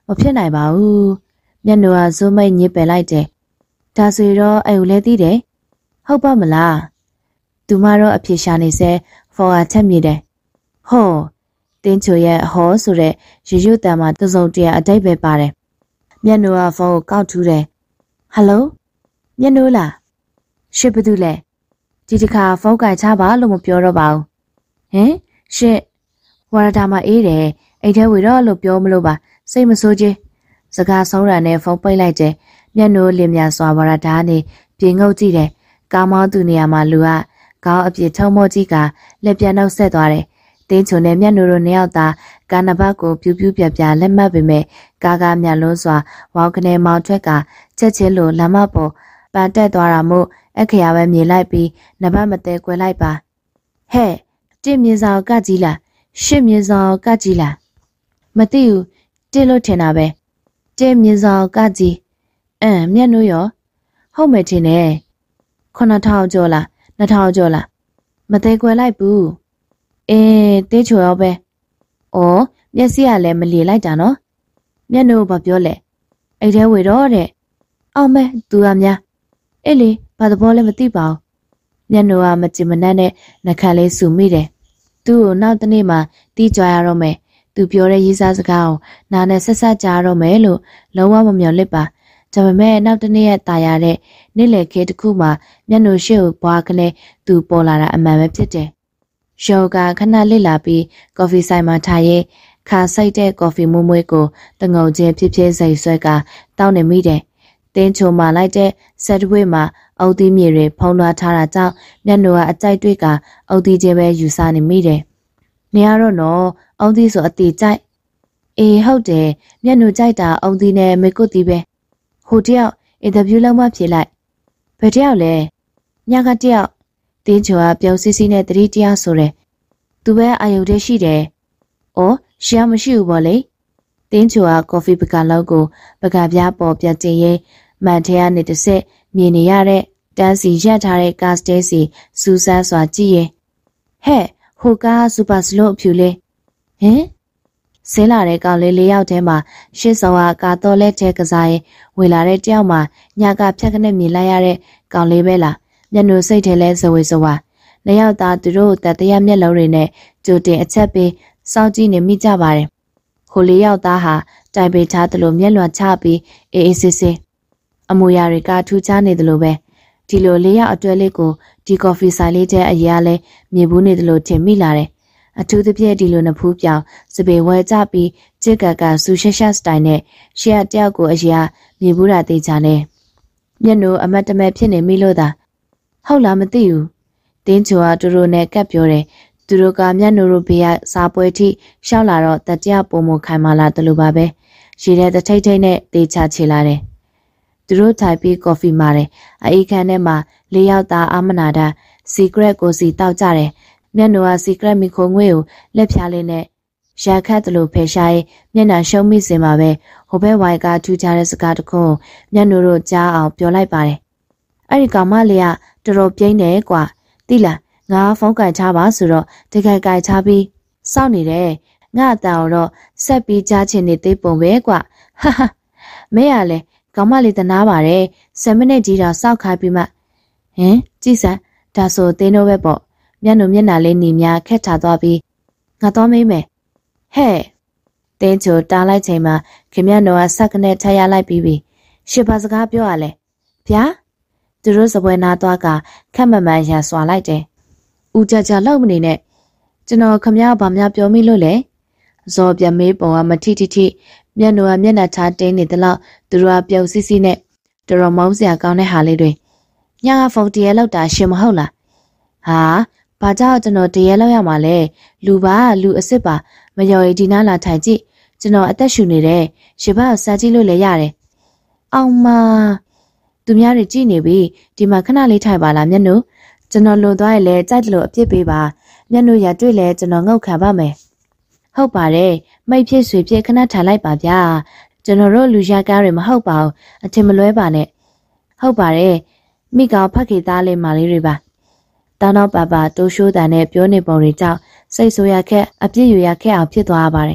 မဖြစ်နိုင်ပါဘူးမျက်နှာကဇွတ်မိတ်ညစ်ပယ်လိုက်တယ်ဒါဆိုတော့အဲ့ကိုလည်းသိတယ်ဟုတ်ပါမလားသူမတော့အဖြစ်ရှာနေစေဖော်ကချက်မြည်တယ်ဟောတင်းချိုရဲ့ဟောဆိုတဲ့ရရွတ်တန်မှာတစုံတရာအတိတ်ပဲပါတယ်မျက်နှာကဖုန်းကိုကောက်ထူးတယ်ဟယ်လိုမျက်နှာလားရှစ်ဘသူလဲဒီတစ်ခါဖုန်းကင်ချပါလို့မပြောတော့ပါဘူးဟင်ရှစ်ဝါရတာမှာအေးတယ်အိတ်ထဲဝေတော့လို့ပြောမလို့ပါစိတ်မဆိုးချင်းစကားဆုံးရနဲ့ဖုန်းပိတ်လိုက်တယ်မျက်နှာလင်မြစွာဝါရတာနေပြေငုတ်ကြည့်တယ်ကားမောင်းသူနေရာမှာလူကခေါင်းအပြစ်ထုံမောကြည့်ကလက်ပြန်နှုတ်ဆက်သွားတယ်တင်းချုံနဲ့မျက်နှာတို့နှစ်ယောက်သာကာနဘတ်ကိုပြူးပြူးပြပြလက်မှတ်ပေမဲ့ကားကားမြတ်လုံးစွာဝေါကနေမောင်ထွက်ကချက်ချင်းလိုလမ်းမပေါ်ပန်တက်သွားတာမို့အခရာပဲမြင်လိုက်ပြီးနဘတ်မတဲကွယ်လိုက်ပါဟဲ့တစ်မြင်ဆောင်ကကြီးလားရှစ်မြင်ဆောင်ကကြီးလားမသိဘူးတစ်လို့ထင်တာပဲတစ်မြင်ဆောင်ကကြီးအမ်မျက်နှာရောဟုတ်မယ်ထင်တယ်ခုနှစ်ထောင်ကျော်လားနှစ်ထောင်ကျော်လားမတဲကွယ်လိုက်ဘူးအေးတေးချိုရောပဲ။အော်မျက်စိကလည်းမလီလိုက်တာနော်။မျက်နှာဘာပြောလဲ။အိတ်ထဲဝေတော့တဲ့။အော်မဲသူကများ။အေးလေဘာသဘောလဲမသိပါဘူး။မျက်နှာကမကြင်မနှက်နဲ့နှခမ်းလေးဆူမိတယ်။သူ့ကိုနောက်တနေ့မှတီးကြွားရတော့မယ်။သူပြောတဲ့ရေးစားစကားကိုနားနဲ့ဆက်ဆက်ကြားတော့မယ်လို့လုံးဝမမျှော်လင့်ပါ။ဒါပေမဲ့နောက်တနေ့ရက်ตายရတဲ့နေ့လေခဲတစ်ခုမှမျက်နှာရှေ့ကိုပွားကနေသူပေါ်လာတာအမှန်ပဲဖြစ်တယ်။ယောဂခဏလစ်လာပြီးကော်ဖီဆိုင်မှာထိုင်ရဲခါဆိုင်တဲ့ကော်ဖီမွေးမွေးကိုတငုံချင်းဖြစ်ဖြစ်စိတ်ဆွဲကတောင်းနေမိတယ်။တင်းချုံမာလိုက်တဲ့ဆက်တွဲမှာအုပ်သီးမြေတွေဖုံးလွှားထားတာကြောင့်မျက်နှာကအကြိုက်တွေကအုပ်သီးချင်းပဲယူဆနေမိတယ်။နေရတော့နော်အုပ်သီးဆိုအတီကြိုက်အေးဟုတ်တယ်မျက်နှာကြိုက်တာအုပ်သီးနဲ့မေကွတ်သီးပဲဟိုတယောက်အင်တာဗျူးလုပ်မှဖြေလိုက်ဘယ်တယောက်လဲညကတယောက်တင်းချိုကပြုံးစစ်စစ်နဲ့တတိတရားဆိုတယ်။သူပဲအာယုဒဲရှိတယ်။အော်ရှာမရှိဘူးပေါ့လေ။တင်းချိုကကော်ဖီပကလောက်ကိုပကပြားပေါ်ပြတင်ရင်မန်ထဲကနေတစ်ဆက်မြင်နေရတဲ့တန်းစီရက်ထားတဲ့ကားစတဲစီစူးစမ်းစွာကြည့်ရင်ဟဲ့ဟိုကားစူပါစလို့အဖြူလေးဟင်ဆင်းလာတဲ့ကောင်လေးလေးယောက်ထဲမှာရှစ်စောကကာတော်လက်ထဲကစားရင်ဝင်လာတဲ့တယောက်မှာညကဖြတ်ခနဲ့မြင်လိုက်ရတဲ့ကောင်လေးပဲလားမျက်နှာစိတ်ထဲလဲဇဝေဇဝါနှစ်ယောက်သားသူတို့တတရမျက်လုံးတွေနဲ့ကြိုတင်အချက်ပေးစောင့်ကြည့်နေမိကြပါတယ်။ဟိုလေးယောက်သားဟာတိုင်ပေထားသလိုမျက်လွှာချပြီးအေးအေးဆေးဆေးအမူအရာတွေကထူးခြားနေသလိုပဲဒီလိုလေးယောက်အတွဲလေးကိုဒီကော်ဖီဆိုင်လေးထဲအရာလဲမြေဘူးနေသလိုထင်မိလာတယ်။အထူးသဖြင့်ဒီလိုနဖူးပြောင်စပေဝဲကြပြီးကြက်ကကဆူရှက်ရှက်စတိုင်နဲ့ရှေ့တယောက်ကိုအရာမြေဘူးတာသေးချာနေမျက်နှာအမတ်တမဲ့ဖြစ်နေမိလို့သာဟုတ်လားမသိဘူးတင်းချိုကတူတူနဲ့ကပ်ပြောတယ်သူတို့ကမျက်နှာတို့ဘေးကစားပွဲထိရှောက်လာတော့တကြပုံမခိုင်မာလာတယ်လို့ပါပဲရေထဲတထိတ်ထိတ်နဲ့တေးချချလာတယ်သူတို့ထိုင်ပြီးကော်ဖီမာတယ်အိခန်းထဲမှာလေးယောက်သားအာမနာတာစီကရက်ကိုစီတောက်ကြတယ်မျက်နှာကစီကရက်မီခိုငွေကိုလက်ဖြားလေးနဲ့ရာခတ်တယ်လို့ဖေရှားရင်မျက်နှာရှုံးမိစင်ပါပဲဟိုဘက်ဝိုင်ကထူးခြားတဲ့စကားတခုမျက်နှာတို့ကြားအောင်ပြောလိုက်ပါတယ်အဲ့ဒီကောင်မလေးကတော်တော်ပြင်းတယ်ကွာတိလားငါဖုန်းကင်ချပါဆိုတော့တကယ်ကင်ချပြီးစောင့်နေတယ်ငါအတန်တော့ဆက်ပြီးကြားချင်နေသေးပုံပဲကွာဟာဟာမဲရလဲကောင်မလေးတနာပါတယ်ဆယ်မိနစ်ကြီးတော့စောက်ခိုင်းပြီးမှဟင်ကြည့်စမ်းဒါဆိုတင်းတော့ပဲပေါ့မျက်နှာမျက်နှာလေးနေများခက်ချသွားပြီးငါတော့မေးမယ်ဟဲ့တင်းချိုတားလိုက်ချိန်မှာခင်ဗျတော်ကဆက်ကနေထရလိုက်ပြီးပြီရှစ်ပါစကားပြောရလဲဗျာသူတို့စပွဲနာသွားကခက်မမှန်ရဆွာလိုက်တယ်။ဦးကြကြလောက်မနေနဲ့ကျွန်တော်ခမရဘာများပြောမိလို့လဲ။ဇော်ပြမေးပုံကမထိထိထိမျက်နှာကမျက်နှာချတင်းနေသလောက်သူတို့ကပြုံးစီစီနဲ့တော်တော်မောင်းစရာကောင်းတဲ့ဟာလေးတွေညကဖုန်းတရဲလောက်တာရှင်မဟုတ်လား။ဟာဘာကြောင့်ကျွန်တော်တရဲလောက်ရမှာလဲလူပါလူအစ်စ်ပါမယော်ရီဒီနာလာထိုင်ကြည့်ကျွန်တော်အသက်ရှူနေတယ်ရှဘစားကြည့်လို့လည်းရတယ်။အောင်မသူများတွေကြည့်နေပြီဒီမှာခဏလေးထိုင်ပါလားမျက်နှာကျွန်တော်လွန်သွားရင်လည်းကြိုက်တယ်လို့အပြစ်ပေးပါမျက်နှာရတွေ့လဲကျွန်တော်ငုတ်ခံပါမယ်ဟုတ်ပါတယ်မိတ်ဖြစ်ဆွေဖြစ်ခဏထိုင်လိုက်ပါဗျာကျွန်တော်တို့လူရကားတွေမဟုတ်ပါဘူးအထင်မလွဲပါနဲ့ဟုတ်ပါတယ်မိကောင်ဖက်ခေသားလေးမာလေးတွေပါတောင်းတော့ပါပါတိုးရှိုးတန်နဲ့ပြောနေပုံတွေကြောင့်စိတ်ဆိုးရခက်အပြစ်ယူရခက်အောင်ဖြစ်သွားပါတယ်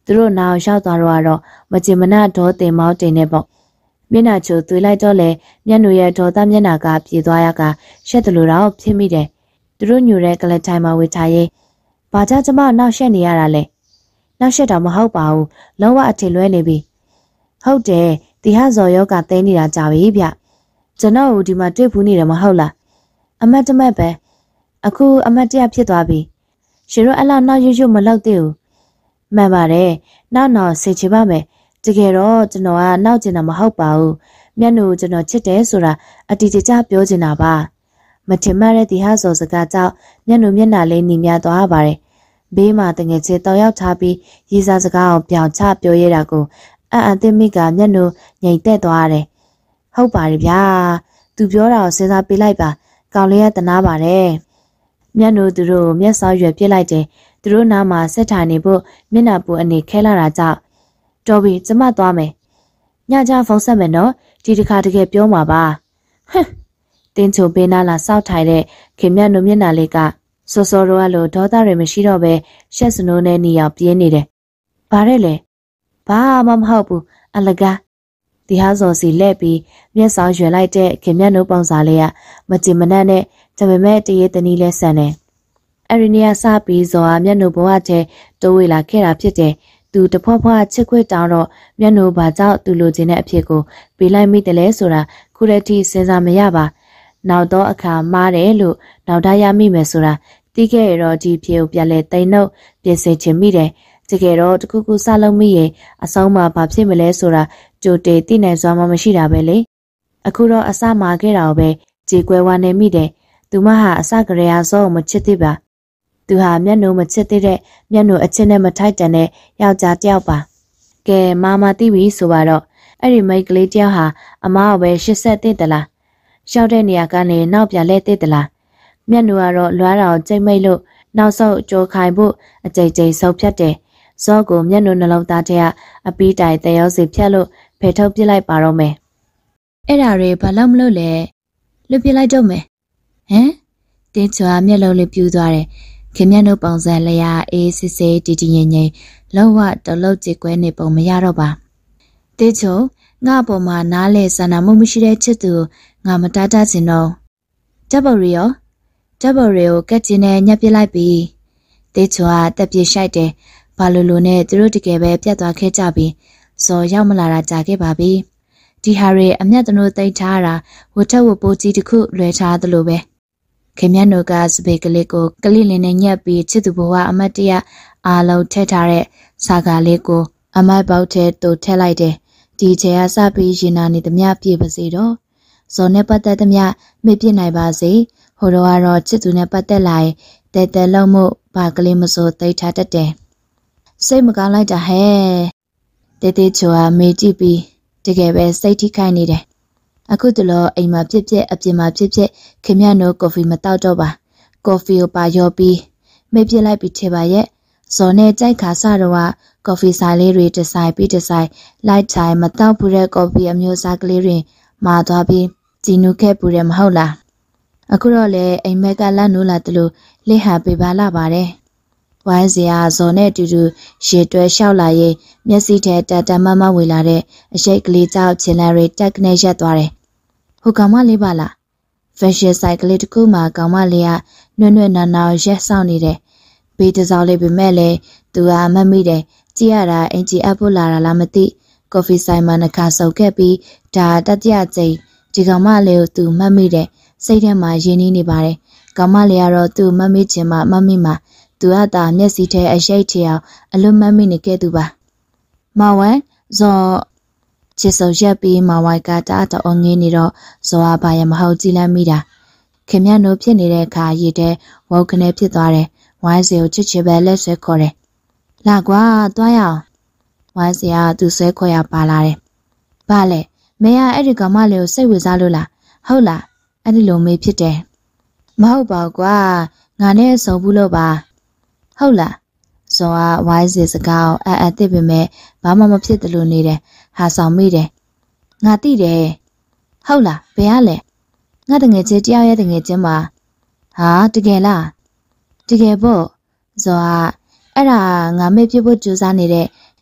သူတို့နာအောင်ရောက်သွားတော့ကတော့မချင်မနှဒေါ်တင်မောင်းတင်နေပေါ့မျက်နှာချိုသွေးလိုက်တော့လေမျက်နှာရဲ့ဒေါ်သားမျက်နှာကပြေသွားရကရှက်တယ်လို့တော့ဖြစ်မိတယ်သူတို့ညူတဲ့ကလထိုင်မှာဝေချရေးဘာကြောင့်ကျမနောက်ရှက်နေရတာလဲနောက်ရှက်တော့မဟုတ်ပါဘူးလုံးဝအထင်လွဲနေပြီဟုတ်တယ်ဒီဟာဇော်ယောကသိနေတာကြာပြီဗျကျွန်တော်ဒီမှာတွေ့ဘူးနေတယ်မဟုတ်လားအမတ်တမတ်ပဲအခုအမတ်တရဖြစ်သွားပြီရှင်တို့အဲ့လောက်နောက်ရွရွမလောက်သေးဘူးမှန်ပါတယ်နောက်နောက်ဆင်ချပါမယ်တကယ်တော့ကျွန်တော်ကနောက်ကျင်တာမဟုတ်ပါဘူးမျက်နှာကျွန်တော်ချစ်တယ်ဆိုတာအတီတကျပြောချင်တာပါမထင်မှတ်တဲ့ဒီဟာဇော်စကားကြောင့်မျက်နှာမျက်နှာလေးညီမြသွားပါတယ်ဘေးမှာတငယ်ချင်းတောက်ရောက်ထားပြီးရေးစားစကားအောင်ပြောင်ချပြောရတာကိုအံ့အံ့သိမိကမျက်နှာငြိမ်သက်သွားရတယ်ဟုတ်ပါတယ်ဗျာသူပြောတာကိုစဉ်းစားပေးလိုက်ပါကောင်လေးကတနာပါတယ်မျက်နှာသူတို့မျက်စောရွယ်ပြစ်လိုက်တယ်သူတို့နားမှာဆက်ထိုင်နေဖို့မျက်နှာပူအနေခဲလာတာကြောင့်တော်ပြီကျမသွားမယ်ညကြဖုန်းဆက်မယ်နော်ဒီတစ်ခါတကယ်ပြောမှာပါဟမ်တင်းချုံပေးနာလာစောက်ထိုင်တဲ့ခင်မျက်နှာမျက်နှာလေးကစောစောတော့အလိုဒေါသတွေမရှိတော့ပဲရှက်စနိုးနဲ့နေအောင်ပြင်းနေတယ်ဘာလဲလဲဘာမှမဟုတ်ဘူးအလကားဒီဟာဇော်စီလက်ပြီးမျက်စောင်းရွယ်လိုက်တဲ့ခင်မျက်နှာပုံစံလေးကမကြင်မနှက်နဲ့ဒါပေမဲ့တရေတနီးလဲဆန်တယ်အရီနီယာစပြီးဇော်ဟာမျက်နှာဘဝထဲတိုးဝေလာခဲ့တာဖြစ်တယ်သူတဖွားဖွားချစ်ခွေတောင်းတော့မျက်နှာဘာကြောင့်သူလိုချင်တဲ့အဖြစ်ကိုပေးလိုက်မိတယ်လဲဆိုတာခုတည်းထိစဉ်းစားမရပါနောက်တော့အခါမားတယ်လို့နောက်တရမိမယ်ဆိုတာတီးခဲ့ရတော့ဒီဖြေကိုပြန်လဲတိန်နှုတ်ပြင်ဆင်ချင်မိတယ်တကယ်တော့တခုခုစလုံးမိရင်အဆုံးမှာဘာဖြစ်မလဲဆိုတာကြိုတေသိနိုင်စွာမှမရှိတာပဲလေအခုတော့အစမှာခဲ့တာပဲကြေကွဲဝါနေမိတယ်သူမဟာအစကရေအစောမချစ်သေးပါသူဟာမျက်နှာမချစ်သေးတဲ့မျက်နှာအချစ်နဲ့မထိုက်တန်တဲ့ယောက်ျားတစ်ယောက်ပါကဲမာမသိပြီဆိုပါတော့အဲ့ဒီမိတ်ကလေးတစ်ယောက်ဟာအမားကိုပဲရှစ်ဆက်သေးတလားရှောက်တဲ့နေရာကနေနောက်ပြန်လဲသေးတလားမျက်နှာကတော့လွားတာကိုကြိတ်မိတ်လို့နောက်ဆုတ်ကြိုခိုင်ဖို့အကြိတ်ကြိတ်ဆုပ်ဖြတ်တယ်ဇော့ကိုမျက်နှာနှလုံးသားထဲကအပီးတိုင်တရောစီဖြတ်လို့ဖယ်ထုတ်ပစ်လိုက်ပါတော့မယ်အဲ့ဒါတွေဘာလို့မလုပ်လဲလွတ်ပစ်လိုက်တော့မယ်ဟမ်တင်းချွာမျက်လုံးလေးပြူးသွားတယ်ခင်မျက်နှာပုံစံလျာအေးစစ်စစ်တီတီငိမ့်ငိမ့်လုံးဝတလုံးကြည်ကွဲနေပုံမရတော့ပါတင်းချုံငါ့ပေါ်မှာနားလေဆန္ဒမှုမရှိတဲ့ချစ်သူငါမတားတာချင်တော့တပ်ပေါ်ရီရောတပ်ပေါ်ရီကိုကက်ကျင်းနဲ့ညှက်ပစ်လိုက်ပြီတင်းချွာတက်ပြစ်ရှိုက်တယ်ဘာလို့လို့နဲ့သူတို့တကယ်ပဲပြတ်သွားခဲ့ကြပြီဇော်ရောက်မလာတာကြာခဲ့ပါပြီဒီဟာရီအမျက်တနိုးသိမ့်ထားတာဝတ်ထဝတ်ပိုးကြီးတစ်ခုလွှဲထားသလိုပဲခင်ဗျားတို့ကစပေကလေးကိုကလိလင်းနဲ့ညက်ပြီးချစ်သူဘဝအမတ်တရအားလုံးထည့်ထားတဲ့စာကားလေးကိုအမတ်ပေါက်ထဲတူထည့်လိုက်တယ်ဒီချေကစပြီးရင်နာနေသမျှပြေပါစေတော့ဇော်နဲ့ပတ်သက်သမျှမေ့ပြစ်နိုင်ပါစေဟိုတော့ကတော့ချစ်သူနဲ့ပတ်သက်လာရင်တဲတဲလုံးမှုဘာကလေးမစိုးသိထားတတ်တယ်စိတ်မကောင်းလိုက်တာဟဲ့တေးသေးချောကမေးကြည့်ပြီးတကယ်ပဲစိတ်ထိခိုက်နေတယ်အခုတလောအိမ်မှာဖြစ်ဖြစ်အပြင်မှာဖြစ်ဖြစ်ခင်ဗျားတို့ကော်ဖီမတောက်တော့ပါကော်ဖီကိုပါရောပြီးမေးပြလိုက်ပြီးထဲပါရဲ့ဇော်နဲ့ကြိုက်ခါစတော့ကကော်ဖီဆိုင်လေးတွေတစ်ဆိုင်ပြီးတစ်ဆိုင်လိုက်ချိုင်မတောက်ဘူးတဲ့ကော်ဖီအမျိုးအစားကလေးတွေမာသွားပြီးကြည်နူးခဲ့ပူတယ်မဟုတ်လားအခုတော့လေအိမ်မက်ကလန့်နိုးလာတယ်လို့လက်ဟန်ပေးပါလာပါတယ်ဝိုင်းစရာဇော်နဲ့အတူတူရေတွဲလျှောက်လာရင်မျက်စိထဲတတမမဝေလာတဲ့အရိတ်ကလေးကြောက်ချင်လာတွေတက်ကနေရက်သွားတယ်ဟိုကောင်မလေးပါလားဖက်ရှင်ဆိုင်ကလေးတစ်ခုမှကောင်မလေးကနွဲ့နွဲ့နာနာရက်ဆောင်နေတယ်ဘေးတစောင်းလေးပဲမဲ့လေသူကမတ်မိတယ်ကြည့်ရတာအင်ဂျီအပ်ဖို့လာတာလားမသိကော်ဖီဆိုင်မှာနှခါစုပ်ခဲ့ပြီးဒါတတိယကြိမ်ဒီကောင်မလေးကိုသူမတ်မိတယ်စိတ်ထဲမှာရင်းနှီးနေပါတယ်ကောင်မလေးကတော့သူမတ်မိချင်မှမတ်မိမှာသူကတာမျက်စိထဲအရှိတ်ချအောင်အလွတ်မတ်မိနေခဲ့သူပါမဝဲဇော်ချစ်စုံရက်ပြီးမဝိုင်ကတားတော်ငင်းနေတော့ဇော်အပါရမဟုတ်ကြည့်လိုက်မိတာခင်ဗျားတို့ဖြစ်နေတဲ့အခါရည်တဲ့ဝုတ်ခနဲ့ဖြစ်သွားတယ်ဝိုင်းစီကိုချစ်ချစ်ပဲလက်ဆွဲခေါ်တယ်လာကွာသွားရအောင်ဝိုင်းစီကသူဆွဲခေါ်ရပါလာတယ်ဘာလဲမေကအဲ့ဒီကောင်မလေးကိုစိတ်ဝင်စားလို့လားဟုတ်လားအဲ့ဒီလိုမေးဖြစ်တယ်မဟုတ်ပါဘူးကွာငါနဲ့ဆုံဘူးလို့ပါဟုတ်လားဇော်ကဝိုင်းစီစကားအအသိပေမဲ့ဘာမှမဖြစ်တယ်လို့နေတယ်ဟာဆောင်မိတယ်ငါသိတယ်ဟုတ်လားဘယ်ရလဲငါတငယ်ချင်းတယောက်ရဲ့တငယ်ချင်းပါဟာတကယ်လားတကယ်ပေါ့ဇော်ကအဲ့ဒါငါမေ့ပြဖို့ကြိုးစားနေတဲ့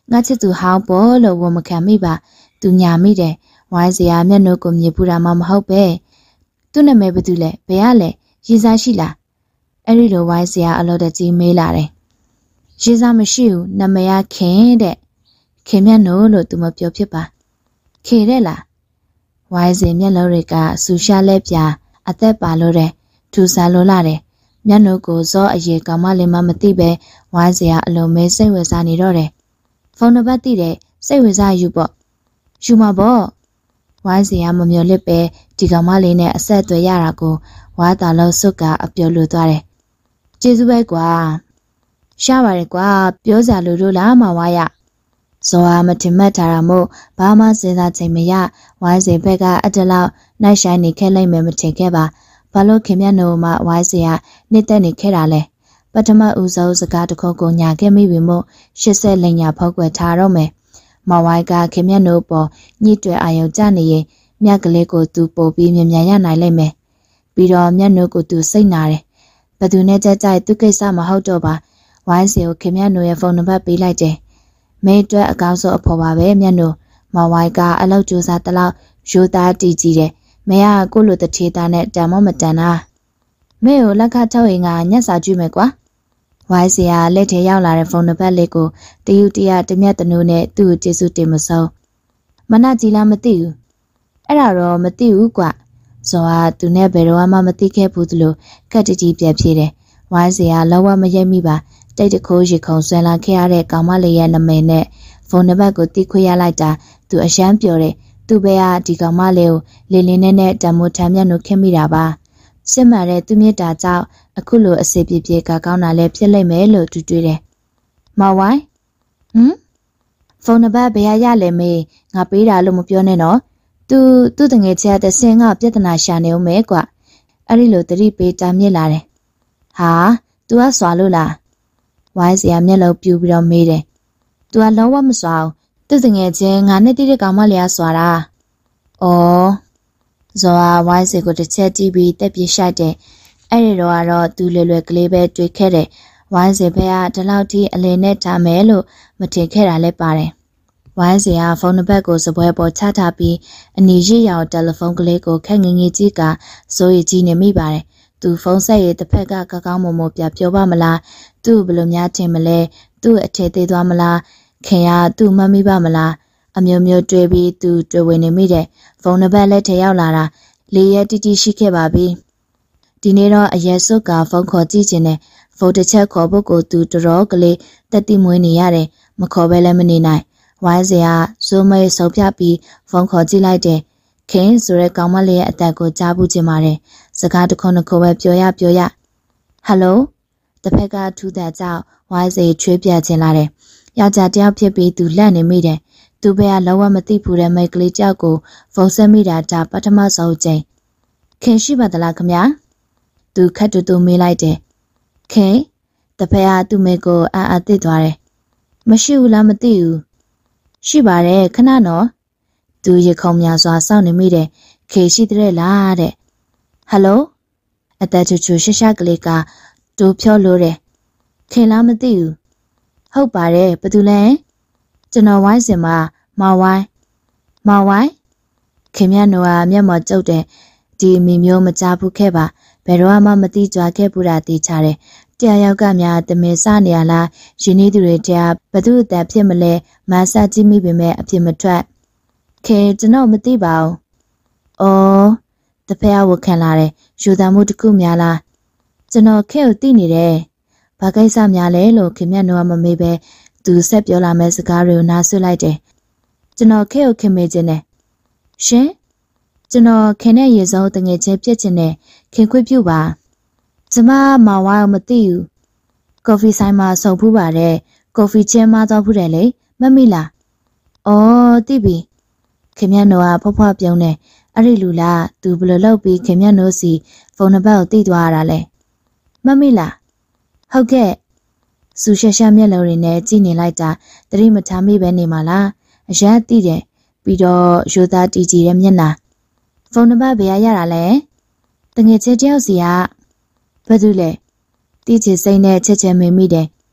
ငါချစ်သူဟောင်းပေါ်လို့ဝန်မခံမိပါသူညာမိတယ်ဝိုင်းစရာမျက်နှာကိုမြင်ပူတာမှမဟုတ်ပဲသူ့နာမည်ဘာတူလဲဘယ်ရလဲရေးစားရှိလားအဲ့ဒီလိုဝိုင်းစရာအလို့တကြီးမေးလာတယ်ရေးစားမရှိဘူးနာမည်ကခင်တဲ့ခင်မျက်နှာလို့သူမပြောဖြစ်ပါခေတဲ့လားဝိုင်းစင်မျက်လုံးတွေကဆူရှားလဲပြအသက်ပါလို့တဲ့ထူဆန်းလို့လာတယ်မျက်နှာကိုစောအရေကောင်မလေးမမသိပဲဝိုင်းစရာအလုံးမဲစိတ်ဝင်စားနေတော့တယ်ဖုန်းနံပါတ်သိတယ်စိတ်ဝင်စားယူပေါ့ယူမှာပေါ့ဝိုင်းစရာမမျော်လစ်ပဲဒီကောင်မလေးနဲ့အဆက်အသွယ်ရတာကိုဝါတာလို့စွတ်ကအပြောလို့သွားတယ်ကျေးဇူးပဲကွာရှားပါတယ်ကွာပြောစရာလိုလို့လားမဝါရဇော်ဟာမထင်မှတ်ထားတာမို့ဘာမှစဉ်းစားချိန်မရဝိုင်းစင်ဘက်ကအတလောက်နိုင်ဆိုင်နေခဲ့လိုက်မယ်မထင်ခဲ့ပါဘာလို့ခင်ဗျနိုမှဝိုင်းစရာနှိမ့်သက်နေခဲ့တာလဲပထမဦးဆုံးစကားတစ်ခုကိုညာခဲ့မိပြီမို့ရှစ်ဆက်လိန်ညာဖောက်ကွယ်ထားတော့မယ်မဝိုင်းကခင်ဗျနိုပေါ်ညှိတွယ်အာယုံကြနေရင်မြက်ကလေးကိုသူပို့ပြီးမြ мян ရနိုင်လိမ့်မယ်ပြီးတော့မျက်နှာကိုသူစိတ်နာတယ်ဘသူနဲ့ကြကြိုက်သူကိစ္စမဟုတ်တော့ပါဝိုင်းစီကိုခင်ဗျနိုရဲ့ဖုန်းနံပါတ်ပေးလိုက်တယ်မဲတွက်အကောင်းဆုံးအဖော်ပါပဲမျက်နှာမဝိုင်းကအလောက်ကြိုးစားတလောက်ရိုးသားတည်ကြည်တယ်မဲကကိုလိုတထေးသားနဲ့တန်မမတန်တာမဲကိုလက်ခထောက်ရင်ကညက်စာကျွေးမယ်ကွာဝိုင်းစီကလက်ထဲရောက်လာတဲ့ဖုန်းနံပါတ်လေးကိုတယူတရတမျက်တနုနဲ့သူ့ကိုကျေးဇူးတင်မဆုံးမနကြီးလားမသိဘူးအဲ့ဒါတော့မသိဘူးကွာဇော်ကသူနဲ့ဘယ်တော့မှမသိခဲ့ဘူးသလိုကတ်တကြီးပြက်ပြေးတယ်ဝိုင်းစီကလောဝမရိပ်မိပါတိတ်တခိုးရေခုံဆွဲလာခဲ့ရတဲ့ကောင်မလေးရဲ့နာမည်နဲ့ဖုန်းနံပါတ်ကိုတိခွေရလိုက်တာသူအရှမ်းပြောတယ်သူပဲကဒီကောင်မလေးကိုလေလင်းနဲ့နဲ့တံမိုးထမ်းမြတ်လို့ခင်မိတာပါစစ်မှန်တဲ့သူမြစ်တာကြောင့်အခုလိုအစီပြေပြေကကောင်းတာလည်းဖြစ်လိမ့်မယ်လို့သူတွေးတယ်မဝိုင်းဟမ်ဖုန်းနံပါတ်ဘယ်ရရလဲမေးငါပေးတာလို့မပြောနဲ့နော်သူသူ့တငယ်ချင်းတဲ့ဆင်းကပြဿနာရှာနေဦးမယ်ကွအဲ့ဒီလိုတတိပေးတာမြစ်လာတယ်ဟာ तू ကစွာလို့လားဝိုင်းစရာမျက်လုံးပြူပြီးတော့မေးတယ် तू ကလုံးဝမစွာဘူးသူ့တငယ်ချင်းငါနဲ့တိတဲ့ကောင်မလေးကစွာတာဩဇော်ကဝိုင်းစီကိုတစ်ချက်ကြည့်ပြီးတက်ပြေးရှိုက်တယ်အဲ့ဒီတော့ကတော့သူလွယ်လွယ်ကလေးပဲတွေးခဲ့တယ်ဝိုင်းစီဘက်ကဒီလောက်ထိအလင်းနဲ့ထားမယ်လို့မထင်ခဲ့တာလည်းပါတယ်ဝိုင်းစီကဖုန်းနံပါတ်ကိုစပွဲပေါ်ချထားပြီးအနီရရောင်တယ်လီဖုန်းကလေးကိုခက်ငငယ်ကြီးကစိုးရိမ်ကြီးနေမိပါတယ်သူဖုန်းဆက်ရတဲ့ဖက်ကကောင်းကောင်းမွန်မွန်ပြပြောပါမလားသူ့ဘယ်လိုများထင်မလဲသူ့အထည်သေးသွားမလားခင်ရသူ့မမိပါမလားအမျိုးမျိုးတွေးပြီးသူတွေးဝင်နေမိတယ်ဖုန်းနံပါတ်လက်ထဲရောက်လာတာလေးရက်တိတိရှိခဲ့ပါပြီဒီနေ့တော့အရက်စုတ်ကဖုန်းခေါ်ကြည့်ခြင်းနဲ့ဖုန်းတစ်ချက်ခေါ်ဖို့ကိုသူတော်တော်ကလေးတက်တိမွေးနေရတယ်မခေါ်ပဲလည်းမနေနိုင်ဝိုင်းစရာစိုးမဲဆုံးဖြတ်ပြီးဖုန်းခေါ်ကြည့်လိုက်တယ်ခင်ဆိုရဲကောင်မလေးရဲ့အသက်ကိုကြားဘူးခြင်းပါတယ်စကားတစ်ခုနှစ်ခုပဲပြောရပြောရဟယ်လိုတစ်ဖက်ကထူးတဲ့ကြောင့်ဝိုင်းစီချွေးပြတ်ခြင်းလာတယ်ယောက်ျားတယောက်ဖြစ်ပြီးသူလက်နေမိတယ်သူပဲကလောကမသိဘူးတဲ့မိတ်ကလေးကြောက်ကိုဖုန်းဆက်မိတာဒါပထမဆုံးချိန်ခင်ရှိပါသလားခမသူခက်တူတူမေးလိုက်တယ်ခင်တစ်ဖက်ကသူ့မိတ်ကိုအာအာသိသွားတယ်မရှိဘူးလားမသိဘူးရှိပါတယ်ခဏနော်သူရေခုံများစွာစောင့်နေမိတယ်ခေရှိတဲ့လားတဲ့ဟယ်လိုအသက်ချူချူရှက်ရှက်ကလေးကတိုးဖြောလို့တယ်ခင်လားမသိဘူးဟုတ်ပါတယ်ဘယ်သူလဲကျွန်တော်ဝိုင်းစင်မှာမဝိုင်းမဝိုင်းခင်မြတ်နိုကမျက်မှော်ကျုပ်တယ်ဒီအမိမျိုးမကြဘူးခဲ့ပါဘယ်တော့မှမသိကြွားခဲ့ဘူးတာသိချတယ်တရားရောက်ကများတမင်စနေရလားရင်းနှီးသူတွေတရားဘသူအသက်ဖြစ်မလဲမဆာကြည့်မိပေမဲ့အဖြစ်မထွက်ခဲကျွန်တော်မသိပါဘူးအော်တဖက်အဝခံလာတယ်ယူသားမှုတစ်ခုများလားကျွန်တော်ခဲကိုသိနေတယ်ဘာကိစ္စများလဲလို့ခင်မြတ်နိုကမမေးပဲသူဆက်ပြောလာမဲ့စကားတွေကိုနားဆွလိုက်တယ်ကျွန်တော်ခဲကိုခင်မေးခြင်းနဲ့ရှင်ကျွန်တော်ခင်နဲ့ရေစုံတငယ်ချင်းပြစ်ခြင်းနဲ့ခင်ခွင့်ပြုပါကျမမဝါမသိဘူးကော်ဖီဆိုင်မှာစုံဖူးပါတယ်ကော်ဖီချင်းမတော့ဖူးတယ်လေမမိလားအော်သိပြီခင်မြတ်နိုကဖွားဖွားပြုံးတယ်အဲ့ဒီလူလားသူဘယ်လိုလုပ်ပြီးခင်မြတ်နိုစီဖုန်းနံပါတ်ကိုသိသွားရတာလဲမမိလားဟုတ်ကဲ့စူရှက်ရှက်မျက်လုံးတွေနဲ့ကြည့်နေလိုက်တာတတိမထားမိပဲနေမှာလားအရက်သိတယ်ပြီးတော့ရိုးသားတည်ကြည်တဲ့မျက်နှာဖုန်းနံပါတ်ဘယ်ရရတာလဲတငယ်ချင်းတယောက်စီကဘယ်သူလဲတီးချစ်စိမ့်နဲ့ချက်ချက်မေးမိတယ်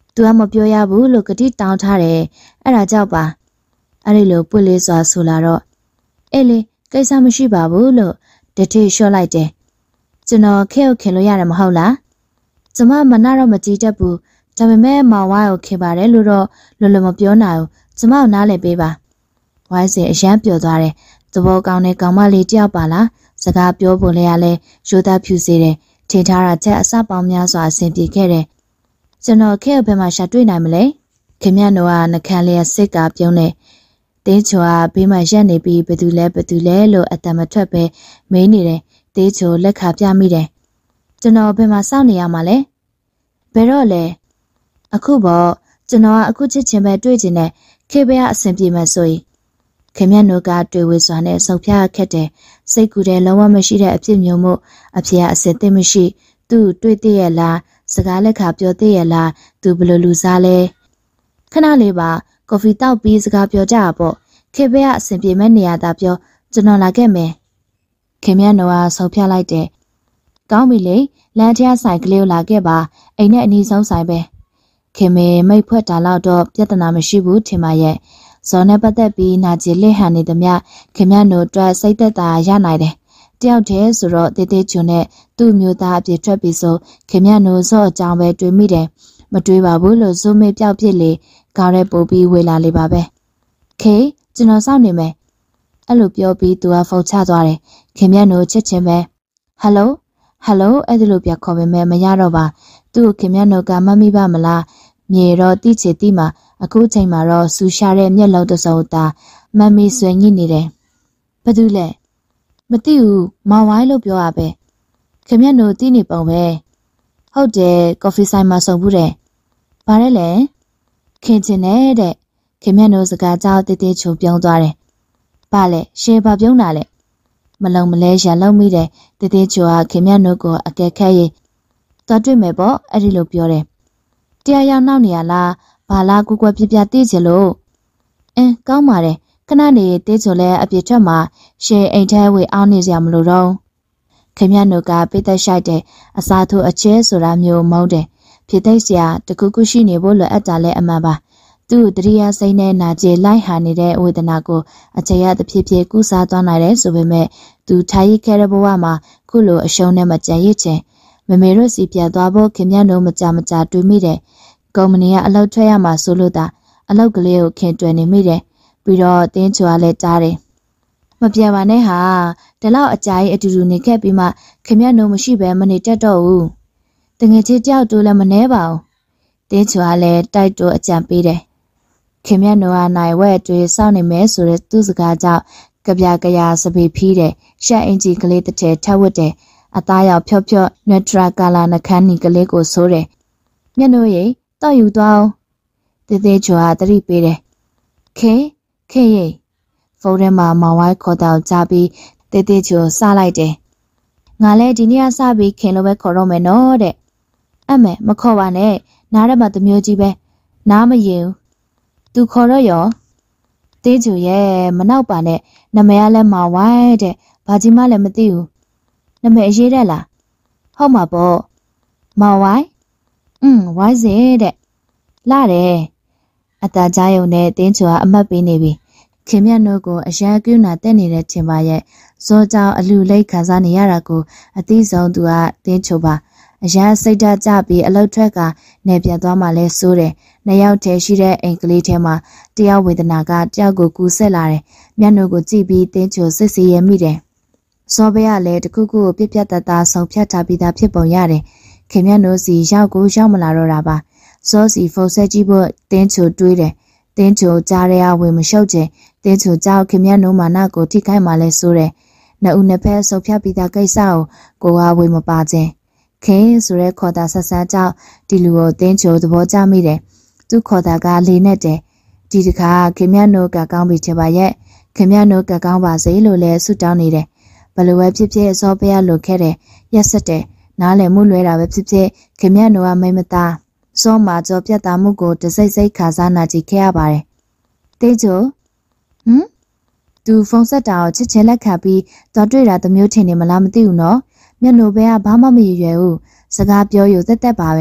သူကမပြောရဘူးလို့ကတိတောင်းထားတယ်အဲ့ဒါကြောက်ပါအဲ့ဒီလိုပွင့်လေးစွာဆိုလာတော့အေးလေကိစ္စမရှိပါဘူးလို့တတိလျှော့လိုက်တယ်ကျွန်တော်ခဲကိုခင်လို့ရတယ်မဟုတ်လားကျမမနာတော့မကြည့်တတ်ဘူးဒါပေမဲ့မောင်ဝါကိုခင်ပါတယ်လို့တော့လွယ်လွယ်မပြောနိုင်ဘူးကျမကိုနားလည်ပေးပါဝိုင်းစင်အရန်ပျော်သွားတယ်သဘောကောင်းတဲ့ကောင်မလေးတယောက်ပါလားစကားပြောဖို့လည်းရလဲရိုးသားဖြူစေတယ်ထင်ထားတာချက်အစပေါင်းများစွာအဆင်ပြေခဲ့တယ်ကျွန်တော်ခဲဘယ်မှာရှာတွေ့နိုင်မလဲခင်ဗျတို့ကနှခမ်းလေးစိတ်ကပြုံးနေတင်းချိုကဘေးမှာရက်နေပြီးဘယ်သူလဲဘယ်သူလဲလို့အတံမထွက်ပဲမေးနေတယ်တင်းချိုလက်ခါပြမိတယ်ကျွန်တော်ဘယ်မှာစောင့်နေရမှာလဲဘယ်တော့လဲအခုပေါ့ကျွန်တော်ကအခုချစ်ချင်းပဲတွေ့ချင်တယ်ခေဘဲကအဆင်ပြေမှဆိုရင်ခင်ဗျတို့ကတွေ့ဝေစွာနဲ့စုံဖြားခက်တယ်စိတ်ကူတဲ့လုံးဝမရှိတဲ့အဖြစ်မျိုးမို့အဖေကအစင်သိမရှိသူ့တွေ့သေးရလားစကားလက်ခါပြောသေးရလားသူဘယ်လိုလူစားလဲခဏလေးပါကော်ဖီတောက်ပြီးစကားပြောကြတာပေါ့ခေဘဲကအဆင်ပြေမဲ့နေရာသာပြောကျွန်တော်လာခဲ့မယ်ခင်ဗျတို့ကစုံဖြားလိုက်တယ်ကောင်းပြီလေလမ်းထရဆိုင်ကလေးကိုလာခဲ့ပါအိမ်နဲ့အနီးဆုံးဆိုင်ပဲခင်မေမိတ်ဖွက်တာတော့တော့ပြဿနာမရှိဘူးထင်ပါရဲ့ဇော်နဲ့ပတ်သက်ပြီးနာကျင်လက်ဟန်နေသမျှခင်ဗျတို့အတွက်စိတ်သက်သာရနိုင်တယ်တယောက်တည်းဆိုတော့တေးသေးချွန်နဲ့သူ့မျိုးသားအပြစ်ထွက်ပြီးဆိုခင်ဗျတို့ဇော့အကြောင်းပဲတွေးမိတယ်မတွေးပါဘူးလို့ဇုံမေပြောက်ဖြစ်လေကောင်းရဲပို့ပြီးဝေလာလေပါပဲခေကျွန်တော်စောင့်နေမယ်အဲ့လိုပြောပြီးသူကဖုန်းချသွားတယ်ခင်ဗျတို့ချက်ချင်းပဲဟယ်လိုဟယ်လိုအဲ့ဒီလိုပြခေါ်ပေမဲ့မရတော့ပါသူ့ကိုခင်ဗျတို့ကမမိပါမလားမြေတော့တိချေတိမှာအခုချိန်မှာတော့ဆူရှာတဲ့မျက်လုံးတစ်စုံသားမမီဆွေညစ်နေတယ်ဘာတူလဲမသိဘူးမောင်ဝိုင်းလို့ပြောရပဲခင်ဗျတို့တိနေပုံပဲဟုတ်တယ်ကော်ဖီဆိုင်မှာစုံဘူးတယ်ဘာလဲလဲခင်ချင်တဲ့ခင်ဗျတို့စကားကြောက်တေးသေးချုံပြုံးသွားတယ်ဘာလဲရှေးဘာပြုံးတာလဲမလုံမလဲရလုံးမိတယ်တေးသေးချုံကခင်ဗျတို့ကိုအကဲခတ်ရေးသွားတွေ့မယ်ပေါ့အဲ့ဒီလိုပြောတယ်တရားရောက်နောက်နေရလားဘာလားကူကွယ်ပြပြသိချင်လို့အင်းကောင်းပါတယ်ခဏနေတေးချိုလဲအပြစ်ထွက်မှာရှေအိမ်ထဲဝေအောင်နေစရာမလိုတော့ခင်ဗျတို့ကပိတ်သက်ရှိုက်တယ်အစားထိုးအချဲဆိုတာမျိုးမဟုတ်တယ်ဖြစ်သိစရာတခုခုရှိနေဖို့လိုအပ်တာလဲအမှန်ပါသူ့တရိယာစိတ်နဲ့နာကျင်လိုက်ဟာနေတဲ့ဝေဒနာကိုအခြေရသဖြည်းဖြည်းကူးစားသွားနိုင်တယ်ဆိုပေမဲ့သူထားရခဲ့တဲ့ဘဝမှာခုလိုအရှုံးနဲ့မကြံရစ်ချင်မမေတို့စီပြန်သွားဖို့ခင်ဗျတို့မကြမကြတွေးမိတယ်ကုမ္ပဏီကအလုပ်ထွက်ရမှာဆိုလို့သာအလုပ်ကလေးကိုခင်တွယ်နေမိတယ်ပြီးတော့တင်းချွာလဲကြားတယ်မပြန်ပါနဲ့ဟာဒီလောက်အကြာကြီးအတူတူနေခဲ့ပြီးမှခင်ဗျတို့မရှိဘဲမနေတတ်တော့ဘူးတငယ်ချင်းတယောက်တူလည်းမနှဲပါဘူးတင်းချွာလဲတိုက်တိုးအကြံပေးတယ်ခင်ဗျတို့ကနိုင်ဝဲအတွေ့စောင့်နေမယ်ဆိုတဲ့သူ့စကားကြောင့်ကြပြကြရာစပေဖီးတယ်ရှက်အင်ဂျီကလေးတစ်ထည်ထပ်ဝတ်တယ်အသားရောက်ဖြော့ဖြော့နွက်ထရာကာလာနှခမ်းနီကလေးကိုဆိုးတယ်မျက်နှာရည်တော့ယူသွားအောင်တေးသေးချွာတတိပေးတယ်ခဲခဲရိတ်ဖုန်းထဲမှာမောင်ဝိုင်းခေါ်တော့ကြားပြီးတေးသေးချွာစလိုက်တယ်ငါလဲဒီနေ့ကစပြီးခင်လို့ပဲခေါ်တော့မယ်နော်တဲ့အမေမခေါ်ပါနဲ့နားထဲမှာတမျိုးကြီးပဲနားမရင်ဘူးသူခေါ်တော့ရောတေးချွာရဲ့မနောက်ပါနဲ့နမရလဲမောင်ဝိုင်းတဲ့ဘာကြီးမှလည်းမသိဘူးနမအရေးတဲ့လားဟုတ်မှာပေါ့မောင်ဝိုင်းอืมဝိုင်းစေတဲ့လာတယ်အတားကြားယုံနဲ့တင်းချွာအမတ်ပေးနေပြီခင်မြတ်တို့ကိုအရာကူးနာတက်နေတဲ့ချင်းပါရဲ့ဇောကြောင်အလူလိတ်ခံစားနေရတာကိုအသိဆုံးသူကတင်းချွပါအရာစိတ်ဓာတ်ကြပြီးအလုတ်ထွက်ကနေပြတ်သွားမှလဲစိုးတယ်နှစ်ယောက်တည်းရှိတဲ့အိမ်ကလေးထဲမှာတယောက်ဝေဒနာကတယောက်ကိုကူးဆက်လာတယ်မျက်နှာကိုကြည့်ပြီးတင်းချွစစ်စီရမိတယ်ဇောဘဲကလည်းတခုခုကိုပြက်ပြက်တသားဆုံဖြတ်ထားပြီးသားဖြစ်ပုံရတယ်ခင်ဗျတို့စီရောက်ကိုရောက်မလာတော့တာပါစောစီဖုန်းဆက်ကြည့်ဖို့တင်းချိုတွေးတယ်တင်းချိုကြားရဝင်မရှုပ်ချင်တင်းချိုကြောက်ခင်ဗျတို့မာနကိုထိခိုက်မှလဲဆိုတယ်နှစ်ဦးနှစ်ဖက်ဆုံဖြတ်ပြီးသားကိစ္စကိုကိုကဝင်မပါခြင်းခင်ဆိုရဲခေါ်တာဆက်ဆန်းကြောက်ဒီလူကိုတင်းချိုသဘောကျမိတယ်သူခေါ်တာကလေးနဲ့တယ်ဒီတခါခင်ဗျတို့ကကောင်းပြီချင်ပါရဲ့ခင်ဗျတို့ကကောင်းပါစေလို့လဲဆုတောင်းနေတယ်ဘယ်လိုပဲဖြစ်ဖြစ်စောဖျားလိုခဲ့တယ်ရက်ဆက်တယ်နားလည်မှုလွဲတာပဲဖြစ်ဖြစ်ခင်ဗျတို့ကမိမသားစောမာကျော်ပြတ်သားမှုကိုတစိမ့်စိမ့်ခါစားနာကြည့်ခဲ့ရပါတယ်တေးချိုဟမ်သူဖုန်းဆက်တာကိုချစ်ချင်းလက်ခံပြီးတော့တွေ့တာတမျိုးထင်နေမလားမသိဘူးနော်မျက်နှာပဲကဘာမှမရရွယ်ဘူးစကားပြောယူတက်တက်ပါပဲ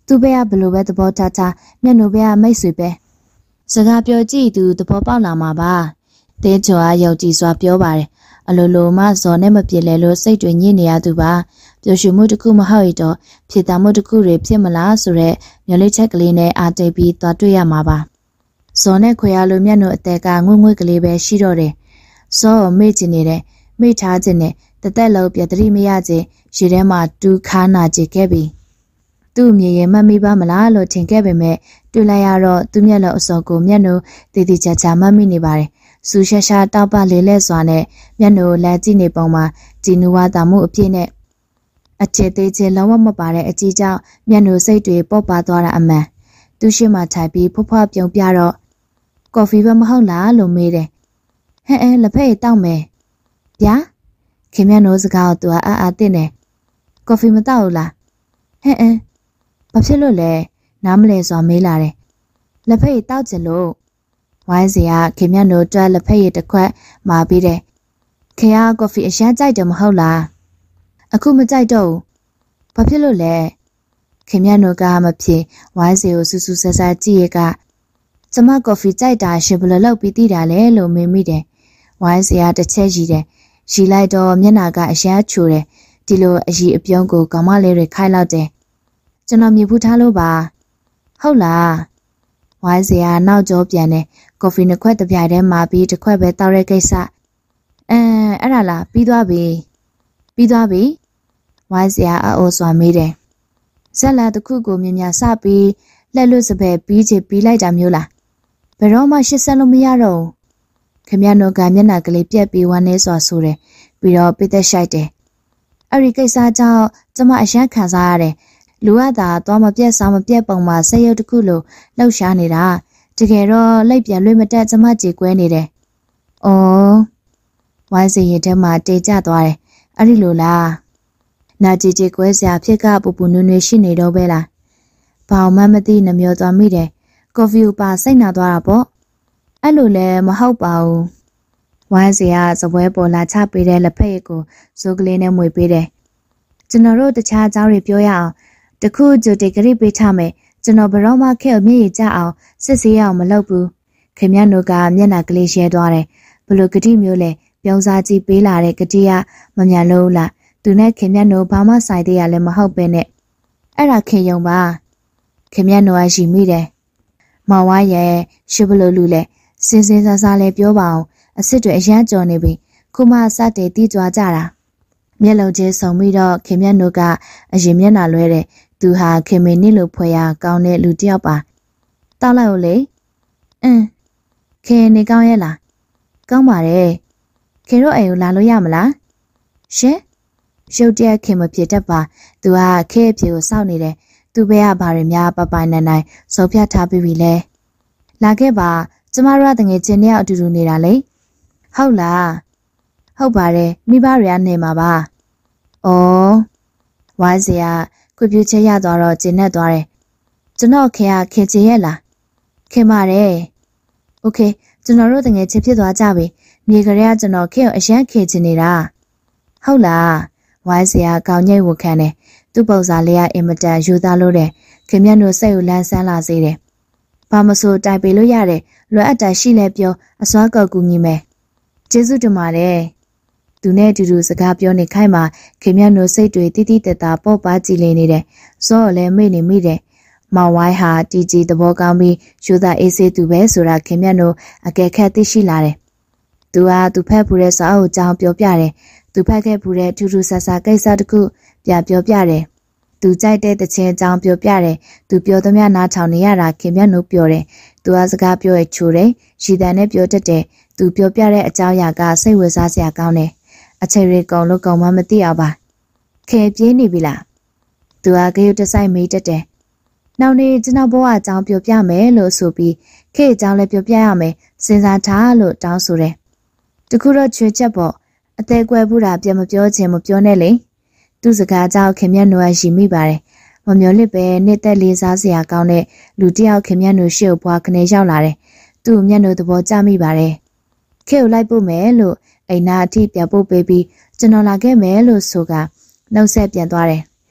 သူ့ဘက်ကဘလို့ပဲသဘောထားထားမျက်နှာဘက်ကမိတ်ဆွေပဲစကားပြောကြည့်သူသဘောပေါက်လာမှာပါတဲချော်အားယုံကြည်စွာပြောပါတယ်အလိုလိုမှဇော်နဲ့မပြေလဲလို့စိတ်တွေညစ်နေရသူပါပျော်ရွှင်မှုတစ်ခုမဟုတ်ရတော့ဖြစ်တာမှုတစ်ခုတွေဖြစ်မလားဆိုရက်မျော်လင့်ချက်ကလေးနဲ့အာတိတ်ပြီးသွားတွေ့ရမှာပါဇော်နဲ့ခွေရလိုမျက်နှာအသက်ကငွေ့ငွေ့ကလေးပဲရှိတော့တယ်ဇော်ကိုမေ့ချင်နေတယ်မေ့ထားခြင်းနဲ့တသက်လုံးပြတတိမရခြင်းရေထဲမှာတူးခါနာကြခဲ့ပြီသူ့မြေရင်မမိပါမလားလို့ထင်ခဲ့ပေမဲ့တွေ့လိုက်ရတော့သူ့မျက်လုံးအစောကိုမျက်နှာတည်တည်ချာချာမမိနေပါတယ်စူရှာရှာတောက်ပလေးလဲစွာနဲ့မျက်နှာကိုလက်ကြည့်နေပုံမှာကြည်နူဝါတာမှုအပြည့်နဲ့အချေသေးချေလုံးဝမပါတဲ့အကြည့်ကြောင့်မျက်နှာစိတ်တွေပေါက်ပါသွားတာအမှန်သူရှိမှထိုင်ပြီးဖွားဖွားပြုံပြတော့ကော်ဖီပဲမဟုတ်လားလို့မေးတယ်ဟဲ့အဲလက်ဖက်ရည်တောက်မယ်ဗျာခင်မျက်နှာစကားကိုသူကအာအာတင့်တယ်ကော်ဖီမတောက်ဘူးလားဟဲ့အဲဘာဖြစ်လို့လဲနားမလဲစွာမေးလာတယ်လက်ဖက်ရည်တောက်ကြလို့ဝိုင်းစီကခင်မျက်နှာတွက်လက်ဖက်ရည်တစ်ခွက်မာပြီးတယ်ခင်ကကော်ဖီအရမ်းကြိုက်တယ်မဟုတ်လားအခုမကြိုက်တော့ဘူးဘာဖြစ်လို့လဲခင်မျက်နှာကမဖြစ်ဝိုင်းစီကိုစူးစူးဆဲဆဲကြည့်ရကကျမကော်ဖီကြိုက်တာရှင်ဘယ်လိုလုပ်ပြီးသိတာလဲလို့မေးမိတယ်ဝိုင်းစီကတစ်ချက်ရည်တယ်ရီလိုက်တော့မျက်နှာကအရမ်းချိုတယ်ဒီလိုအရီအပြုံးကိုကောင်မလေးတွေခိုက်လောက်တယ်ကျွန်တော်မြေဖူးထားလို့ပါဟုတ်လားဝိုင်းစီကနောက်ကျောပြန်တယ်ကော်ဖီနှစ်ခွက်တစ်ပြိုင်တည်းမှာပြီးတစ်ခွက်ပဲတောက်တဲ့ကိစ္စအဲအဲ့ဒါလားပြီးသွားပြီပြီးသွားပြီဝိုင်းစီကအိုးစွာမေးတယ်ဇက်လာတစ်ခုကိုမြင်မြစပြီးလက်လွတ်စပယ်ပြီးချပြီးလိုက်တာမျိုးလားဘယ်တော့မှရှစ်ဆက်လို့မရတော့ဘူးခင်ဗျားတို့ကမျက်နှာကလေးပြက်ပြီးဝမ်းနေစွာဆိုတယ်ပြီးတော့ပိသက်ရှိုက်တယ်အဲ့ဒီကိစ္စကြောင့်ကျမအရှမ်းခံစားရတယ်လူကသာသွားမပြက်စားမပြက်ပုံမှာဆက်ရုပ်တစ်ခုလိုလှုပ်ရှားနေတာတကယ်တော့လိုက်ပြန်လွှဲမတက်ကျမကြေကွဲနေတယ်။အော်ဝိုင်းစီရင်ထဲမှာတေကျသွားတယ်။အဲ့ဒီလိုလား။နာကြေကြေကွဲစရာဖြစ်ကပူပူနွေ့နွေ့ရှိနေတော့ပဲလား။ဘာမှမသိနှမျောသွားမိတယ်။ကော်ဖီကိုပါစိတ်နာသွားတာပေါ့။အဲ့လိုလည်းမဟုတ်ပါဘူး။ဝိုင်းစီကစပွဲပေါ်လာချပေးတဲ့လက်ဖက်ရည်ကိုစိုးကလေးနဲ့မွေပေးတယ်။ကျွန်တော်တို့တခြားအကြောင်းတွေပြောရအောင်တခုကြိုတေဂရိပေးထားမယ်ကျွန်တော်ဘရောမခဲကိုမြည်ရကြအောင်စစ်စေးရအောင်မလုပ်ဘူးခင်ဗျားတို့ကမျက်နှာကလေးရှဲသွားတယ်ဘလို့ဂတိမျိုးလဲပြုံးစားကြည့်ပေးလာတဲ့ဂတိကမမြန်လို့လားသူနဲ့ခင်ဗျားတို့ဘာမှဆိုင်သေးရလဲမဟုတ်ပဲနဲ့အဲ့ဒါခင်ယုံပါခင်ဗျားတို့ကရှိမိတယ်မောင်ဝါရဲ့ရှိဘလို့လူလဲစင်စင်စားစားလဲပြောပါအောင်အစ်စ်တွေအရန်ကြော်နေပြီခုမှစတဲ့တီးကြွားကြတာမျက်လုံးချင်းစုံပြီးတော့ခင်ဗျားတို့ကအရင်မျက်နှာလွဲတဲ့သူဟာခင်မင်းနစ်လိုဖွဲ့ရကောင်းတဲ့လူတစ်ယောက်ပါတောက်လိုက်ဦးလေအင်းခင်နေကောင်းရဲ့လားကောင်းပါတယ်ခင်တို့အိမ်ကိုလာလို့ရမလားရှင်ရုပ်တရက်ခင်မဖြစ်တတ်ပါသူကခဲအပြေကိုစောင့်နေတယ်သူဘက်ကဘာတွေများပပိုင်နိုင်နိုင်စောပြထားပြီးပြီလဲလာခဲ့ပါကျမတို့ကတငယ်ချင်းတယောက်အတူတူနေတာလေဟုတ်လားဟုတ်ပါတယ်မိဘတွေကနေမှာပါဩဝိုင်းစရာခွပြချက်ရသွားတော့ကျင်းနဲ့သွားတယ်ကျွန်တော်ခင်ကခင်ချင်ရဲ့လားခင်ပါတယ်โอเคကျွန်တော်တို့တငယ်ချင်းဖြစ်သွားကြပြီမြေကလေးကကျွန်တော်ခင်ကိုအရန်ခင်ချင်နေတာဟုတ်လားဝိုင်းစရာကောင်းညိတ်ဝခံတယ်သူ့ပုံစံလေးကအင်မတန်ယူသားလို့တယ်ခင်မျက်နှာစိတ်ကိုလန်းဆန်းလာစေတယ်ဘာမဆိုတိုင်ပေးလို့ရတယ်လွယ်အပ်တာရှိလဲပြောအစွမ်းကောက်ကူညီမယ်ကျေးဇူးတင်ပါတယ်သူနဲ့အတူတူစကားပြောနေခိုင်းမှာခင်မျက်နှာစိတ်တွေတိတိတတ်တာပေါ့ပါကြည်လင်နေတယ်စောလည်းမေ့နေမိတယ်မောင်ဝိုင်းဟာတီဂျီသဘောကောင်းပြီးယူသားအေးစေးသူပဲဆိုတာခင်မျက်နှာအကဲခတ်သိရှိလာတယ်သူဟာသူဖက်ဖူးတဲ့စာအုပ်အကြောင်းပြောပြတယ်သူဖက်ခဲ့ဖူးတဲ့ထူးထူးဆဆကိစ္စတခုပြပြောပြတယ်သူကြိုက်တဲ့တခြင်းအကြောင်းပြောပြတယ်သူပြောသမျှနားထောင်နေရတာခင်မျက်နှာပြောတယ်သူကစကားပြောရချိုတယ်ရှီတန်နဲ့ပြောတတ်တယ်သူပြောပြတဲ့အကြောင်းအရာကစိတ်ဝင်စားစရာကောင်းတယ်အချိန်ရေကုန်လို့ကောင်မှမသိအောင်ပါခဲပြေးနေပြီလားသူကကြေးတဆိုင်မေးတတ်တယ်နောက်နေ့ကျွန်တော်ဘဝအကြောင်းပြောပြမယ်လို့ဆိုပြီးခေအကြောင်းလည်းပြောပြရမယ်စဉ်းစားထားလို့တောင်းဆိုတယ်တခုတော့ချွေချက်ပေါ့အသေးကွဲဘူးတာပြန်မပြောချင်မပြောနဲ့လေသူစကားကြောင့်ခင်မျက်နှာရှိမိပါတယ်မမျောလစ်ပဲနှစ်သက်လေးစားစရာကောင်းတဲ့လူတစ်ယောက်ခင်မျက်နှာရှေ့ဘွားခနေရောက်လာတယ်သူ့မျက်နှာသဘောကျမိပါတယ်ခေကိုလိုက်ပို့မယ်လို့အိမ်နာအထိပြန်ပို့ပေးပြီးကျွန်တော်လာခဲ့မယ်လို့ဆိုကနှုတ်ဆက်ပြန်သွားတယ်သူ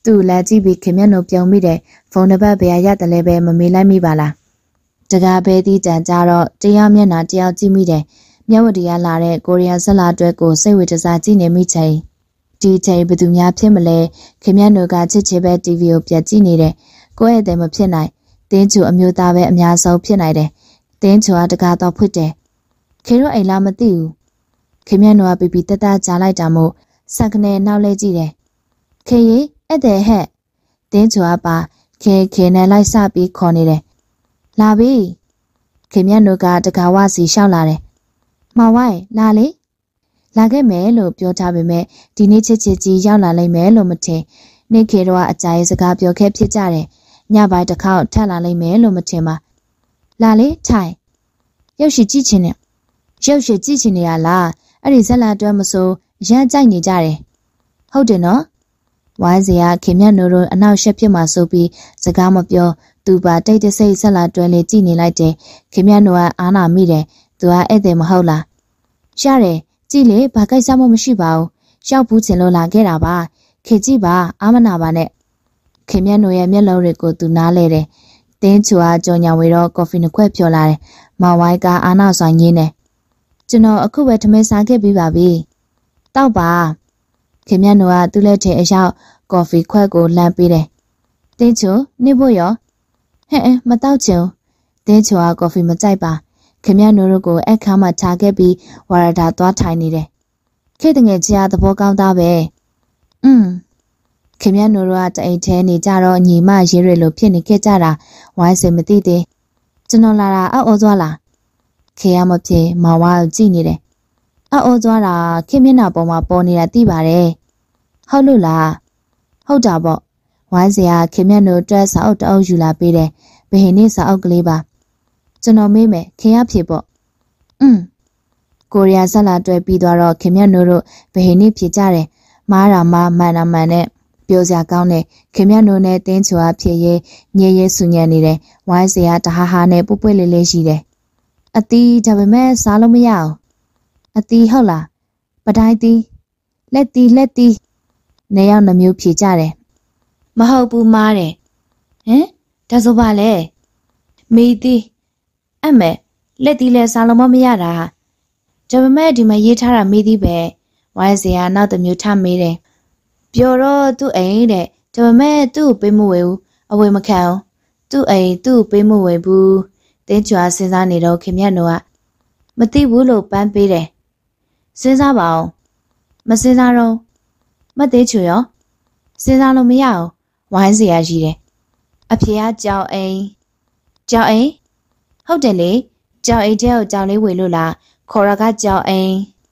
သူ့လာကြည့်ပြီးခင်မျက်နှာပြုံးမိတယ်ဖုန်းတစ်ပတ်ဘယ်ရတယ်လဲပဲမမေးလိုက်မိပါလားတကားပဲတီးကြံကြတော့တရားမျက်နှာတရားကြည့်မိတယ်မြဝတီကလာတဲ့ကိုရီးယားဇက်လာအတွက်ကိုစိတ်ဝေတစားကြည့်နေမိချိန်ဒီချိန်ဘယ်သူများဖြစ်မလဲခင်မျက်နှာကချစ်ချစ်ပဲ တီဗီ ကိုပြတ်ကြည့်နေတယ်ကိုယ့်ရဲ့တဲ့မဖြစ်နိုင်တင်းချူအမျိုးသားပဲအများဆုံးဖြစ်နိုင်တယ်တင်းချူကတကားတော့ဖွင့်တယ်ခေရောအိမ်လားမသိဘူးခင်မျက်နှာကပီပီတက်တက်ကြားလိုက်တာမို့စက်ကနေနောက်လဲကြည့်တယ်ခေရီအဲ့တဲ့ဟဲ့တင်းချူကပါခေခေနဲ့လိုက်စပြီးခေါ်နေတယ်လာပြီခင်မျက်နှာကတကားဝစီလျှောက်လာတယ်မဝိုင်းလာလေလာခဲ့မယ်လို့ပြောထားပေမဲ့ဒီနေ့ချစ်ချစ်ကြီးရောက်လာလိမ့်မယ်လို့မထင်နေခေတော့အကြိုင်စကားပြောခဲ့ဖြစ်ကြတယ်ညပိုင်းတစ်ခေါက်ထပ်လာလိမ့်မယ်လို့မထင်ပါလာလေထိုင်ရုပ်ရှိကြည့်ချင်တယ်ရုပ်ရှိကြည့်ချင်နေရလားအဲ့ဒီဇက်လာတွဲမစိုးရမ်းကြိုက်နေကြတယ်ဟုတ်တယ်နော်ဝိုင်းစရာခင်မြတ်နိုးတို့အနောက်ရှက်ဖြစ်မှဆိုပြီးစကားမပြောသူပါတိတ်တဆိတ်ဇက်လာတွဲလေးကြည့်နေလိုက်တယ်ခင်မြတ်နိုးကအားနာမိတယ်သူကဧည့်သည်မဟုတ်လားရတယ်ကြည့်လေဘာကိစ္စမှမရှိပါဘူးရောက်ဘူးချင်လို့လာခဲ့တာပါခေကြည့်ပါအာမနာပါနဲ့ခင်မြတ်နိုးရဲ့မျက်လုံးတွေကိုသူနားလဲတယ်တင်းချူအားကြော်ညာဝေတော့ကော်ဖီနှစ်ခွက်ဖြော်လာတယ်မဝိုင်းကအာနာဆိုင်ရင်းတယ်ကျွန်တော်အခုပဲထမင်းစားခဲ့ပြီးပါပြီတောက်ပါခင်မြတ်နိုးကသူ့လက်ထဲအရောက်ကော်ဖီခွက်ကိုလှမ်းပေးတယ်တင်းချူနေဖို့ရောဟဲ့မတောက်ချင်တင်းချူကကော်ဖီမကြိုက်ပါခင်မြတ်နိုးတို့ကိုအခါမှချာခဲ့ပြီးဝါရဒါသွားထိုင်နေတယ်ခေတငယ်ကြီးကသဘောကောင်းသားပဲอืมခင်ဗျားတို့ကတအိတ်ထဲနေကြတော့ညီမရေးရလို့ဖြစ်နေခဲ့ကြတာဝိုင်းစင်မသိသေးကျွန်တော်လာတာအော်သွားလားခေရမဖြစ်မဝါကိုကြည့်နေတယ်အော်သွားတာခင်မျက်နှာပေါ်မှာပေါ်နေတာသိပါတယ်ဟုတ်လို့လားဟုတ်တာပေါ့ဝိုင်းစရာခင်မျက်နှာတွဲစာအုပ်တအုပ်ယူလာပေးတယ်ဘယ်နေ့စာအုပ်ကလေးပါကျွန်တော်မေးမယ်ခင်ရဖြစ်ပေါ့อืมကိုရီးယားဇက်လာတွဲပြီးသွားတော့ခင်မျက်နှာတို့ဘယ်နေ့ဖြစ်ကြတယ်မားတာမမှန်တာမှန်နဲ့ပြောစရာကောင်းတယ်ခင်ဗျားတို့နဲ့တင်းချူအားဖြစ်ရေးညဲရဲဆူညံနေတယ်ဝိုင်းစရာတဟားဟားနဲ့ပွပွလေးလေးရှိတယ်အတီးဒါပေမဲ့စားလို့မရအောင်အတီးဟုတ်လားပတိုင်းတီးလက်တီးလက်တီးနေရောက်နှမျိုးဖြေကြတယ်မဟုတ်ဘူးမားတယ်ဟင်ဒါဆိုပါလေမေးတီးအမေလက်တီးလဲစားလို့မရတာဒါပေမဲ့ဒီမှာရေးထားတာမေးတီးပဲဝိုင်းစရာနောက်တစ်မျိုးထမေးတယ်ပြောတော့သူ့အိမ်တဲ့ဒါပေမဲ့သူ့ပေးမဝေဘူးအဝေမခံဘူးသူ့အိမ်သူ့ပေးမဝေဘူးတင်းချွာစဉ်းစားနေတော့ခင်မြတ်တို့ကမသိဘူးလို့ပန်းပေးတယ်စဉ်းစားပါအောင်မစဉ်းစားတော့မသေးချွရောစဉ်းစားလို့မရအောင်ဝိုင်းစရာရှိတယ်အဖေကကြောင်အိမ်ကြောင်အိမ်ဟုတ်တယ်လေကြောင်အိမ်တဲ့ကိုကြောင်လေးဝေလို့လားခေါ်ရကကြောင်အိမ်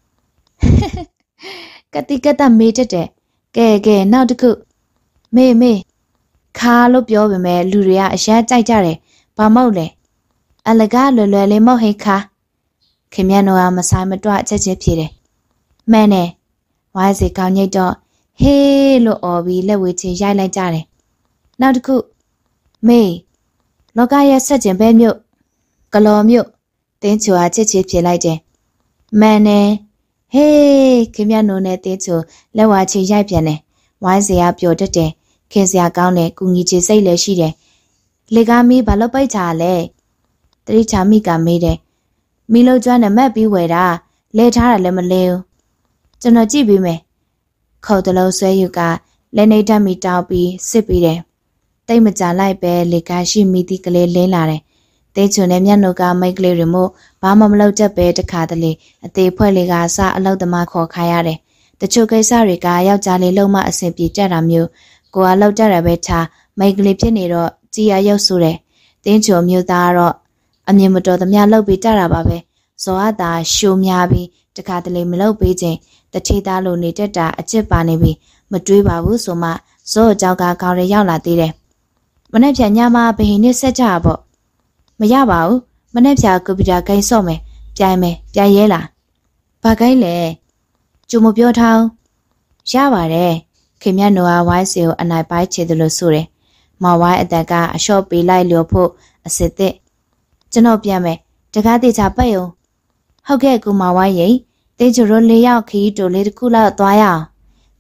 ကတိကတမေးတတ်တယ်ကဲကဲနောက်တစ်ခုမေမေခါလို့ပြောပေမဲ့လူတွေကအရှားကြိုက်ကြတယ်ဘာမို့လဲအလကားလွယ်လွယ်လေးမဟုတ်ဟိခါခင်ဗျားတို့ကမဆိုင်မတွအချက်ချက်ဖြေတယ်မှန်တယ်ဝိုင်းစီကောင်းညိတ်တော့ဟေးလို့អော်ပြီးလက်ဝဲချင်ရိုက်လိုက်ကြတယ်နောက်တစ်ခုမေလောကရဲ့ဆက်ကျင်ပဲမြို့ကလော်မြို့တင်းချူအားချစ်ချစ်ဖြေလိုက်တယ်မှန်တယ်ဟေးခင်ဗျားတို့နဲ့တင်းချူလက်ဝါချီရိုက်ပြန်တယ်ဝိုင်းစရာပျော်တတ်တယ်ခင်စရာကောင်းတယ်ကုငီချီစိတ်လည်းရှိတယ်လေကားမီးဘာလို့ပိတ်ချာလဲတတိချာမိကမေးတယ်မီလို့ကျွမ်းနဲ့မက်ပြီးဝယ်တာလဲထားတာလည်းမလဲဘူးကျွန်တော်ကြည့်ပြီးမယ်ခေါ်တလုံးဆွဲယူကလက်နေတတ်မီတောက်ပြီးစစ်ပြီးတယ်တိတ်မကြလိုက်ပဲလေကားရှိမိသည့်ကလေးလင်းလာတယ်တဲချွန်နဲ့မျက်နှာကမိတ်ကလေးတွေမို့ဘာမှမလုပ်တတ်ပဲတခါတလေအသေးဖွဲ့လေးကအစအလောက်သမားခေါ်ခိုင်းရတယ်တချို့ကိစ္စတွေကယောက်ျားလေးလုံးမအဆင်ပြေတတ်တာမျိုးကိုကလောက်တတ်ရပဲထားမိတ်ကလေးဖြစ်နေတော့ကြည်ရရုပ်ဆိုတယ်တင်းချွန်မျိုးသားကတော့အမြင်မတော်သမျှလှုပ်ပြီးတတ်တာပါပဲဇော်အသာရှိုးများပြီးတခါတလေမလုပ်ပေးခြင်းတထေးသားလိုနေတတ်တာအချစ်ပါနေပြီမတွေးပါဘူးဆိုမှဇော်အကြောက်ကကောင်းရရောက်လာသေးတယ်မနေ့ဖြန်ညမှာဘဟင်းနဲ့ဆက်ကြပါမရပါဘူးမနေ့ဖြာကွန်ပျူတာဂိမ်းဆော့မယ်ပြိုင်မယ်ပြိုင်ရဲလားဘာဂိမ်းလဲကျုံမပြောထားရပါတယ်ခင်မြတ်နိုဝိုင်းစီကိုအနိုင်ပိုင်းချေတယ်လို့ဆိုတယ်မော်ဝိုင်းအတက်ကအလျှော့ပေးလိုက်လျော်ဖို့အစစ်သစ်ကျွန်တော်ပြန်မယ်တကားတေချာပတ်ယုံဟုတ်ကဲ့ကူမော်ဝိုင်းရင်တေချူရိုလေးယောက်ခီးတိုလေးတစ်ခုလောက်သွားရအောင်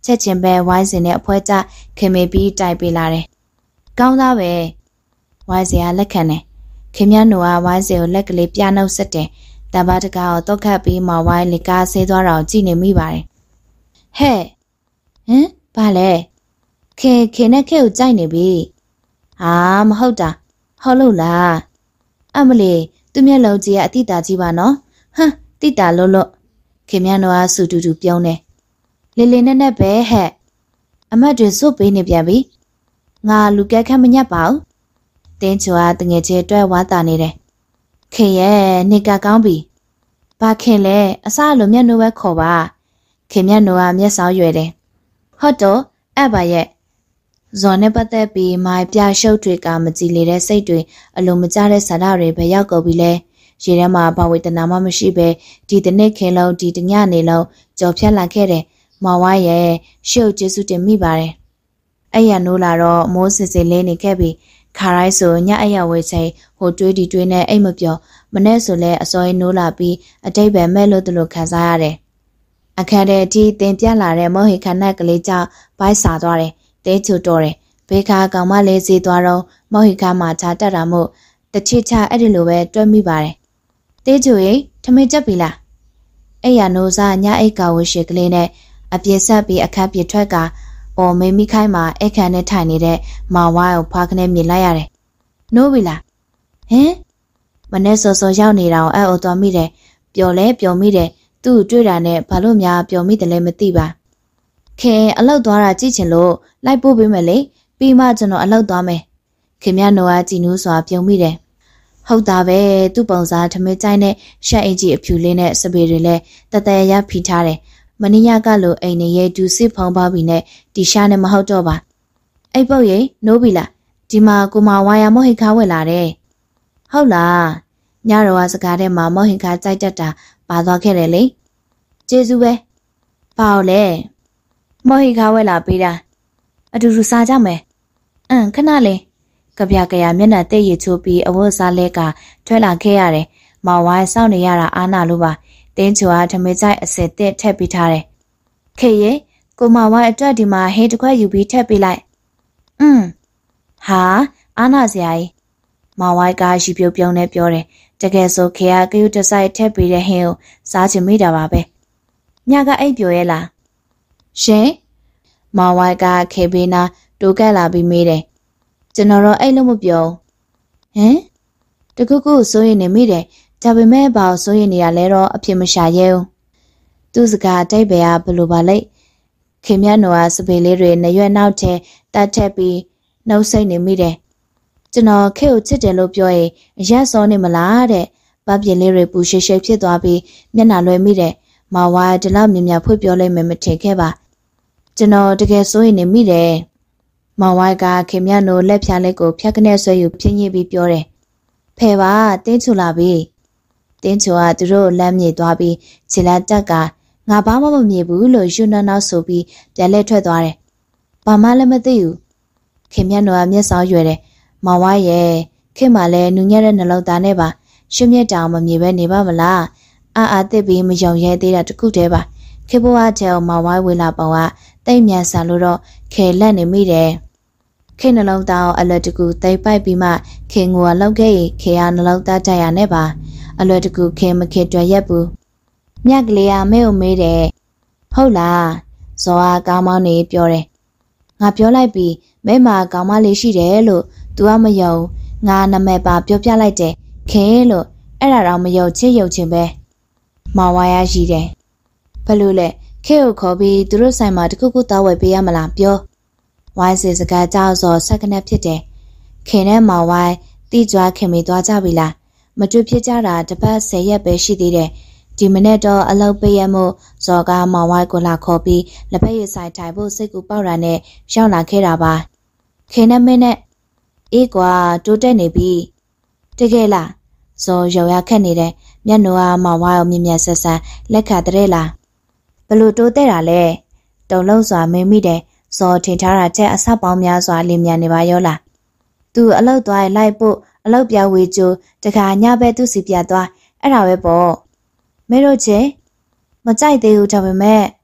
ချက်ချင်းပဲဝိုင်းစင်နဲ့အဖွဲကျခင်မေပြီးတိုက်ပေးလာတယ်။ကောင်းသားပဲဝိုင်းစင်ကလက်ခံတယ်။ခင်မြတ်နိုကဝိုင်းစင်ကိုလက်ကလေးပြနှုတ်ဆက်တယ်။တပတ်တကားကိုတော့ခတ်ပြီးမှဝိုင်းလကားဆေးသွားတာကိုကြည့်နေမိပါတယ်။ဟဲ့ဟင်ဘာလဲခင်ခင်နဲ့ခဲကိုကြိုက်နေပြီ။ဟာမဟုတ်တာဟုတ်လို့လားအမလီသူမျက်လုံးကြီးကအတိတာကြီးပါနော်ဟမ်တိတာလို့လို့ခင်မြတ်နိုကစူတူတူပြုံးတယ်လေလေနဲ့နဲ့ပဲဟဲ့အမတ်တွေစွတ်ပေးနေပြန်ပြီငါလူကဲခမ်းမညက်ပါဘူးတင်းချွာတငယ်ချင်းတွဲဝါတာနေတယ်ခင်ရဲ့နေကကောင်းပြီဘာခင်လဲအစလိုမျက်နှာပဲခေါ်ပါခင်မျက်နှာကမျက်စောင်းရွယ်တယ်ဟုတ်တော့အဲ့ပါရဲ့ဇော်နဲ့ပတ်သက်ပြီးမိုင်ပြရှုပ်တွေကမကြည်လေတဲ့စိတ်တွေအလိုမကျတဲ့ဆန္ဒတွေပဲရောက်ကုန်ပြီလဲရေထဲမှာဘဝေဒနာမှမရှိပဲဒီတနေ့ခင်လုံးဒီတညနေလုံးကြော်ဖြတ်လာခဲ့တယ်မောင်ဝါရဲ့ရှုပ်ကျေးဇူးတင်မိပါတယ်အဲ့ရနိုးလာတော့မိုးစစ်စစ်လေးနေခဲ့ပြီခါရိုင်းဆိုညအရဝဲချိန်ဟိုတွေးဒီတွေးနဲ့အိတ်မပြောမနဲ့ဆိုလဲအစောရင်နိုးလာပြီးအတိတ်ပဲမဲ့လို့တလို့ခံစားရတယ်အခက်တဲ့ဒီတင်ပြလာတဲ့မောဟိခနက်ကလေးကြောင့်ဘိုက်စာသွားတယ်တဲချူတော်တယ်ဘေခါကောင်မလေးစီသွားတော့မောဟိခမှာခြာတက်တာမို့တချစ်ချအဲ့ဒီလိုပဲတွဲမိပါတယ်တဲချူရင်ထမင်းချက်ပြီလားအဲ့ရနိုးစားညအိတ်ကဝရှိကလေးနဲ့အပြည့်ဆက်ပြီးအခက်ပြထွက်ကအော်မေမိခိုင်းမှာအခန်းနဲ့ထိုင်နေတဲ့မောင်ဝါကိုဖွားခနဲ့မြင်လိုက်ရတယ်နိုးပြီလားဟင်မနဲ့စောစောရောက်နေတာကိုအဲ့အော်သွားမိတယ်ပျော်လဲပျော်မိတယ်သူ့တွေ့တာနဲ့ဘာလို့များပျော်မိတယ်လဲမသိပါခင်အလောက်သွားတာကြည့်ချင်လို့လိုက်ပို့ပေးမယ်လေပြီးမှကျွန်တော်အလောက်သွားမယ်ခင်မြတ်နိုကကြည်နူးစွာပြုံးမိတယ်ဟုတ်တာပဲသူ့ပုံစားထမင်းကြိုင်းနဲ့ရှက်အိတ်ကြီးအဖြူလေးနဲ့စပေတွေလည်းတတရရဖိထားတယ်မနီယာကလိုအိမ်နေရဲ့ဒူစစ်ဖုံးပါပြီနဲ့တီရှာနဲ့မဟုတ်တော့ပါအိတ်ပုတ်ရိနိုးပြီလားဒီမှာကိုမဝါယာမောဟိခါဝက်လာတယ်ဟုတ်လားညတော်ကစကားထဲမှာမောဟိခါကြိုက်တတ်တာပါသွားခဲ့တယ်လေကျေးဇူးပဲပါအောင်လေမောဟိခါဝက်လာပေးတာအတူတူစားကြမယ်အင်းခဏလေးကပြကရမျက်နှာတိတ်ရချိုးပြီးအဝတ်စားလဲကထွက်လာခဲ့ရတယ်မောင်ဝိုင်းစောင့်နေရတာအားနာလို့ပါတင်းချွာထမင်းကြိုက်အစက်တက်ထက်ပေးထားတယ်ခေရေကိုမဝိုင်းအတွက်ဒီမှာဟင်းတစ်ခွက်ယူပြီးထက်ပေးလိုက်อืมဟာအားနာစရာကြီးမောင်ဝိုင်းကရီပြုံပြုံနဲ့ပြောတယ်တကယ်ဆိုခေကကယူတဆိုင်ထက်ပေးတဲ့ဟင်းကိုစားချင်မိတာပါပဲညကအိပ်ပျော်ရဲ့လားရှင်မောင်ဝိုင်းကခေဘေးနာတိုးကက်လာပြီးမေးတယ်ကျွန်တော်တော့အိတ်လို့မပြောဟင်တခုခုစိုးရင်နေမိတယ်ဒါပေမဲ့ဘာလို့စိုးရင်နေရလဲတော့အဖြစ်မရှာရဲဘူးသူစကားတိတ်ပဲကဘလို့ပါလိမ့်ခင်မြတ်နိုကစပေလေးတွေနရွက်နောက်ထဲတတ်ထက်ပြီးနှုတ်ဆက်နေမိတယ်ကျွန်တော်ခေကိုချစ်တယ်လို့ပြောရင်အရက်စောနေမလားတဲ့ပပြင်းလေးတွေပူရှိရှိဖြစ်သွားပြီးမျက်နှာလွှဲမိတယ်မဝါဒီလောက်မြင်မြဖွေပြောလိုက်မယ်မထင်ခဲ့ပါကျွန်တော်တကယ်စိုးရင်နေမိတယ်မောင်ဝိုင်းကခင်မြတ်နိုလက်ဖြားလေးကိုဖြတ်ကနေဆွဲယူဖြင်းညစ်ပြီးပြောတယ်ဖဲပါတင်းချူလာပြီတင်းချူကသူတို့လမ်းမြေသွားပြီးခြေလက်တက်ကငါဘာမှမမြင်ဘူးလို့ယူနှနောက်ဆိုပြီးပြန်လဲထွက်သွားတယ်ဘာမှလည်းမသိဘူးခင်မြတ်နိုကမျက်စောင်းရွယ်တယ်မောင်ဝိုင်းရဲ့ခင်မလည်းနူညံ့တဲ့နှလုံးသားနဲ့ပါရှင်းမြတ်တောင်မမြင်ပဲနေပါမလားအာအာတစ်ပြီးမယုံရဲသေးတာတခုတည်းပါခေဘွားတဲ့မောင်ဝိုင်းဝေလာပုံကတိတ်မြန်ဆန်လို့တော့ခဲလက်နေမိတယ်ခေနှလုံးသားအလွယ်တကူတိတ်ပိုက်ပြီးမှခေငိုကလောက်ခဲ့ရင်ခေကနှလုံးသားတရနဲ့ပါအလွယ်တကူခေမခေတွေ့ရက်ဘူးမြက်ကလေးကမဲကိုမေးတယ်ဟုတ်လားဇော်ကကောင်းမောင်းနေပြောတယ်ငါပြောလိုက်ပြီးမဲမှာကောင်းမလေးရှိတယ်လို့ तू ကမယုံငါနာမည်ပါပြောပြလိုက်တယ်ခင်လို့အဲ့ဒါတော့မယုံချစ်ယုံချင်ပဲမောင်ဝါရရှိတယ်ဘလို့လဲခေကိုခေါ်ပြီးသူတို့ဆိုင်မှာတခုခုတောက်ဝယ်ပေးရမလားပြောဝိုင်းစီစကားကြောက်စောဆက်ကနက်ဖြစ်တယ်ခင်နဲ့မောင်ဝိုင်းတီးကြွားခင်မေသွားကြပြီလားမတွေ့ဖြစ်ကြတာတပတ်ဆယ်ရက်ပဲရှိသေးတယ်ဒီမနေ့တော့အလုပ်ပေးရမို့ဇော်ကမောင်ဝိုင်းကိုလာခေါ်ပြီးလက်ဖက်ရည်ဆိုင်ထိုင်ဖို့စိတ်ကူပေါက်တာနဲ့ရောက်လာခဲ့တာပါခင်နဲ့မင်းနဲ့အေးကွာတိုးတက်နေပြီတကယ်လားဇော်ရော်ရခက်နေတယ်မျက်နှာကမောင်ဝိုင်းကိုမြင်မြတ်ဆက်ဆန်းလက်ခတဲ့လားဘလို့တိုးတက်တာလဲတုံလုံးစွာမင်းမိတယ်ဇော်ထင်ထားတာချက်အဆောက်ပေါင်းများစွာလင်းမြန်နေပါရောလားသူအလောက်သွားလိုက်ဖို့အလောက်ပြဝေကျိုးတခါညဘက်သူ့စီပြသွားအဲ့ဒါပဲပေါ့မဲတို့ချင်းမကြိုက်သေးဘူးဒါပေမဲ့ဝ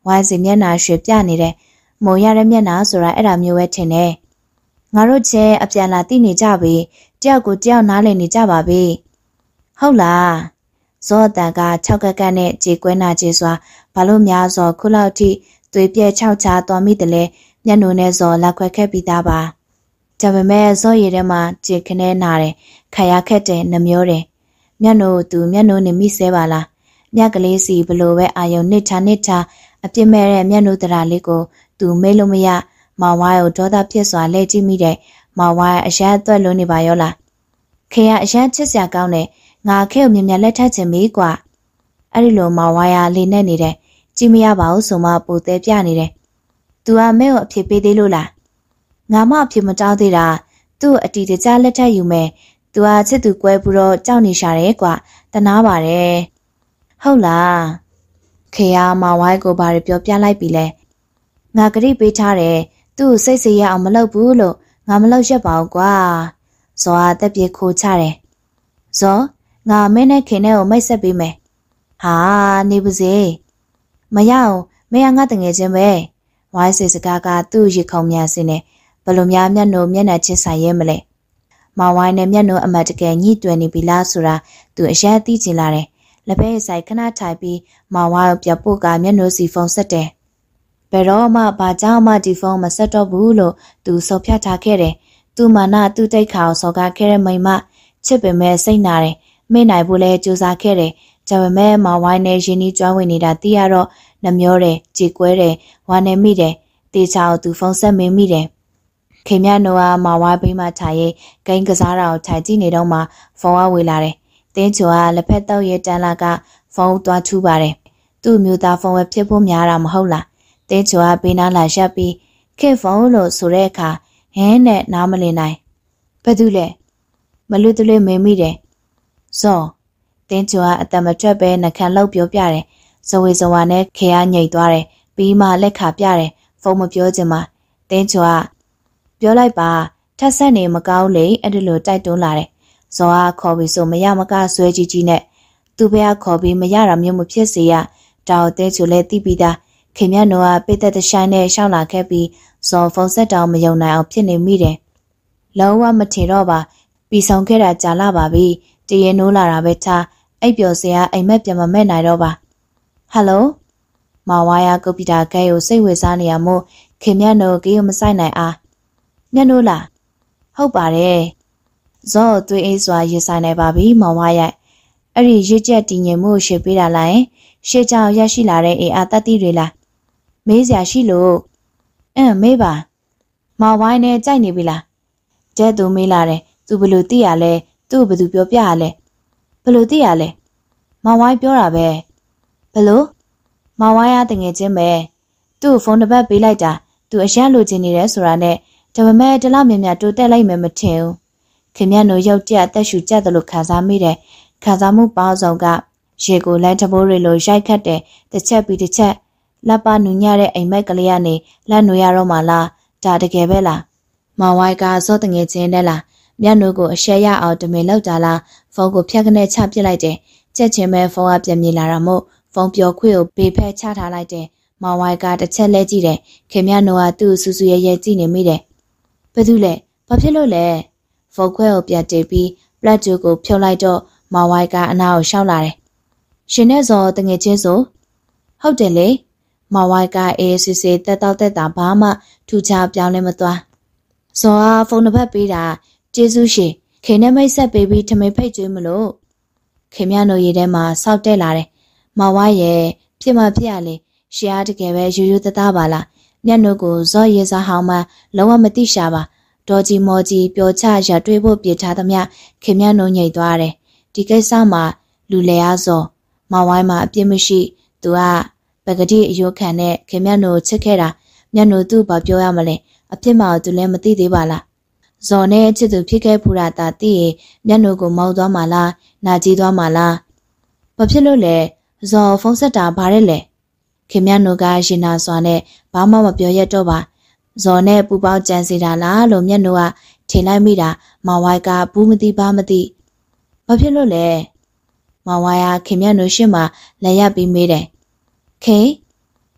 ဝိုင်းစီမျက်နှာရွှေပြနေတယ်မုံရတဲ့မျက်နှာဆိုတာအဲ့ဒါမျိုးပဲထင်တယ်ငါတို့ချဲအပြန်လာသိနေကြပြီတယောက်ကိုတယောက်နားလည်နေကြပါပြီဟုတ်လားဇောတန်က၆ကက်ကက်နဲ့ကြေကွဲနာကြေစွာဘာလို့များစွာခုလောက်ထိသွေးပြဲခြောက်ချသွားမိတယ်လဲမျက်နှာနဲ့ဇော်လက်ခွက်ခက်ပြီးသားပါဒါပေမဲ့ဇော်ရည်ထဲမှာကြေခနဲနာတယ်ခရခက်တယ်နှမျောတယ်မျက်နှာသူမျက်နှာနဲ့မိဆဲပါလားမျက်ကလေးစီဘလို့ပဲအာယုံနစ်ချာနစ်ချာအပြစ်မဲ့တဲ့မျက်နှာတရာလေးကိုသူမေးလို့မရမောင်ဝါကိုဒေါသဖြစ်စွာလဲကြည့်မိတယ်မောင်ဝါအရှမ်းအသွက်လုံးနေပါရောလားခေရအရှမ်းချစ်စရာကောင်းတယ်ငါခဲကိုမြင်မြင်လက်ထပ်ချင်ပြီကွာအဲ့ဒီလိုမောင်ဝါရလေးနဲ့နေတယ်ကြည့်မရပါဘူးဆိုမှပိုသေးပြနေတယ်သူကမဲကိုအဖြစ်ပေးသေးလို့လားငါမှအဖြစ်မတောင်းသေးတာသူ့အတီတကြလက်ထပ်ယူမယ်သူကချစ်သူကွဲပြီးတော့ကြောက်နေရှာတယ်ကွာတနာပါတယ်ဟုတ်လားခေရမောင်ဝါကိုဘာတွေပြောပြလိုက်ပြီလဲငါကတိပေးထားတယ်သူ့စိတ်စေရအောင်မလုပ်ဘူးလို့ငါမလုပ်ရက်ပါဘူးကွာဇော်ကတက်ပြေခိုးချတယ်ဇော်ငါမင်းနဲ့ခင်နဲ့ကိုမိတ်ဆက်ပေးမယ်ဟာနေပါစေမရအောင်မင်းကငါတငယ်ချင်းပဲဝိုင်းစေစကားကသူ့ရေခုံများစင်းနေဘလို့များမျက်နှာမျက်နှာချင်းဆိုင်ရဲမလဲမောင်ဝိုင်းနဲ့မျက်နှာအမတ်တကယ်ညှိတွယ်နေပြီလားဆိုတာသူအရှက်သိချင်လာတယ်လက်ဖက်ဆိုင်ခဏထိုင်ပြီးမောင်ဝိုင်းကိုပြပို့ကမျက်နှာစီဖုန်းဆက်တယ်ဘယ်တော့မှဘာကြောင့်မှဒီဖုန်းမဆက်တော့ဘူးလို့သူဆုံးဖြတ်ထားခဲ့တယ်သူ့မာနသူ့တိတ်ခါကိုစော်ကားခဲ့တဲ့မိမချစ်ပေမဲ့စိတ်နာတယ်မေ့နိုင်ဖို့လဲကြိုးစားခဲ့တယ်ဒါပေမဲ့မောင်ဝိုင်းနဲ့ရင်းနှီးကျွမ်းဝင်နေတာသိရတော့နှမျောတယ်ကြေကွဲတယ်ဝါနေမိတယ်တေချာကိုသူဖုန်းဆက်မင်းမိတယ်ခင်မြတ်နိုးကမောင်ဝိုင်းဘေးမှာထိုင်ရင်ဂိမ်းကစားတာကိုထိုင်ကြည့်နေတော့မှဖုန်းကဝေလာတယ်တင်းချိုကလက်ဖက်တော့ရဲတန်းလာကဖုန်းသွားထူပါတယ်သူ့မျိုးသားဖုန်းပဲဖြစ်ဖို့များတာမဟုတ်လားတင်းချိုကဘေးနားလာရပ်ပြီးခေဖုန်းလို့ဆိုတဲ့အခါဟင်းနဲ့နားမလည်နိုင်ဘာတူလဲမလွတ်တလွတ်မင်းမိတယ်ဇော်တင်းချိုကအတမထွက်ပဲနှခမ်းလောက်ပြောပြတယ်ဇဝေဇဝါနဲ့ခေကညိတ်သွားတယ်ပြီးမှလက်ခါပြတယ်ဖုန်းမပြောချင်မှတင်းချိုကပြောလိုက်ပါထက်ဆက်နေမကောင်းလေအဲ့ဒီလိုတိုက်တွန်းလာတယ်ဇော်ကခေါ်ပြီးဆိုမရမကဆွဲကြီးကြီးနဲ့သူ့ဘက်ကခေါ်ပြီးမရတာမျိုးမဖြစ်စေရတောက်တင်းချိုလည်းသိပြီးသားခင်မြတ်နိုးကပိတ်သက်တဆိုင်နဲ့ရှောက်လာခဲ့ပြီးဇော်ဖုန်းဆက်တောင်မယုံနိုင်အောင်ဖြစ်နေမိတယ်လုံးဝမထင်တော့ပါပြီးဆောင်ခဲ့တာကြာလာပါပြီတရေနိုးလာတာပဲထားအိပ်ပျော်စရာအိမ်မက်ပြန်မမဲ့နိုင်တော့ပါဟယ်လိုမောင်ဝါရကွန်ပျူတာကဲကိုစိတ်ဝင်စားနေရမို့ခင်မြတ်နိုးကီးကိုမဆိုင်နိုင်အားမျက်နှာလားဟုတ်ပါတယ်ဇော်သွေးအေးစွာရေဆိုင်နိုင်ပါပြီမောင်ဝါရအဲ့ဒီရစ်ချက်တည်ငြိမ်မှုရှေ့ပေးတာလားရှေ့ကြောင်ရရှိလာတဲ့အေအာတတိတွေလားမေးစရာရှိလို့အင်းမေးပါမောင်ဝိုင်းနဲ့ကြိုက်နေပြီလားကျဲသူမေးလာတယ်သူဘယ်လိုသိရလဲသူ့ဘယ်သူပြောပြရလဲဘယ်လိုသိရလဲမောင်ဝိုင်းပြောတာပဲဘယ်လိုမောင်ဝိုင်းကတငယ်ချင်းပဲသူ့ဖုန်းတစ်ပတ်ပေးလိုက်တာသူအရန်လိုချင်နေတယ်ဆိုတာနဲ့ဒါပေမဲ့တလောက်မြန်မြန်တိုးတက်လိုက်မယ်မထင်ဘူးခင်ဗျနိုးရုပ်တက်အသက်ရှူကြက်တယ်လို့ခံစားမိတယ်ခံစားမှုပေါင်းစုံကရေကိုလမ်းတဘိုးတွေလိုရိုက်ခတ်တယ်တစ်ချက်ပြီးတစ်ချက်လက်ပါနူညတဲ့အိမ်မက်ကလေးကနေလက်နွေရတော့မှလားဒါတကယ်ပဲလားမောင်ဝိုင်းကစောတငယ်ချင်းနဲ့လားမျက်နှာကိုအရှက်ရအောင်တမင်လောက်တာလားဖုန်းကိုဖြတ်ခနဲ့ချပစ်လိုက်တယ်ကြက်ချင်းပဲဖုန်းကပြန်ပြေးလာတာမို့ဖုန်းပြောခွေကိုဘေးဖက်ချထားလိုက်တယ်မောင်ဝိုင်းကတစ်ချက်လဲကြည့်တယ်ခင်မျက်နှာကသူ့ဆူဆူရဲရဲကြည့်နေမိတယ်ဘာလို့လဲဘာဖြစ်လို့လဲဖုန်းခွဲကိုပြန်တေးပြီးပလက်တူကိုဖြုတ်လိုက်တော့မောင်ဝိုင်းကအနာကိုရှောက်လာတယ်ရှင်နဲ့ဇော်တငယ်ချင်းဆိုဟုတ်တယ်လေမောင်ဝိုင်းကအေးစစ်စစ်တက်တော့တက်တာဘာမှထူခြားပြောင်းလဲမသွားဇော်ကဖုန်းတစ်ဖက်ပေးတာကျေးဇူးရှင်ခင်နဲ့မိတ်ဆက်ပေးပြီးထမိတ်ဖိတ်ကျွေးမလို့ခင်မြနိုးရည်ထဲမှာစောက်တက်လာတယ်မောင်ဝိုင်းရဲ့ဖြစ်မှဖြစ်ရလေရှေးအားတကယ်ပဲယူယူတသားပါလားမျက်နှာကိုဇော်ရည်စားဟောင်းမှလုံးဝမသိရှာပါဒေါ်ကြီးမော်ကြီးပျော်ချရတွေးဖို့ပြထားသမျှခင်မြနိုးညိတ်သွားတယ်ဒီကိစ္စမှာလူလေအားစော်မောင်ဝိုင်းမှာအပြစ်မရှိသူကပကတိအယုခံနဲ့ခင်မြနိုးချစ်ခဲ့တာမျက်နှာသူ့ဘာပြောရမလဲအပြစ်မှသူလည်းမသိသေးပါလားဇော်နဲ့ချစ်သူဖြစ်ခဲ့ဖူးတာတာသိရင်မျက်နှာကိုမောက်သွားမှလားနာကြည့်သွားမှလားဘာဖြစ်လို့လဲဇော်ဖုန်းဆက်တာဘာလဲလဲခင်မြနိုးကရင်နာစွာနဲ့ဘာမှမပြောရတော့ပါဇော်နဲ့ပူပေါင်းကြံစီတာလားလို့မျက်နှာကထင်လိုက်မိတာမောင်ဝိုင်းကဘူးမသိဘာမသိဘာဖြစ်လို့လဲမောင်ဝိုင်းကခင်မြနိုးရှင်းမှာလက်ရပြီးမေးတယ်ခင်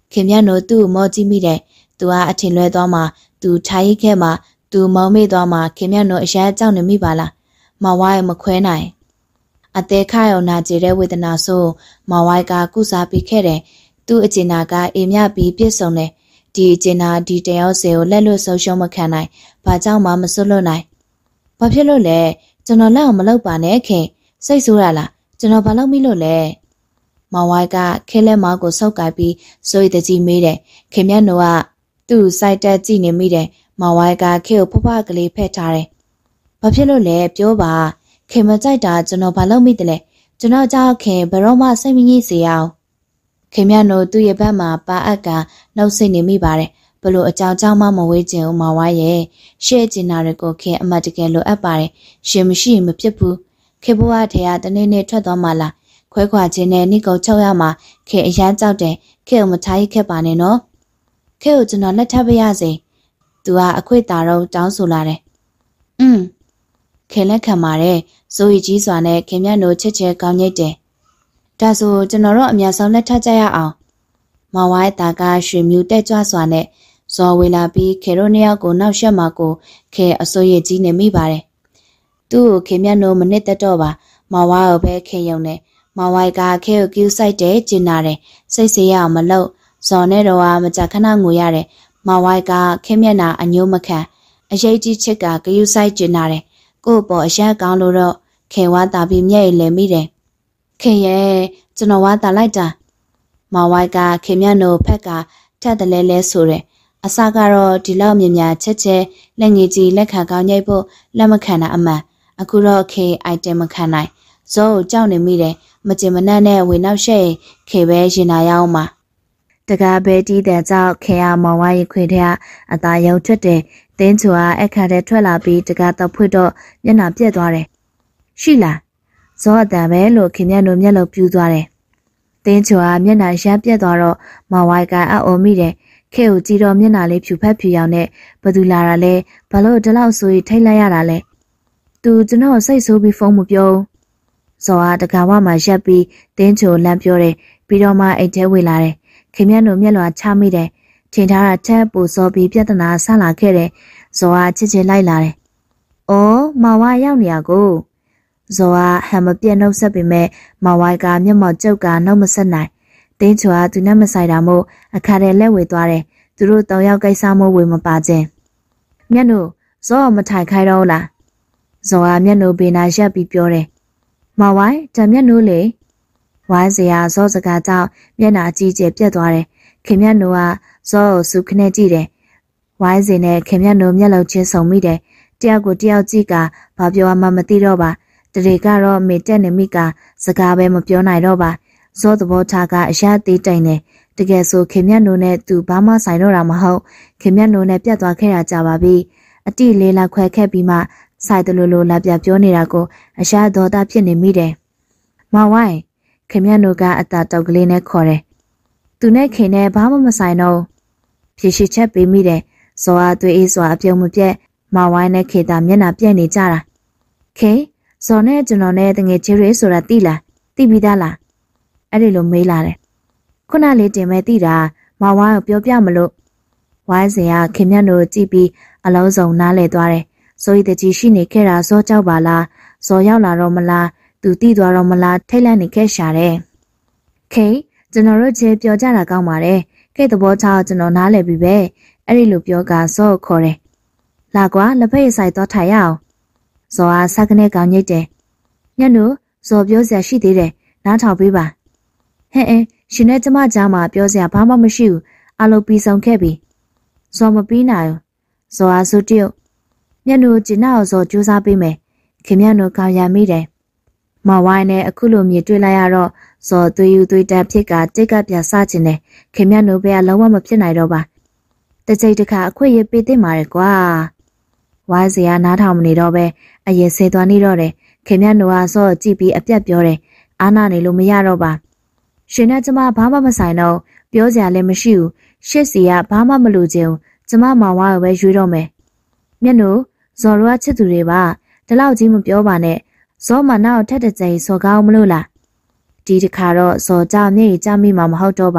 ခင်ဗျနိုသူ့မော်ကြည့်မိတယ်သူကအထင်လွဲသွားမှသူထိုင်ခဲ့မှသူမောင်မေ့သွားမှခင်ဗျနိုအရှားကြောက်နေမိပါလားမဝိုင်းမခွဲနိုင်အသေးခါရောနာကျတဲ့ဝေဒနာဆိုမဝိုင်းကကုစားပြီးခဲ့တယ်သူ့အကျဉ်းနာကအေးမြပြီးပြစ်ဆုံးတယ်ဒီအကျဉ်းနာဒီတယောက်စီကိုလက်လွတ်ဆုံးရှုံးမခံနိုင်ဘာကြောင့်မှမစွတ်လွတ်နိုင်ဘာဖြစ်လို့လဲကျွန်တော်လက်အောင်မလုပ်ပါနဲ့ခင်စိတ်ဆိုးရလားကျွန်တော်ဘာလုပ်မိလို့လဲမဝိုင်းကခဲလက်မောက်ကိုဆုပ်ကိုက်ပြီးစိုးရိမ်တကြီးမေးတယ်ခင်မြတ်နိုကသူ့စိုက်တက်ကြည့်နေမိတယ်မဝိုင်းကခဲကိုဖဖကလေးဖက်ထားတယ်ဘာဖြစ်လို့လဲပြောပါခင်မကြိုက်တာကျွန်တော်ဘာလုပ်မိတယ်လဲကျွန်တော်ကြောက်ခင်ဘရောမစိတ်မငြိစေအောင်ခင်မြတ်နိုသူ့ရဲ့ဘက်မှာပါအပ်ကနှုတ်ဆက်နေမိပါတယ်ဘလို့အကြောင်းကြောင့်မှမဝေးခြင်းဦးမဝိုင်းရဲ့ရှေ့ကျင်နာတွေကိုခင်အမတ်တကယ်လိုအပ်ပါတယ်ရှင်မရှိမဖြစ်ဘူးခေဘွားထဲကတနေ့နေ့ထွက်သွားမှလားခွဲခွာခြင်းနဲ့နိကုတ်ချုပ်ရမှာခေအရန်ကြောက်တယ်ခေကိုမထားရခဲ့ပါနဲ့နော်ခေကိုကျွန်တော်လက်ထပ်ပြရစေသူကအခွင့်တာတော့တောင်းဆိုလာတယ်อืมခေလက်ခံပါတယ်စိုးရီကြီးစွာနဲ့ခင်မြတ်နိုချစ်ချဲကောင်းညိတ်တယ်ဒါဆိုကျွန်တော်တို့အများဆုံးလက်ထပ်ကြရအောင်မဝိုင်းတာကရွှေမြူတက်ကြွစွာနဲ့ဇော်ဝေလာပြီးခေတို့နှစ်ယောက်ကိုနောက်ရှက်မှာကိုခေအစိုးရကြီးနေမိပါတယ်သူ့ကိုခင်မြတ်နိုမနစ်တက်တော့ပါမဝိုင်းကိုပဲခေယုံနဲ့မဝိုင်းကခဲကိုကျူးဆိုင်တယ်ကျင်နာတယ်စိတ်စေးရအောင်မလုပ်ဇော်နဲ့တော့မကြခဏငိုရတယ်မဝိုင်းကခဲမျက်နာအညိုးမခံအရေးကြီးချစ်ကကျူးဆိုင်ကျင်နာတယ်ကို့ပေါ်အရက်ကောင်းလို့တော့ခဲဝါတာပြီးမျက်ရည်လဲမိတယ်ခဲရဲ့ကျွန်တော်ဝါတာလိုက်တာမဝိုင်းကခဲမျက်နိုဖက်ကထက်တလဲလဲဆိုတယ်အစကတော့ဒီလောက်မြင်များချက်ချက်လက်ငယ်ကြီးလက်ခံကောင်းညိတ်ဖို့လက်မခံတာအမှန်အခုတော့ခဲအိုက်တမ်မခံနိုင်ဇောကိုကြောက်နေမိတယ်မကျင်မနှံ့နဲ့ဝင်နောက်ရှက်ခေပဲရင်နာရအောင်မှာတကားပဲတီးတဲ့ကြောက်ခေရမောင်ဝါရီခွေတဲ့အသာယုံထွက်တယ်တင်းချူကအခါတဲ့ထွက်လာပြီးတကားတော့ဖွင့်တော့မျက်နှာပြက်သွားတယ်ရှိလားဇောအတန်ပဲလို့ခင်မြတ်တို့မျက်လုံးပြူးသွားတယ်တင်းချူကမျက်နှာရမ်းပြက်သွားတော့မောင်ဝါရီကအအော်မိတယ်ခေကိုကြည့်တော့မျက်နှာလေးဖြူဖက်ဖြူရောင်နဲ့ဘသူလာတာလဲဘာလို့ဒီလောက်ဆိုရင်ထိတ်လိုက်ရတာလဲသူကျွန်တော်စိတ်ဆိုးပြီးဖုန်းမပြောဇော်အားတကာဝမှာရက်ပြီးတင်းချိုလမ်းပြောတယ်ပြီးတော့မှအိတ်ထဲဝေလာတယ်ခင်မြတ်တို့မျက်လွှာချမိတယ်ထင်ထားတာချက်ပူစောပြီးပြဿနာဆလာခဲ့တယ်ဇော်အားချစ်ချစ်လိုက်လာတယ်အော်မဝါရောက်နေရကိုဇော်အားဟမ်မပြက်နှုတ်ဆက်ပေမဲ့မဝိုင်းကမျက်မှောက်ကျုပ်ကနှုတ်မဆက်နိုင်တင်းချိုကသူနဲ့မဆိုင်တာမို့အခါတည်းလက်ဝေသွားတယ်သူတို့တောင်ရောက်ကိစ္စမို့ဝေမပါခြင်းမျက်နှုတ်ဇော်မထိုင်ခိုင်းတော့လားဇော်အားမျက်နှုတ်ဘေးနာရက်ပြီးပြောတယ်မဝိုင်းတမျက်နိုးလေဝိုင်းစရာဇောစကားကြောင့်မျက်နှာအကြီးကျယ်ပြက်သွားတယ်ခင်မျက်နိုးကဇောကိုစုခနဲ့ကြည့်တယ်ဝိုင်းစင်နဲ့ခင်မျက်နိုးမျက်လုံးချင်းစုံမိတယ်တယောက်ကိုတယောက်ကြည့်ကဘာပြောမှမသိတော့ပါတရေကတော့မေတက်နေမိကစကားပဲမပြောနိုင်တော့ပါဇောသဘောထားကအရာသေးတိုင်တယ်တကယ်ဆိုခင်မျက်နိုးနဲ့သူဘာမှဆိုင်တော့တာမဟုတ်ခင်မျက်နိုးနဲ့ပြတ်သွားခဲ့တာကြပါပြီအတိလေးလောက်ခွဲခဲ့ပြီးမှဆိုင်တလူလိုလာပြပြောနေတာကိုအရှာဒေါသဖြစ်နေမိတယ်။မဝိုင်းခင်မြတ်တို့ကအတာတောက်ကလေးနဲ့ခေါ်တယ်။သူနဲ့ခင်နဲ့ဘာမှမဆိုင်တော့ဖြည့်ရှိချက်ပေးမိတယ်။ဇောအားသွေးအေးစွာအပြုံမပြက်မဝိုင်းနဲ့ခေတာမျက်နှာပြက်နေကြတာ။ခေဇောနဲ့ကျွန်တော်နဲ့တငယ်ချင်းတွေဆိုတာသိလားသိပြီးသားလားအဲ့ဒီလိုမေးလာတယ်။ခုနလေးတင်မဲ့သိတာမဝိုင်းကိုပြောပြမလို့ဝိုင်းစင်ကခင်မြတ်တို့ကြည့်ပြီးအလုံးစုံနားလဲသွားတယ်။ဆိုရီတကြီးရှိနေခဲ့တာဇောကြောက်ပါလားဇောရောက်လာတော့မလားသူတိသွားတော့မလားထိတ်လန့်နေခဲ့ရှာတယ်ခေကျွန်တော်တို့ချေပြောကြတာကောင်းပါတယ်ခေသဘောချောကျွန်တော်နားလည်ပြီပဲအဲ့ဒီလိုပြောကဇောကိုခေါ်တယ်လာကွာလက်ဖက်ရည်ဆိုင်တော့ထိုင်ရအောင်ဇောအားစကနေကောင်ညိတ်တယ်ညနုဇောပြောစရာရှိသေးတယ်နားထောင်ပေးပါဟဲ့အင်းရှင်နဲ့ကျမကြားမှာပြောစရာဘာမှမရှိဘူးအလုပ်ပြီးဆုံးခဲ့ပြီဇောမပြီးနိုင်ဘူးဇောအားစုတရုတ်ညနုကျင်းအောင်ဇောကြိုးစားပေးမယ်ခင်ဗျားတို့ကောင်းရမိတယ်မဝိုင်းနဲ့အခုလိုမြေတွေ့လိုက်ရတော့ဇော်သွေးယူသွေးတက်ဖြစ်ကတိတ်ကပြဆချင်တယ်ခင်ဗျားတို့ဘက်ကလုံးဝမဖြစ်နိုင်တော့ပါတကြိတ်တခါအခွင့်ရပေးတင်ပါတယ်ကွာဝိုင်းစရာနားထောင်မနေတော့ပဲအရင်ဆေးသွားနေတော့တယ်ခင်ဗျားတို့ကဇော်ကြည့်ပြီးအပြတ်ပြောတယ်အာနာနေလို့မရတော့ပါရှင်နဲ့ကျမဘာမှမဆိုင်တော့ပြောစရာလည်းမရှိဘူးရှစ်စီကဘာမှမလိုချင်ဘူးကျမမောင်ဝါကိုပဲရွေးတော့မယ်မျက်နှာဇော်တို့ကချစ်သူတွေပါဒီလောက်ကြီးမပြောပါနဲ့ဇော်မနောက်ထက်တဲ့ကြိမ်စော်ကောင်းမလို့လားဒီတခါတော့ဇော်ကြောင့်မျက်ရည်ကျမိမှာမဟုတ်တော့ပါ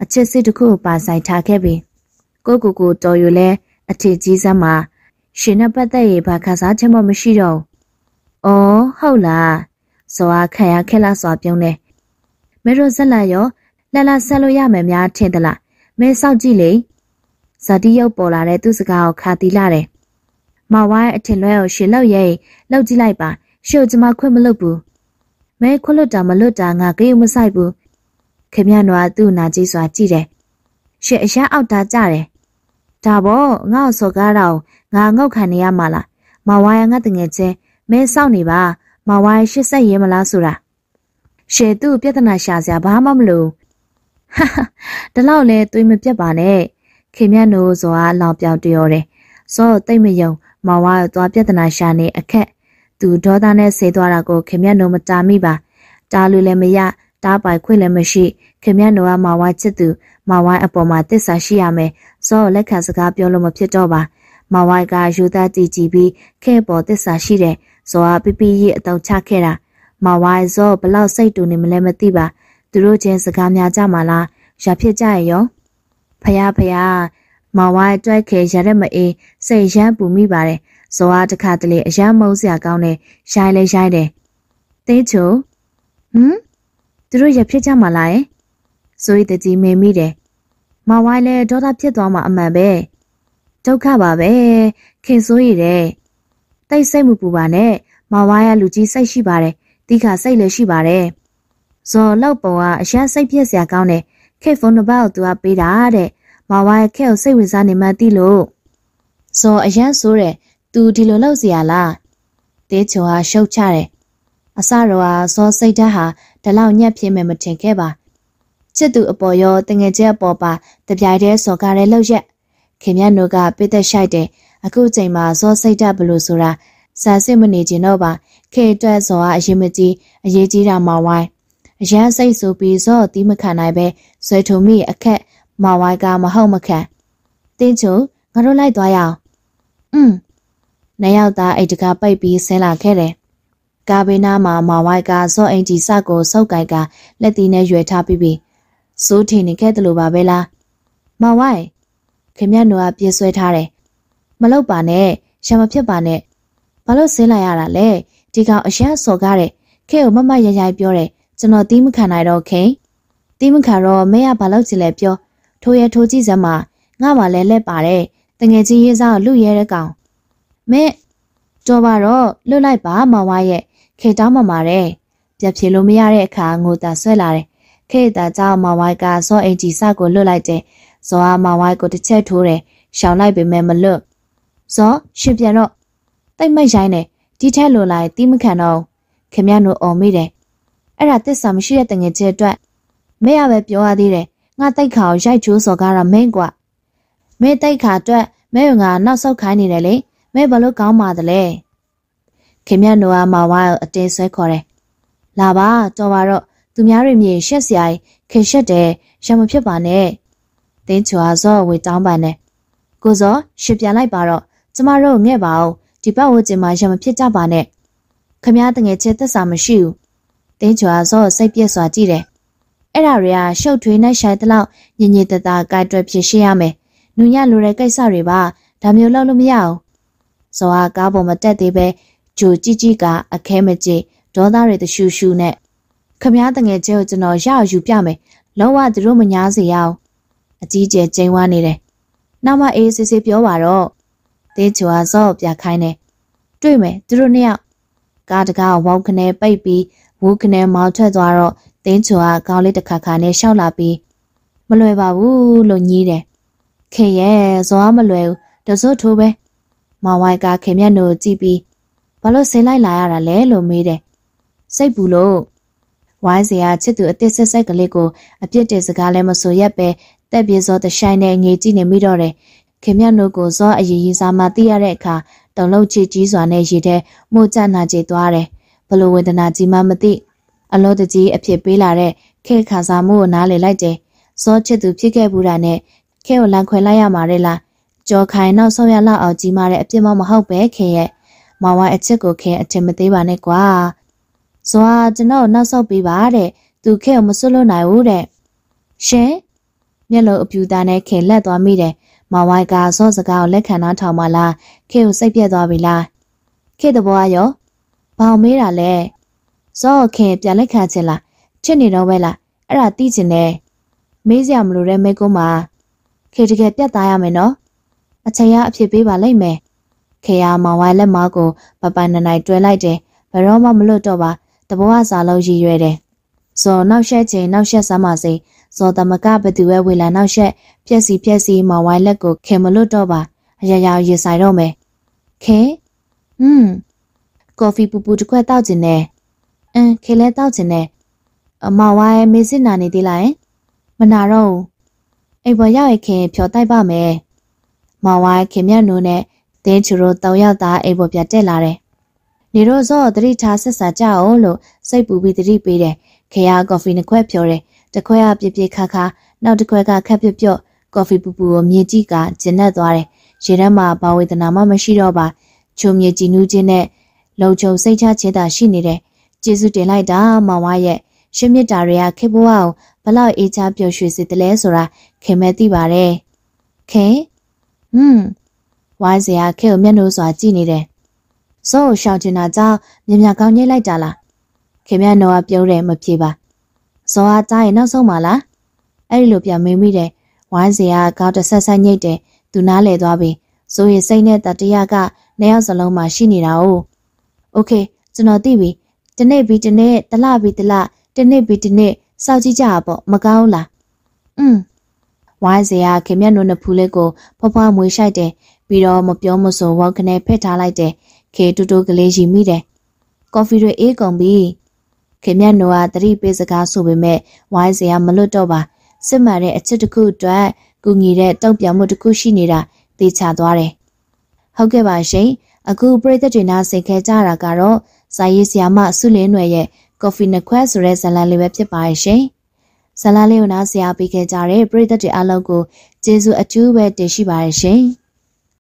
အချစ်စစ်တစ်ခုပါဆိုင်ထားခဲ့ပြီကိုကိုကိုတော်ယူလဲအထစ်ကြီးစမ်းမှာရှင်နဲ့ပတ်သက်ရေးဘာခါစားချက်မှမရှိတော့အော်ဟုတ်လားဇောအားခံရခက်လားစွာပြုံးနေမဲရိုဇက်လာရောလှလှဆက်လို့ရမယ်များထင်သလားမဲစောက်ကြည့်လေဇာတိရုပ်ပေါ်လာတဲ့သူစကားကိုခါတီးလာတယ်မဝိုင်းအထင်လွဲကိုရှင်လောက်ရဲ့လောက်ကြည့်လိုက်ပါရှုပ်ကျမခွင့်မလုပ်ဘူးမဲခွလွတ်တာမလွတ်တာငါကြေးမဆိုင်ဘူးခင်ဗျားတို့ကသူ့နာကြီးစွာကြည့်တယ်ရှင်အရှားအောက်တာကြတယ်ဒါပေါ့ငါ့ဆော်ကားတော့ငါငေါက်ခံနေရမှာလားမဝိုင်းငါတငယ်ချင်းမဲစောက်နေပါမဝိုင်းရှစ်ဆက်ရဲမလားဆိုတာရှေသူ့ပြဿနာရှာစရာဘာမှမလိုဟာဒါတော့လေတွေးမပြတ်ပါနဲ့ခင်ဗျားတို့ဇော်အားလောင်ပြောင်တရောတယ်စောတိတ်မယုံမဝါသွားပြဿနာရှာနေအခက်သူဒေါသနဲ့ဆေးသွားတာကိုခင်ဗျားတို့မတားမိပါတားလို့လည်းမရတားပိုင်ခွင့်လည်းမရှိခင်ဗျားတို့ကမဝါချစ်သူမဝါအပေါ်မှာတစ္ဆာရှိရမယ်စောလက်ခံစကားပြောလို့မဖြစ်တော့ပါမဝါကယူသားတည်ကြည်ပြီးခဲပေါ်တစ္ဆာရှိတယ်ဇော်ကပီပီရဲ့အတောင်ချခဲ့တာမဝါဇော်ဘလောက်စိတ်တူနေမလဲမသိပါသူတို့ချင်းစကားများကြမှာလားရဖြစ်ကြရဲ့ရောဖယားဖယားမဝါတွိုက်ခဲရတဲ့မအေးစိတ်ရမ်းပူမိပါတယ်ဇော်အားတစ်ခါတလေအရမ်းမုန်းစရာကောင်းတယ်ရိုင်းလဲရိုင်းတယ်သိချိုဟမ်သူတို့ရဖြစ်ကြမှာလားယဆိုရီတကြီးမေမိတယ်မဝိုင်းလဲဒေါသဖြစ်သွားမှာအမှန်ပဲဒုက္ခပါပဲခင်ဆိုရတဲ့တိတ်စိတ်မပူပါနဲ့မဝိုင်းကလူကြီးစိတ်ရှိပါတယ်တိခါစိတ်လည်းရှိပါတယ်ဇော်လောက်ပေါ်ကအရမ်းစိတ်ပြည့်စရာကောင်းတယ်ခေဖုန်းနံပါတ်ကိုသူကပေးတာတဲ့မဝိုင်းခဲကိုစိတ်ဝင်စားနေမှသိလို့ဇော်အရမ်းဆိုးတယ်သူဒီလိုလုပ်เสียလားတေးချိုဟာရှုတ်ချတယ်အစတော့ဟာစောစိတ်ဓာတ်ဟာဒီလောက်ညက်ဖြစ်မယ်မထင်ခဲ့ပါချစ်သူအပေါ်ရောတငယ်ချင်းအပေါ်ပါတပြိုင်တည်းစော်ကားရဲလှုပ်ရက်ခင်ဗျားတို့ကပိသက်ရှိုက်တယ်အခုချိန်မှာစောစိတ်ဓာတ်ဘလို့ဆိုတာစာစစ်မနေချင်တော့ပါခေအတွက်စော်ဟာအရင်မကြီးအရေးကြီးတာမှဝိုင်းအရန်စိတ်ဆိုပြီးစောတီးမခံနိုင်ပဲဆွဲထုံမိအခက်မဝိုင်းကမဟုတ်မခံတင်းချိုငါတို့လိုက်သွားရအောင်อืมနှစ်ယောက်သားအိတ်တကားပိတ်ပြီးဆင်းလာခဲ့တယ်။ကာဘေးနားမှာမဝိုက်ကစောအင်ကြီးစကိုစုပ်ကိုင်ကလက်သီးနဲ့ရွယ်ထားပြီးပြီးစိုးထင်နေခဲ့တယ်လို့ပါပဲလား။မဝိုက်ခင်ဗျားတို့ကပြေးဆွဲထားတယ်။မလုပ်ပါနဲ့ရှာမဖြစ်ပါနဲ့။ဘာလို့ဆင်းလာရတာလဲ။ဒီကောင်အရန်စော်ကားတယ်။ခဲကိုမမရရိုက်ပြောတယ်ကျွန်တော်တီးမခံနိုင်တော့ခင်။တီးမခံတော့မဲရဘာလို့ချင်လဲပြော။ထိုးရထိုးကြည့်စမ်းမှာငါမှလည်းလက်ပါတယ်။တငယ်ချင်းရေးစားကိုလူရဲတဲ့ကောင်မဲတော်ပါတော့လွတ်လိုက်ပါမဝါရဲ့ခေတောင်းမမာတဲ့ပြက်ဖြေလို့မရတဲ့အခါငိုတာဆွဲလာတယ်ခေတာကြောင့်မဝိုက်ကစောအင်ကြီးစကိုလွတ်လိုက်တယ်ဇောအားမဝိုက်ကိုတစ်ချက်ထိုးတယ်ရှောင်လိုက်ပေမဲ့မလွတ်ဇောရှင်ပြန်တော့တိတ်မိတ်ရိုင်းတယ်ဒီထက်လွန်လိုက်တီးမခံတော့ခင်ဗျားတို့အော်မိတယ်အဲ့ဒါသစ္စာမရှိတဲ့တငယ်ချင်းအတွက်မဲရပဲပြောရသေးတယ်ငါတိတ်ခါကိုရိုက်ချိုးစော်ကားတာမင်းကွမဲတိတ်ခါအတွက်မဲရုံကနောက်ဆုတ်ခိုင်းနေတယ်လေမဲဘလို့ကောင်းပါသလဲခင်ဗျားတို့ကမဝါအတင်းဆွဲခေါ်တယ်လာပါတော်ပါတော့သူများတွေမြေရှက်စရာခင်ရှက်တယ်ရမဖြစ်ပါနဲ့တင်းချွာဇော့ဝေတောင်းပန်တယ်ကိုဇော်ရှစ်ပြန်လိုက်ပါတော့ကျမတို့ငဲ့ပါအောင်ဒီပတ်ဝန်းကျင်မှာရမဖြစ်ကြပါနဲ့ခင်ဗျားတငယ်ချင်းသက်စာမရှိဘူးတင်းချွာဇော့စိတ်ပြက်စွာကြည့်တယ်အဲ့ဒါတွေကရှုပ်ထွေးနဲ့ရှိုင်တလောက်ညင်ညင်တတာကြိုက်တွယ်ဖြစ်ရှင်းရမယ်နူညလိုတဲ့ကိစ္စတွေပါဒါမျိုးလုပ်လို့မရအောင်ဇော်ဟာကားပေါ်မှာတက်သေးပဲဂျိုကြည့်ကြည့်ကအခဲမကြေဒေါသတွေတရှူရှူနဲ့ခမည်းတငယ်ချင်းကိုကျွန်တော်ရအောင်ယူပြမယ်လုံးဝသူတို့မညာစေရအောင်အကြီးကျယ်ကျိန်းဝါနေတယ်နောက်မှအေးစစ်စစ်ပြောပါတော့တေးချွာဇော့ပြခိုင်းတယ်တွေ့မယ်သူတို့နှစ်ယောက်ကားတကားဝေါခနဲပိတ်ပြီးဝူးခနဲမောင်းထွက်သွားတော့တင်းချွာကောင်းလေးတစ်ခါခါနဲ့ရှောက်လာပြီးမလွယ်ပါဘူးလို့ညည်းတယ်ခေရဲ့ဇော်မလွယ်ဘူးတစိုးထိုးပဲမဝိုင်ကခင်မြတ်တို့ကြည့်ပြီးဘာလို့ဆင်းလိုက်လာရတာလဲလို့မေးတယ်စိတ်ပူလို့ဝိုင်းစရာချစ်သူအတစ်ဆက်ဆက်ကလေးကိုအပြစ်တင်စကားလည်းမဆိုရက်ပဲတက်ပြေစောတရှိုင်းနဲ့ငေကြည့်နေမိတော့တယ်ခင်မြတ်တို့ကိုဇောအရေးကြီးစားမှသိရတဲ့အခါတုံလုံးချစ်ကြီးစွာနဲ့ရေထဲမှုကျနာကြေသွားတယ်ဘလို့ဝေဒနာကြီးမှမသိအလောတကြီးအဖြစ်ပေးလာတဲ့ခေခါစားမှုကိုနားလေလိုက်တယ်ဇောချစ်သူဖြစ်ခဲ့ဘူးတာနဲ့ခေကိုလန်ခွဲလိုက်ရမှာလေလားကြော်ခိုင်နောက်ဆုံးရလောက်အောင်ကြီးမားတဲ့အပြစ်မမဟုတ်ပဲခင်ရဲ့မဝိုင်းအချစ်ကိုခင်အထင်မသေးပါနဲ့ကွာဇွာကျွန်တော်နောက်ဆောက်ပေးပါတဲ့သူခဲကိုမစွတ်လို့နိုင်ဘူးတဲ့ရှင်မျက်လုံးအပြူသားနဲ့ခင်လက်သွားမိတယ်မောင်ဝိုင်းကစောစကားကိုလက်ခံထားထောင်မလားခေကိုစိတ်ပြက်သွားပြီလားခေတဘောရောဘောင်မေးတာလဲစောခင်ပြန်လက်ခံချင်လားချစ်နေတော့ပဲလားအဲ့ဒါသိချင်တယ်မေးစရာမလိုတဲ့မိကုန်းမှာခေတကယ်ပြတ်သားရမယ်နော်အချိန်ရအဖြစ်ပေးပါလိမ့်မယ်ခေရမောင်ဝိုင်းလက်မကိုပပနနိုင်တွဲလိုက်တယ်ဘယ်တော့မှမလွတ်တော့ပါတဘောကစားလို့ရည်ရွယ်တယ်ဇော်နောက်ရှက်ချိန်နောက်ရှက်စမ်းပါစေဇော်သမကဘသူရဲ့ဝေလာနောက်ရှက်ပြက်စီပြက်စီမောင်ဝိုင်းလက်ကိုခင်မလွတ်တော့ပါအရာရာရေဆိုင်တော့မယ်ခေဟွန်းကော်ဖီပူပူတစ်ခွက်တောက်ကျင်တယ်အင်းခေလဲတောက်ကျင်တယ်အမောင်ဝိုင်းမေးစစ်နာနေသေးလားမနာတော့ဘူးအိမ်ပေါ်ရောက်ရခင်ဖြော်တိုက်ပါမယ်မောင်ဝိုင်းခင်မြတ်နိုးနဲ့တင်းချူတို့တောင်ရောက်သားအိမ်ပေါ်ပြတက်လာတယ်နေတော့စောသတိထားဆက်စာကြအောင်လို့စိတ်ပူပြီးသတိပေးတယ်ခေရကော်ဖီနှစ်ခွက်ဖြော်တယ်တစ်ခွက်ကပြပြခါခါနောက်တစ်ခွက်ကခက်ပြပြကော်ဖီပူပူကိုမြည်ကြည့်ကကျဉ်တ်သွားတယ်ရေထဲမှာဘာဝေဒနာမှမရှိတော့ပါချုံမြည်ကြည်နူးခြင်းနဲ့လုံခြုံစိတ်ချခြင်းသာရှိနေတယ်ကျေးဇူးတင်လိုက်တာမောင်ဝါရဲ့ရှင်းမြစ်တာတွေကခေဘွားကိုဘလောက်အေးချပျော်ရွှင်စေတယ်လဲဆိုတာခင်မဲသိပါတယ်ခေဟွန်းဝိုင်းစရာခေကိုမျက်နှာစွာကြည့်နေတယ်စောကိုရှောင်ချင်တာကြောင့်မြင်မြကောင်းညိတ်လိုက်တာလားခင်ဗျားနော်ကပြောတယ်မဖြေပါဇော်အားကြားရင်နောက်ဆုံးပါလားအဲ့ဒီလိုပြန်မေးမိတယ်ဝိုင်းစရာကောက်တဆက်ဆက်ညိတ်တယ်သူနားလဲသွားပြီဆိုရင်စိတ်နဲ့တတရားကနှစ်ယောက်စလုံးမှာရှိနေတာ哦โอเคကျွန်တော်သိပြီတနေ့ပြီးတနေ့တလပြီးတလတနေ့ပြီးတနေ့စောက်ကြည့်ကြပါပေါ့မကောင်းလားอืมဝိုင်းစရာခင်ဗျားနော်နှစ်ဖူးလေးကိုဖွားဖွားမွေးရှိုက်တယ်ပြီးတော့မပြောမဆိုဝေါကနေဖက်ထားလိုက်တယ်ခေတူတူကလေးရီမိတယ်ကော်ဖီတွေအေးကုန်ပြီခင်ဗျနိုးကတတိပေးစကားဆိုပေမဲ့ဝိုင်းစရာမလွတ်တော့ပါစစ်မှန်တဲ့အချစ်တစ်ခုအတွက်ကူညီတဲ့တုံ့ပြန်မှုတစ်ခုရှိနေတာသိချသွားတယ်ဟုတ်ကဲ့ပါရှင်အခုပရိသတ်တွေနားဆင်ခဲ့ကြတာကတော့စာရေးဆရာမဆုလင်းနွယ်ရဲ့ကော်ဖီနှစ်ခွက်ဆိုတဲ့ဇာတ်လမ်းလေးပဲဖြစ်ပါရဲ့ရှင်ဇာတ်လမ်းလေးကိုနားဆရာပေးခဲ့ကြတဲ့ပရိသတ်တွေအားလုံးကိုကျေးဇူးအထူးပဲတင်ရှိပါရဲ့ရှင်